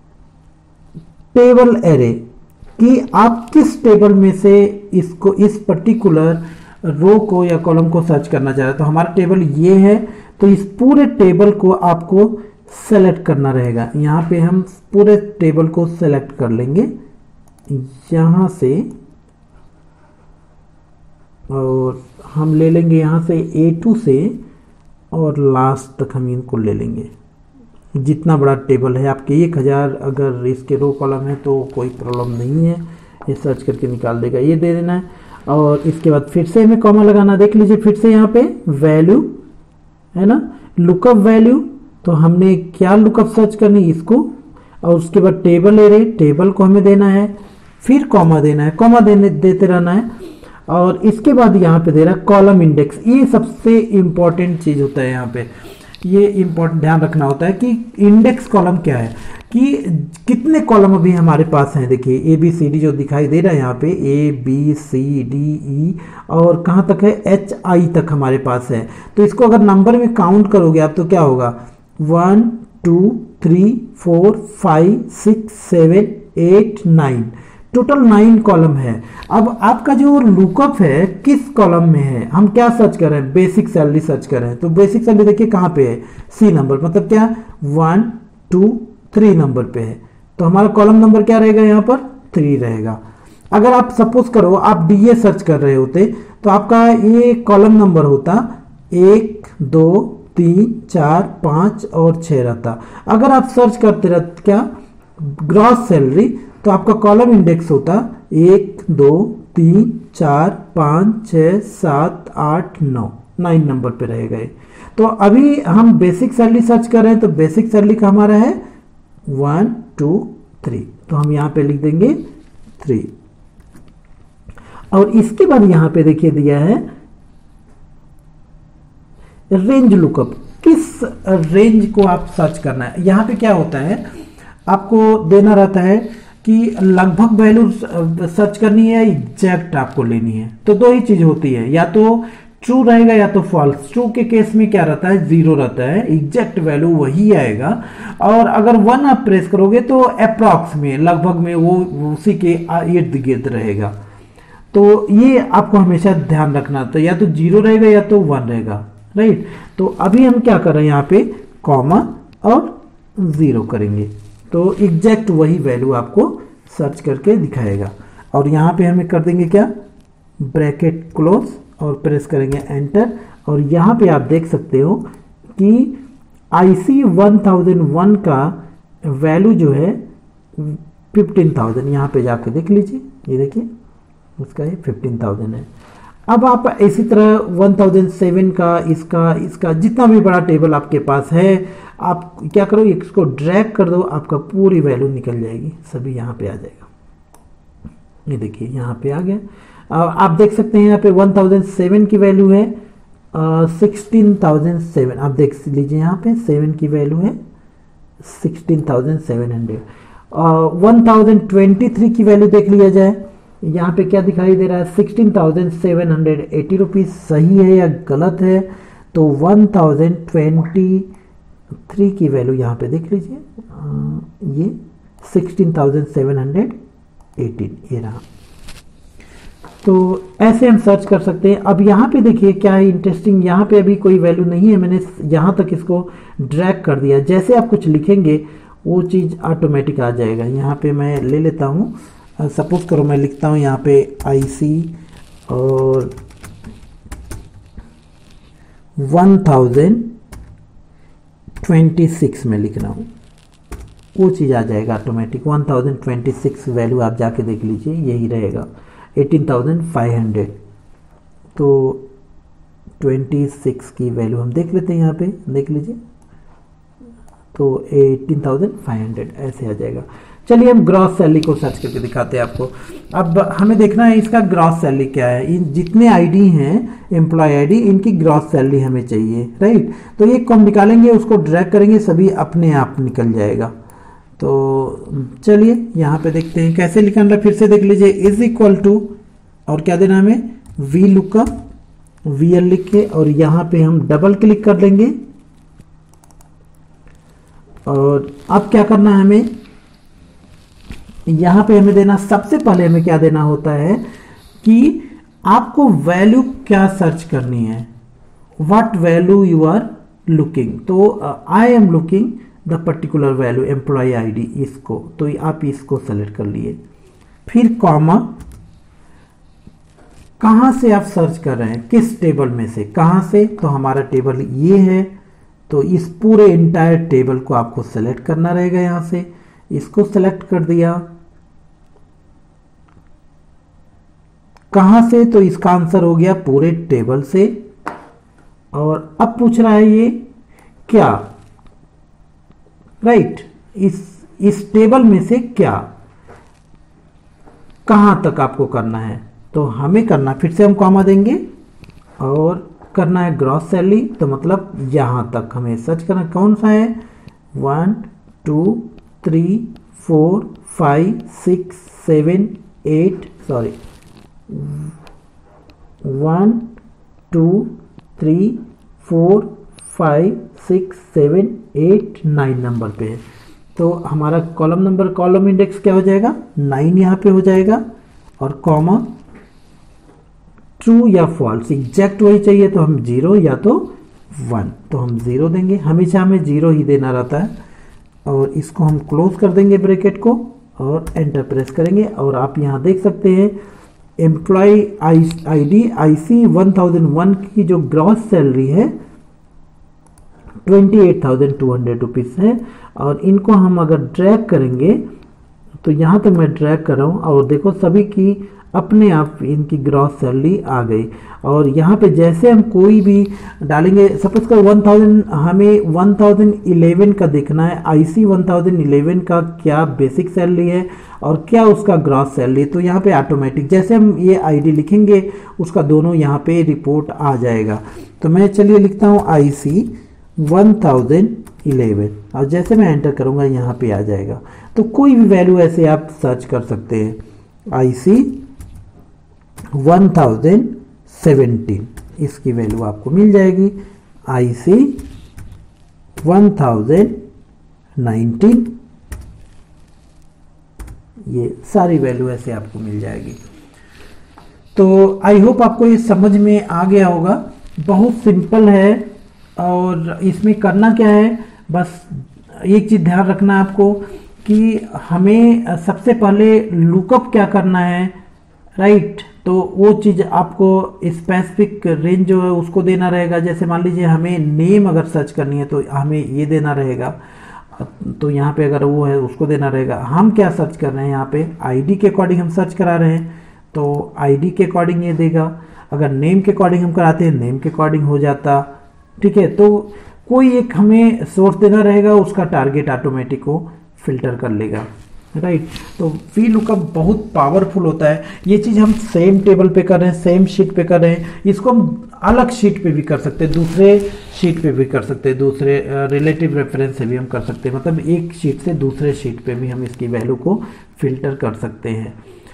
टेबल एरे कि आप किस टेबल में से इसको, इस पर्टिकुलर रो को या कॉलम को सर्च करना चाह रहे हैं। तो हमारा टेबल ये है तो इस पूरे टेबल को आपको सेलेक्ट करना रहेगा। यहाँ पे हम पूरे टेबल को सेलेक्ट कर लेंगे यहाँ से और हम ले लेंगे यहाँ से A2 से और लास्ट तक हम इनको ले लेंगे। जितना बड़ा टेबल है आपके 1000 अगर इसके रो कॉलम है तो कोई प्रॉब्लम नहीं है, ये सर्च करके निकाल देगा, ये दे देना है। और इसके बाद फिर से हमें कॉमा लगाना, देख लीजिए फिर से यहाँ पे वैल्यू है ना, लुकअप वैल्यू, तो हमने क्या लुकअप सर्च करनी इसको, और उसके बाद टेबल एरे, टेबल को हमें देना है, फिर कॉमा देना है, कॉमा देते रहना है। और इसके बाद यहाँ पे दे रहा है कॉलम इंडेक्स, ये सबसे इंपॉर्टेंट चीज होता है यहाँ पे, ये इंपॉर्टेंट ध्यान रखना होता है कि इंडेक्स कॉलम क्या है, कि कितने कॉलम अभी हमारे पास हैं। देखिए ए बी सी डी जो दिखाई दे रहा है यहाँ पे, A B C D E, और कहाँ तक है, एच आई तक हमारे पास है। तो इसको अगर नंबर में काउंट करोगे आप तो क्या होगा, 1 2 3 4 5 6 7 8 9, टोटल 9 कॉलम है। अब आपका जो लुकअप है किस कॉलम में है, हम क्या सर्च कर रहे हैं, बेसिक सैलरी सर्च कर रहे हैं। तो बेसिक सैलरी देखिए कहाँ पे है, सी नंबर, मतलब क्या 1 2 3 नंबर पे है। तो हमारा कॉलम नंबर क्या रहेगा यहाँ पर, 3 रहेगा। अगर आप सपोज करो आप डीए सर्च कर रहे होते तो आपका ये कॉलम नंबर होता 1 2 3 4 5 और 6 रहता। अगर आप सर्च करते रहते क्या, ग्रॉस सैलरी, तो आपका कॉलम इंडेक्स होता 1 2 3 4 5 6 7 8 9, 9 नंबर पे रहेगा ये। तो अभी हम बेसिक सैलरी सर्च कर रहे हैं, तो बेसिक सैलरी का हमारा है 1 2 3, तो हम यहाँ पे लिख देंगे 3। और इसके बाद यहाँ पे देखिए दिया है रेंज लुकअप, किस रेंज को आप सर्च करना है। यहाँ पे क्या होता है, आपको देना रहता है कि लगभग वैल्यू सर्च करनी है या एग्जैक्ट आपको लेनी है। तो दो ही चीज होती है, या तो ट्रू रहेगा या तो फॉल्स। ट्रू के केस में क्या रहता है, 0 रहता है, एग्जैक्ट वैल्यू वही आएगा। और अगर 1 आप प्रेस करोगे तो अप्रॉक्स में, लगभग में वो उसी के इर्द गिर्द रहेगा। तो ये आपको हमेशा ध्यान रखना, तो या तो 0 रहेगा या तो 1 रहेगा, राइट। तो अभी हम क्या कर रहे हैं, यहाँ पे कॉमा और 0 करेंगे तो एग्जैक्ट वही वैल्यू आपको सर्च करके दिखाएगा। और यहाँ पे हमें कर देंगे क्या, ब्रैकेट क्लोज और प्रेस करेंगे एंटर। और यहाँ पे आप देख सकते हो कि IC 1001 का वैल्यू जो है 15,000, यहाँ पे जाके देख लीजिए, ये देखिए उसका ये 15,000 है। अब आप इसी तरह 1007 का, इसका जितना भी बड़ा टेबल आपके पास है, आप क्या करो, इसको ड्रैग कर दो, आपका पूरी वैल्यू निकल जाएगी, सभी यहाँ पे आ जाएगा। ये देखिए यहाँ पे आ गया। आप देख सकते हैं यहाँ पे 1007 की वैल्यू है 16,007, आप देख लीजिए यहाँ पे 7 की वैल्यू है 16,700। 1023 की वैल्यू देख लिया जाए, यहाँ पे क्या दिखाई दे रहा है, 16,780 रुपीज़, सही है या गलत है। तो 1023 की वैल्यू यहाँ पे देख लीजिए, ये 16,718 ये रहा। तो ऐसे हम सर्च कर सकते हैं। अब यहाँ पे देखिए क्या है इंटरेस्टिंग, यहाँ पे अभी कोई वैल्यू नहीं है, मैंने यहाँ तक इसको ड्रैग कर दिया। जैसे आप कुछ लिखेंगे वो चीज़ ऑटोमेटिक आ जाएगा। यहाँ पे मैं ले लेता हूँ, सपोज करो मैं लिखता हूँ यहाँ पे IC और 1026 में लिख रहा हूँ, वो चीज़ आ जाएगा ऑटोमेटिक। 1026 वैल्यू आप जाके देख लीजिए, यही रहेगा 18,500। तो 26 की वैल्यू हम देख लेते हैं, यहाँ पे देख लीजिए, तो 18,500 ऐसे आ जाएगा। चलिए हम ग्रॉस सैलरी को सर्च करके दिखाते हैं आपको। अब हमें देखना है इसका ग्रॉस सैलरी क्या है। इन जितने आईडी हैं एम्प्लॉय आईडी, इनकी ग्रॉस सैलरी हमें चाहिए, राइट। तो ये हम निकालेंगे, उसको ड्रैग करेंगे, सभी अपने आप निकल जाएगा। तो चलिए यहाँ पे देखते हैं कैसे निकालना है। फिर से देख लीजिए, इज इक्वल टू और क्या देना हमें, वी लुकअप, VL लिख के, और यहाँ पे हम डबल क्लिक कर लेंगे। और अब क्या करना है हमें, यहाँ पे हमें देना, सबसे पहले हमें क्या देना होता है कि आपको वैल्यू क्या सर्च करनी है, what value you are looking. तो I am looking the particular value employee ID, इसको, तो आप इसको सेलेक्ट कर लिए। फिर कॉमा, कहाँ से आप सर्च कर रहे हैं, किस टेबल में से, कहाँ से, तो हमारा टेबल ये है, तो इस पूरे इंटायर टेबल को आपको सेलेक्ट करना रहेगा। यहाँ से इसको सेलेक्ट कर दिया, कहाँ से, तो इसका आंसर हो गया पूरे टेबल से। और अब पूछ रहा है ये क्या, राइट, इस टेबल में से क्या, कहां तक आपको करना है। तो हमें करना, फिर से हम कॉमा देंगे और करना है ग्रॉस सैलरी, तो मतलब यहां तक हमें सर्च करना, कौन सा है, 1 2 3 4 5 6 7 8 सॉरी 1 2 3 4 5 6 7 8 9 नंबर पे है। तो हमारा कॉलम नंबर, कॉलम इंडेक्स क्या हो जाएगा, 9 यहाँ पे हो जाएगा, और कॉमा ट्रू या फॉल्स, एग्जैक्ट वही चाहिए तो हम 0 या तो 1, तो हम 0 देंगे, हमेशा हमें 0 ही देना रहता है। और इसको हम क्लोज कर देंगे ब्रैकेट को और एंटर प्रेस करेंगे। और आप यहाँ देख सकते हैं एम्प्लॉय आईडी IC 1001 की जो ग्रॉस सैलरी है 28,200 रुपीज़ है। और इनको हम अगर ड्रैग करेंगे तो यहाँ तक मैं ड्रैग कर रहा हूँ और देखो सभी की अपने आप इनकी ग्रॉस सैलरी आ गई। और यहाँ पे जैसे हम कोई भी डालेंगे, सपोज कर 1000, हमें 1011 का देखना है, IC 1011 का क्या बेसिक सैलरी है और क्या उसका ग्रॉस सैलरी, तो यहाँ पे ऑटोमेटिक जैसे हम ये आईडी लिखेंगे उसका दोनों यहाँ पे रिपोर्ट आ जाएगा। तो मैं चलिए लिखता हूँ IC 1011 और जैसे मैं एंटर करूँगा यहाँ पे आ जाएगा। तो कोई भी वैल्यू ऐसे आप सर्च कर सकते हैं, IC 1017 इसकी वैल्यू आपको मिल जाएगी, IC 1019 ये सारी वैल्यू ऐसे आपको मिल जाएगी। तो आई होप आपको ये समझ में आ गया होगा, बहुत सिंपल है। और इसमें करना क्या है, बस एक चीज़ ध्यान रखना है आपको कि हमें सबसे पहले लुकअप क्या करना है, राइट। तो वो चीज़ आपको स्पेसिफिक रेंज जो है उसको देना रहेगा। जैसे मान लीजिए हमें नेम अगर सर्च करनी है तो हमें ये देना रहेगा, तो यहाँ पे अगर वो है उसको देना रहेगा। हम क्या सर्च कर रहे हैं, यहाँ पे आईडी के अकॉर्डिंग हम सर्च करा रहे हैं तो आईडी के अकॉर्डिंग ये देगा। अगर नेम के अकॉर्डिंग हम कराते हैं नेम के अकॉर्डिंग हो जाता, ठीक है। तो कोई एक हमें सोर्स देना रहेगा, उसका टारगेट ऑटोमेटिक को फिल्टर कर लेगा, राइट। तो वी लुकअप बहुत पावरफुल होता है। ये चीज़ हम सेम टेबल पे कर रहे हैं, सेम शीट पे कर रहे हैं, इसको हम अलग शीट पे भी कर सकते हैं, दूसरे शीट पे भी कर सकते हैं, दूसरे रिलेटिव रेफरेंस से भी हम कर सकते हैं। मतलब एक शीट से दूसरे शीट पे भी हम इसकी वैल्यू को फिल्टर कर सकते हैं।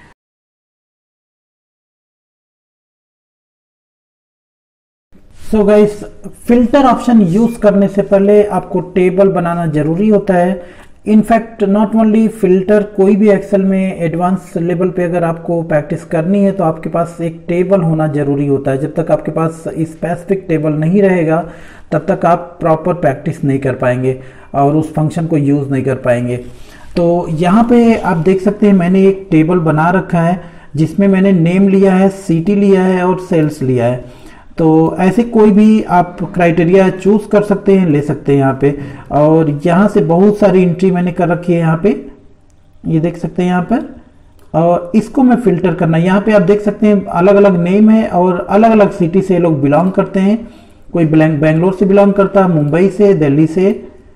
So guys, filter option use करने से पहले आपको टेबल बनाना जरूरी होता है। इनफैक्ट नॉट ओनली फिल्टर, कोई भी एक्सेल में एडवांस लेवल पे अगर आपको प्रैक्टिस करनी है तो आपके पास एक टेबल होना जरूरी होता है। जब तक आपके पास स्पेसिफिक टेबल नहीं रहेगा तब तक आप प्रॉपर प्रैक्टिस नहीं कर पाएंगे और उस फंक्शन को यूज़ नहीं कर पाएंगे। तो यहाँ पे आप देख सकते हैं मैंने एक टेबल बना रखा है जिसमें मैंने नेम लिया है, सिटी लिया है और सेल्स लिया है। तो ऐसे कोई भी आप क्राइटेरिया चूज कर सकते हैं, ले सकते हैं यहाँ पे। और यहाँ से बहुत सारी एंट्री मैंने कर रखी है, यहाँ पे ये देख सकते हैं यहाँ पर। और इसको मैं फिल्टर करना, यहाँ पे आप देख सकते हैं अलग अलग नेम है और अलग अलग सिटी से लोग बिलोंग करते हैं। कोई बेंगलोर से बिलोंग करता है, मुंबई से, दिल्ली से,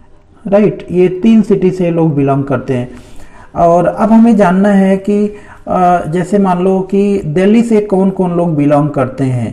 राइट। ये 3 सिटी से लोग बिलोंग करते हैं। और अब हमें जानना है कि जैसे मान लो कि दिल्ली से कौन कौन लोग बिलोंग करते हैं,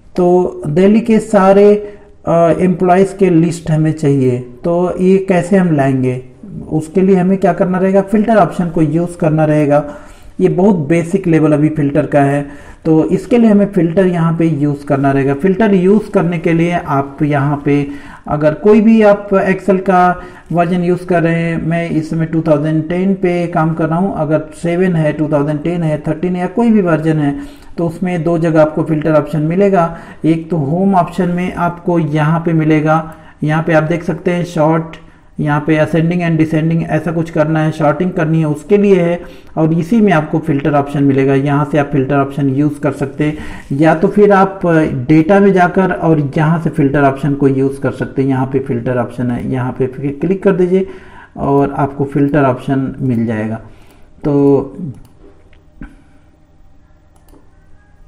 तो दिल्ली के सारे एम्प्लॉयज़ के लिस्ट हमें चाहिए। तो ये कैसे हम लाएंगे, उसके लिए हमें क्या करना रहेगा, फिल्टर ऑप्शन को यूज़ करना रहेगा। ये बहुत बेसिक लेवल अभी फिल्टर का है, तो इसके लिए हमें फिल्टर यहाँ पे यूज़ करना रहेगा। फिल्टर यूज़ करने के लिए आप यहाँ पे अगर कोई भी आप एक्सेल का वर्जन यूज़ कर रहे हैं, मैं इस समय 2010 पे काम कर रहा हूँ, अगर 7 है, 2010 है, 13 है या कोई भी वर्जन है तो उसमें 2 जगह आपको फिल्टर ऑप्शन मिलेगा। एक तो होम ऑप्शन में आपको यहाँ पे मिलेगा, यहाँ पे आप देख सकते हैं शॉर्ट, यहाँ पे असेंडिंग एंड डिसेंडिंग ऐसा कुछ करना है, शॉर्टिंग करनी है उसके लिए है। और इसी में आपको फिल्टर ऑप्शन मिलेगा, यहाँ से आप फिल्टर ऑप्शन यूज़ कर सकते हैं। या तो फिर आप डेटा में जाकर और यहाँ से फिल्टर ऑप्शन को यूज़ कर सकते हैं। यहाँ पे फिल्टर ऑप्शन है, यहाँ पे क्लिक कर दीजिए और आपको फिल्टर ऑप्शन मिल जाएगा। तो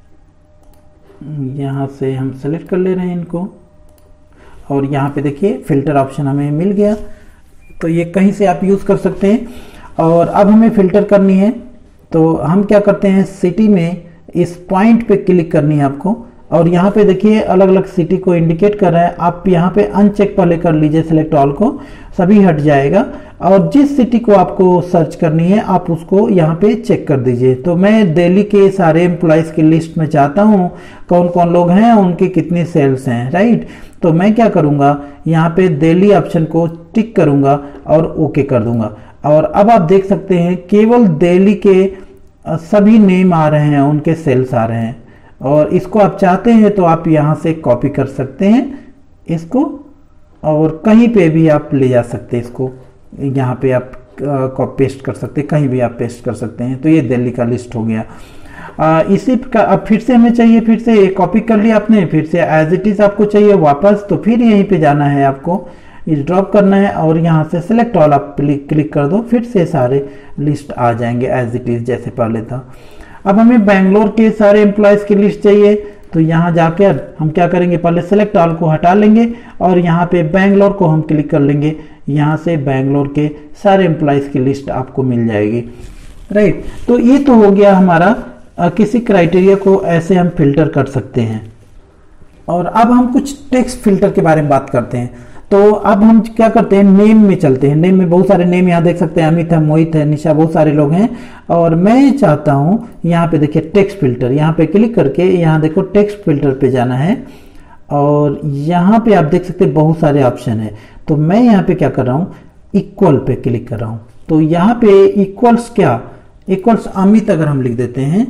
यहाँ से हम सेलेक्ट कर ले रहे हैं इनको, और यहाँ पे देखिए फिल्टर ऑप्शन हमें मिल गया। तो ये कहीं से आप यूज़ कर सकते हैं। और अब हमें फ़िल्टर करनी है, तो हम क्या करते हैं, सिटी में इस पॉइंट पे क्लिक करनी है आपको, और यहाँ पे देखिए अलग अलग सिटी को इंडिकेट कर रहा है। आप यहाँ पे अनचेक पहले कर लीजिए, सिलेक्ट ऑल को, सभी हट जाएगा। और जिस सिटी को आपको सर्च करनी है आप उसको यहाँ पे चेक कर दीजिए। तो मैं दिल्ली के सारे एम्प्लॉयज़ की लिस्ट में चाहता हूँ कौन कौन लोग हैं, उनके कितने सेल्स हैं, राइट। तो मैं क्या करूँगा, यहाँ पे दिल्ली ऑप्शन को टिक करूँगा और ओके कर दूंगा। और अब आप देख सकते हैं केवल दिल्ली के सभी नेम आ रहे हैं, उनके सेल्स आ रहे हैं। और इसको आप चाहते हैं तो आप यहाँ से कॉपी कर सकते हैं इसको, और कहीं पे भी आप ले जा सकते हैं इसको, यहाँ पे आप पेस्ट कर सकते हैं, कहीं भी आप पेस्ट कर सकते हैं। तो ये दिल्ली का लिस्ट हो गया। इसी का अब फिर से हमें चाहिए, फिर से कॉपी कर लिया आपने, फिर से एज इट इज़ आपको चाहिए वापस, तो फिर यहीं पे जाना है आपको, इस ड्रॉप करना है और यहाँ से सेलेक्ट ऑल आप क्लिक कर दो, फिर से सारे लिस्ट आ जाएंगे एज इट इज़ जैसे पहले था। अब हमें बेंगलोर के सारे एम्प्लॉयज़ की लिस्ट चाहिए, तो यहाँ जाकर हम क्या करेंगे, पहले सेलेक्ट ऑल को हटा लेंगे और यहाँ पे बेंगलोर को हम क्लिक कर लेंगे। यहाँ से बेंगलोर के सारे एम्प्लॉयज़ की लिस्ट आपको मिल जाएगी, राइट। तो ये तो हो गया हमारा, किसी क्राइटेरिया को ऐसे हम फिल्टर कर सकते हैं। और अब हम कुछ टेक्स्ट फिल्टर के बारे में बात करते हैं। तो अब हम क्या करते हैं, नेम में चलते हैं। नेम में बहुत सारे नेम यहाँ देख सकते हैं, अमित है, मोहित है, निशा, बहुत सारे लोग हैं। और मैं चाहता हूँ यहाँ पे देखिए टेक्स्ट फिल्टर, यहाँ पे क्लिक करके यहाँ देखो टेक्स्ट फिल्टर पे जाना है। और यहाँ पे आप देख सकते हैं बहुत सारे ऑप्शन है। तो मैं यहाँ पे क्या कर रहा हूँ, इक्वल पे क्लिक कर रहा हूँ। तो यहाँ पे इक्वल्स क्या, इक्वल्स अमित अगर हम लिख देते हैं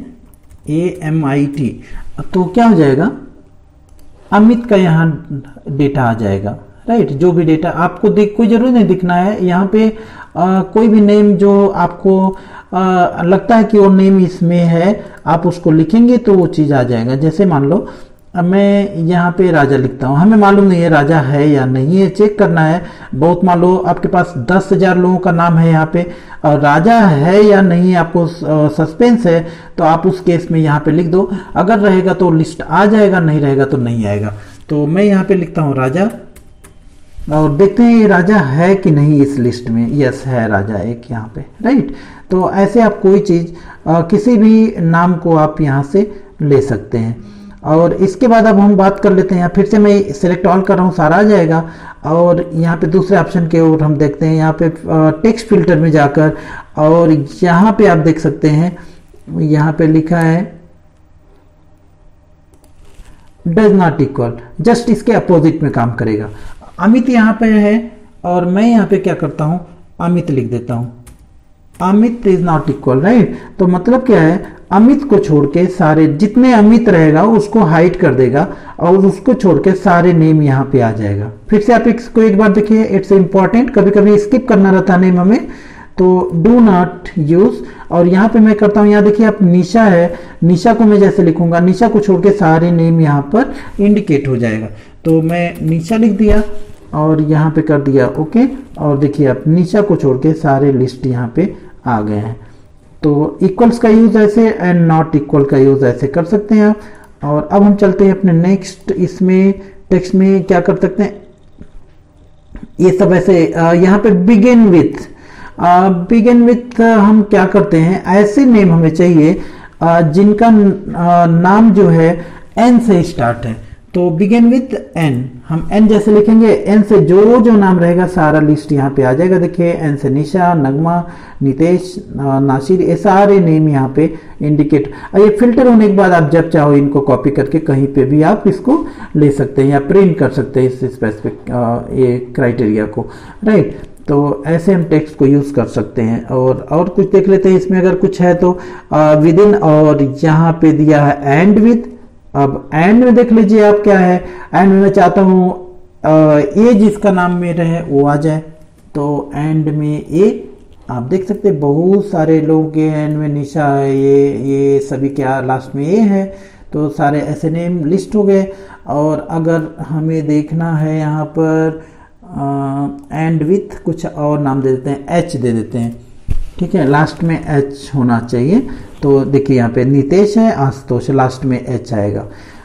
AMIT, तो क्या हो जाएगा, अमित का यहाँ डेटा आ जाएगा, राइट। जो भी डेटा आपको कोई जरूरी नहीं दिखना है यहाँ पे, कोई भी नेम जो आपको लगता है कि वो नेम इसमें है, आप उसको लिखेंगे तो वो चीज़ आ जाएगा। जैसे मान लो मैं यहाँ पे राजा लिखता हूँ, हमें मालूम नहीं है राजा है या नहीं है, चेक करना है। बहुत मान लो आपके पास 10,000 लोगों का नाम है यहाँ पे, और राजा है या नहीं आपको सस्पेंस है, तो आप उस केस में यहाँ पे लिख दो। अगर रहेगा तो लिस्ट आ जाएगा, नहीं रहेगा तो नहीं आएगा। तो मैं यहाँ पे लिखता हूँ राजा, और देखते हैं ये राजा है कि नहीं इस लिस्ट में। यस है राजा एक यहाँ पे, राइट। तो ऐसे आप कोई चीज़ किसी भी नाम को आप यहाँ से ले सकते हैं। और इसके बाद अब हम बात कर लेते हैं, फिर से मैं सिलेक्ट ऑल कर रहा हूँ, सारा आ जाएगा। और यहाँ पे दूसरे ऑप्शन के ओर हम देखते हैं, यहाँ पे टेक्स्ट फिल्टर में जाकर, और यहाँ पे आप देख सकते हैं यहाँ पे लिखा है डज नॉट इक्वल, जस्ट इसके अपोजिट में काम करेगा। अमित यहाँ पे है और मैं यहाँ पे क्या करता हूँ, अमित लिख देता हूँ, Amit is not equal, right. तो मतलब क्या है, अमित को छोड़ के सारे जितने अमित रहेगा उसको हाइड कर देगा, और उसको छोड़ के सारे नेम यहाँ पे आ जाएगा। फिर से आप इसको एक बार देखिए, इट्स इंपॉर्टेंट, कभी कभी स्किप करना रहता है नेम हमें, तो डू नॉट यूज। और यहाँ पे मैं करता हूँ, यहाँ देखिए आप निशा है, निशा को मैं जैसे लिखूंगा, निशा को छोड़ के सारे नेम यहाँ पर इंडिकेट हो जाएगा। तो मैं निशा लिख दिया और यहाँ पे कर दिया ओके, और देखिए आप निशा को छोड़ के सारे लिस्ट यहाँ पे आ गए हैं। तो इक्वल्स का यूज ऐसे एंड नॉट इक्वल का यूज ऐसे कर सकते हैं आप। और अब हम चलते हैं अपने नेक्स्ट, इसमें टेक्स्ट में क्या कर सकते हैं, ये सब ऐसे यहाँ पे बिगिन विथ हम क्या करते हैं, ऐसे नेम हमें चाहिए जिनका नाम जो है एन से स्टार्ट है। तो बिगिन विथ एन, हम एन जैसे लिखेंगे, एन से जो नाम रहेगा सारा लिस्ट यहाँ पे आ जाएगा। देखिए एन से निशा, नगमा, नितेश, नासिर, ये सारे नेम यहाँ पे इंडिकेट। ये फिल्टर होने के बाद आप जब चाहो इनको कॉपी करके कहीं पे भी आप इसको ले सकते हैं या प्रिंट कर सकते हैं इस स्पेसिफिक ये क्राइटेरिया को, राइट। तो ऐसे हम टेक्स्ट को यूज कर सकते हैं। और कुछ देख लेते हैं इसमें, अगर कुछ है तो विद इन, और यहाँ पे दिया है एंड विद। अब एंड में देख लीजिए आप क्या है, एंड में मैं चाहता हूँ ए जिसका नाम में रहे वो आ जाए, तो एंड में ए आप देख सकते हैं बहुत सारे लोगों के एंड में निशा है, ये सभी क्या लास्ट में ए है, तो सारे ऐसे नेम लिस्ट हो गए। और अगर हमें देखना है यहाँ पर एंड विथ कुछ और नाम दे देते हैं, एच दे देते हैं, ठीक है, लास्ट में एच होना चाहिए। तो देखिए यहाँ पे नितेश है, आशुतोष, लास्ट में एच आएगा।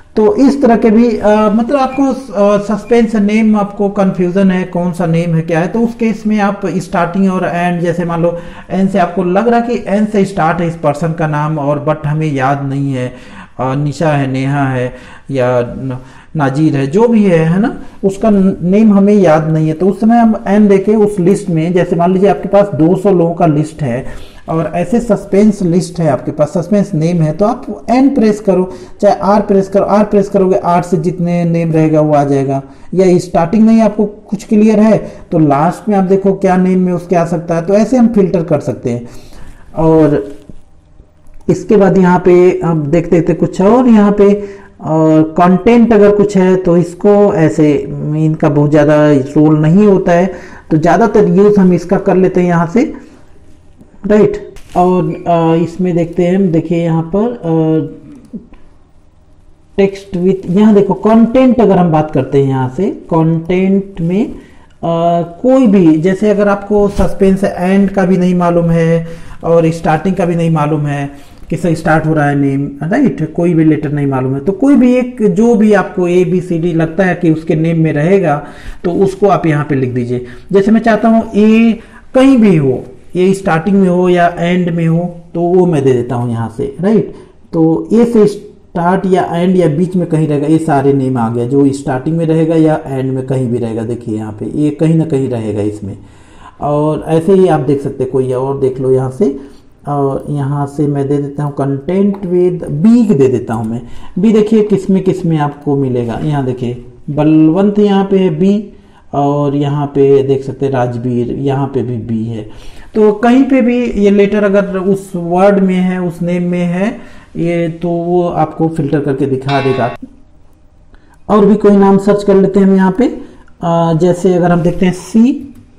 तो इस तरह के भी मतलब आपको सस्पेंस नेम, आपको कंफ्यूजन है कौन सा नेम है क्या है, तो उस केस में आप स्टार्टिंग और एंड, जैसे मान लो एन से आपको लग रहा कि एन से स्टार्ट है इस पर्सन का नाम, और बट हमें याद नहीं है, निशा है, नेहा है या नाजीर है, जो भी है ना, उसका नेम हमें याद नहीं है, तो उस समय हम एन देके उस लिस्ट में, जैसे मान लीजिए आपके पास 200 लोगों का लिस्ट है और ऐसे सस्पेंस लिस्ट है आपके पास, सस्पेंस नेम है, तो आप एन प्रेस करो, चाहे आर प्रेस करो, आर प्रेस करोगे आर से जितने नेम रहेगा वो आ जाएगा, या स्टार्टिंग में ही आपको कुछ क्लियर है तो लास्ट में आप देखो क्या नेम में उसके आ सकता है, तो ऐसे हम फिल्टर कर सकते हैं। और इसके बाद यहाँ पे हम देखते थे कुछ और, यहाँ पे कंटेंट अगर कुछ है तो इसको ऐसे, इनका बहुत ज़्यादा रोल नहीं होता है, तो ज़्यादातर यूज़ हम इसका कर लेते हैं यहाँ से, राइट। और इसमें देखते हैं, देखिए यहाँ पर टेक्स्ट विथ, यहाँ देखो कंटेंट अगर हम बात करते हैं यहाँ से, कंटेंट में कोई भी, जैसे अगर आपको सस्पेंस एंड का भी नहीं मालूम है और स्टार्टिंग का भी नहीं मालूम है, किससे स्टार्ट हो रहा है नेम, राइट, कोई भी लेटर नहीं मालूम है, तो कोई भी एक जो भी आपको ए बी सी डी लगता है कि उसके नेम में रहेगा तो उसको आप यहाँ पे लिख दीजिए। जैसे मैं चाहता हूँ ए कहीं भी हो, ए स्टार्टिंग में हो या एंड में हो, तो वो मैं दे देता हूँ यहाँ से, राइट। तो ए से स्टार्ट या एंड या बीच में कहीं रहेगा, ये सारे नेम आ गया, जो स्टार्टिंग में रहेगा या एंड में कहीं भी रहेगा, देखिए यहाँ पे ये कहीं ना कहीं रहेगा इसमें। और ऐसे ही आप देख सकते, कोई और देख लो यहाँ से, और यहाँ से मैं दे देता हूँ कंटेंट विद बी दे देता हूँ मैं, बी देखिए किसमें आपको मिलेगा, यहाँ देखिए बलवंत यहाँ पे है बी, और यहाँ पे देख सकते हैं राजवीर, यहाँ पे भी बी है, तो कहीं पे भी ये लेटर अगर उस वर्ड में है, उस नेम में है ये, तो वो आपको फिल्टर करके दिखा देगा। और भी कोई नाम सर्च कर लेते हैं हम यहाँ पे, जैसे अगर हम देखते हैं सी,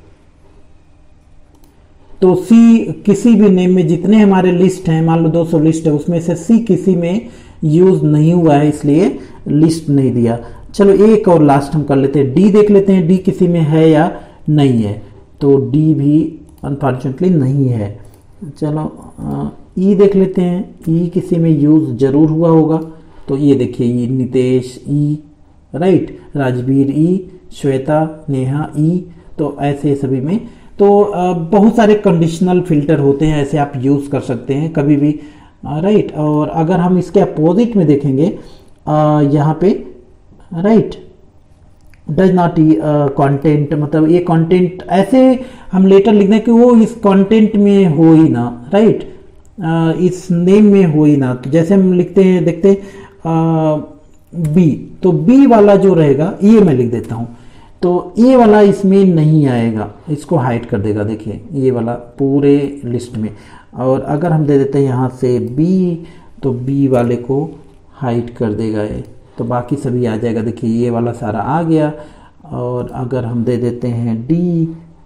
तो सी किसी भी नेम में जितने हमारे लिस्ट हैं, मान लो 200 लिस्ट है, उसमें से सी किसी में यूज नहीं हुआ है इसलिए लिस्ट नहीं दिया। चलो एक और लास्ट हम कर लेते हैं, डी देख लेते हैं, डी किसी में है या नहीं है, तो डी भी अनफॉर्चुनेटली नहीं है। चलो ई देख लेते हैं, ई किसी में यूज जरूर हुआ होगा, तो ये देखिए E, Nitesh E, right, Rajveer E, Shweta, Neha E, तो ऐसे सभी में। तो बहुत सारे कंडीशनल फिल्टर होते हैं, ऐसे आप यूज कर सकते हैं कभी भी, राइट। और अगर हम इसके अपोजिट में देखेंगे यहाँ पे, राइट, डज नॉट कंटेंट, मतलब ये कंटेंट ऐसे हम लेटर लिख दें कि वो इस कंटेंट में हो ही ना, राइट, इस नेम में हो ही ना। तो जैसे हम लिखते हैं, देखते बी, तो बी वाला जो रहेगा ये मैं लिख देता हूँ, तो ये वाला इसमें नहीं आएगा, इसको हाइड कर देगा, देखिए ये वाला पूरे लिस्ट में। और अगर हम दे देते हैं यहाँ से बी, तो बी वाले को हाइड कर देगा ये, तो बाकी सभी आ जाएगा, देखिए ये वाला सारा आ गया। और अगर हम दे देते हैं डी,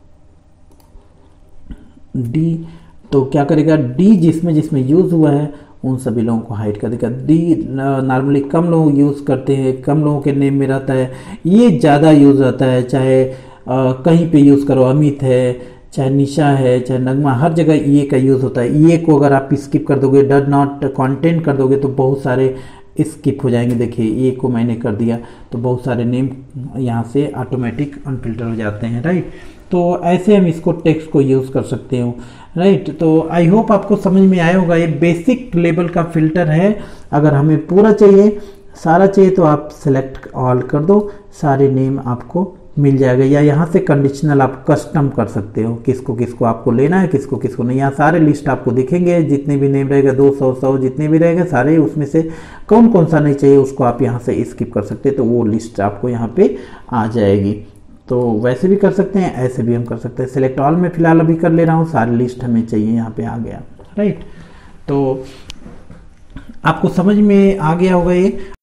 तो क्या करेगा, डी जिसमें यूज हुआ है उन सभी लोगों को हाइड कर देगा। डी नॉर्मली कम लोग यूज करते हैं, कम लोगों के नेम में रहता है, ये ज़्यादा यूज होता है, चाहे कहीं पे यूज करो, अमित है, चाहे निशा है, चाहे नगमा, हर जगह ये का यूज होता है। ये को अगर आप स्किप कर दोगे, डज नॉट कंटेंट कर दोगे, तो बहुत सारे स्किप हो जाएंगे। देखिए ये को मैंने कर दिया तो बहुत सारे नेम यहाँ से ऑटोमेटिक अनफिल्टर हो जाते हैं, राइट। तो ऐसे हम इसको टेक्स्ट को यूज़ कर सकते हो, राइट। तो आई होप आपको समझ में आया होगा, ये बेसिक लेवल का फिल्टर है। अगर हमें पूरा चाहिए, सारा चाहिए, तो आप सेलेक्ट ऑल कर दो, सारे नेम आपको मिल जाएगा। या यहाँ से कंडीशनल आप कस्टम कर सकते हो, किसको किसको आपको लेना है, किसको किसको नहीं। यहाँ सारे लिस्ट आपको दिखेंगे, जितने भी नेम रहेगा, 200 100 जितने भी रहेगा सारे, उसमें से कौन कौन सा नहीं चाहिए उसको आप यहाँ से स्किप कर सकते हैं, तो वो लिस्ट आपको यहाँ पे आ जाएगी। तो वैसे भी कर सकते हैं, ऐसे भी हम कर सकते हैं। सेलेक्ट ऑल में फिलहाल अभी कर ले रहा हूँ, सारी लिस्ट हमें चाहिए, यहाँ पे आ गया, राइट। तो आपको समझ में आ गया होगा ये।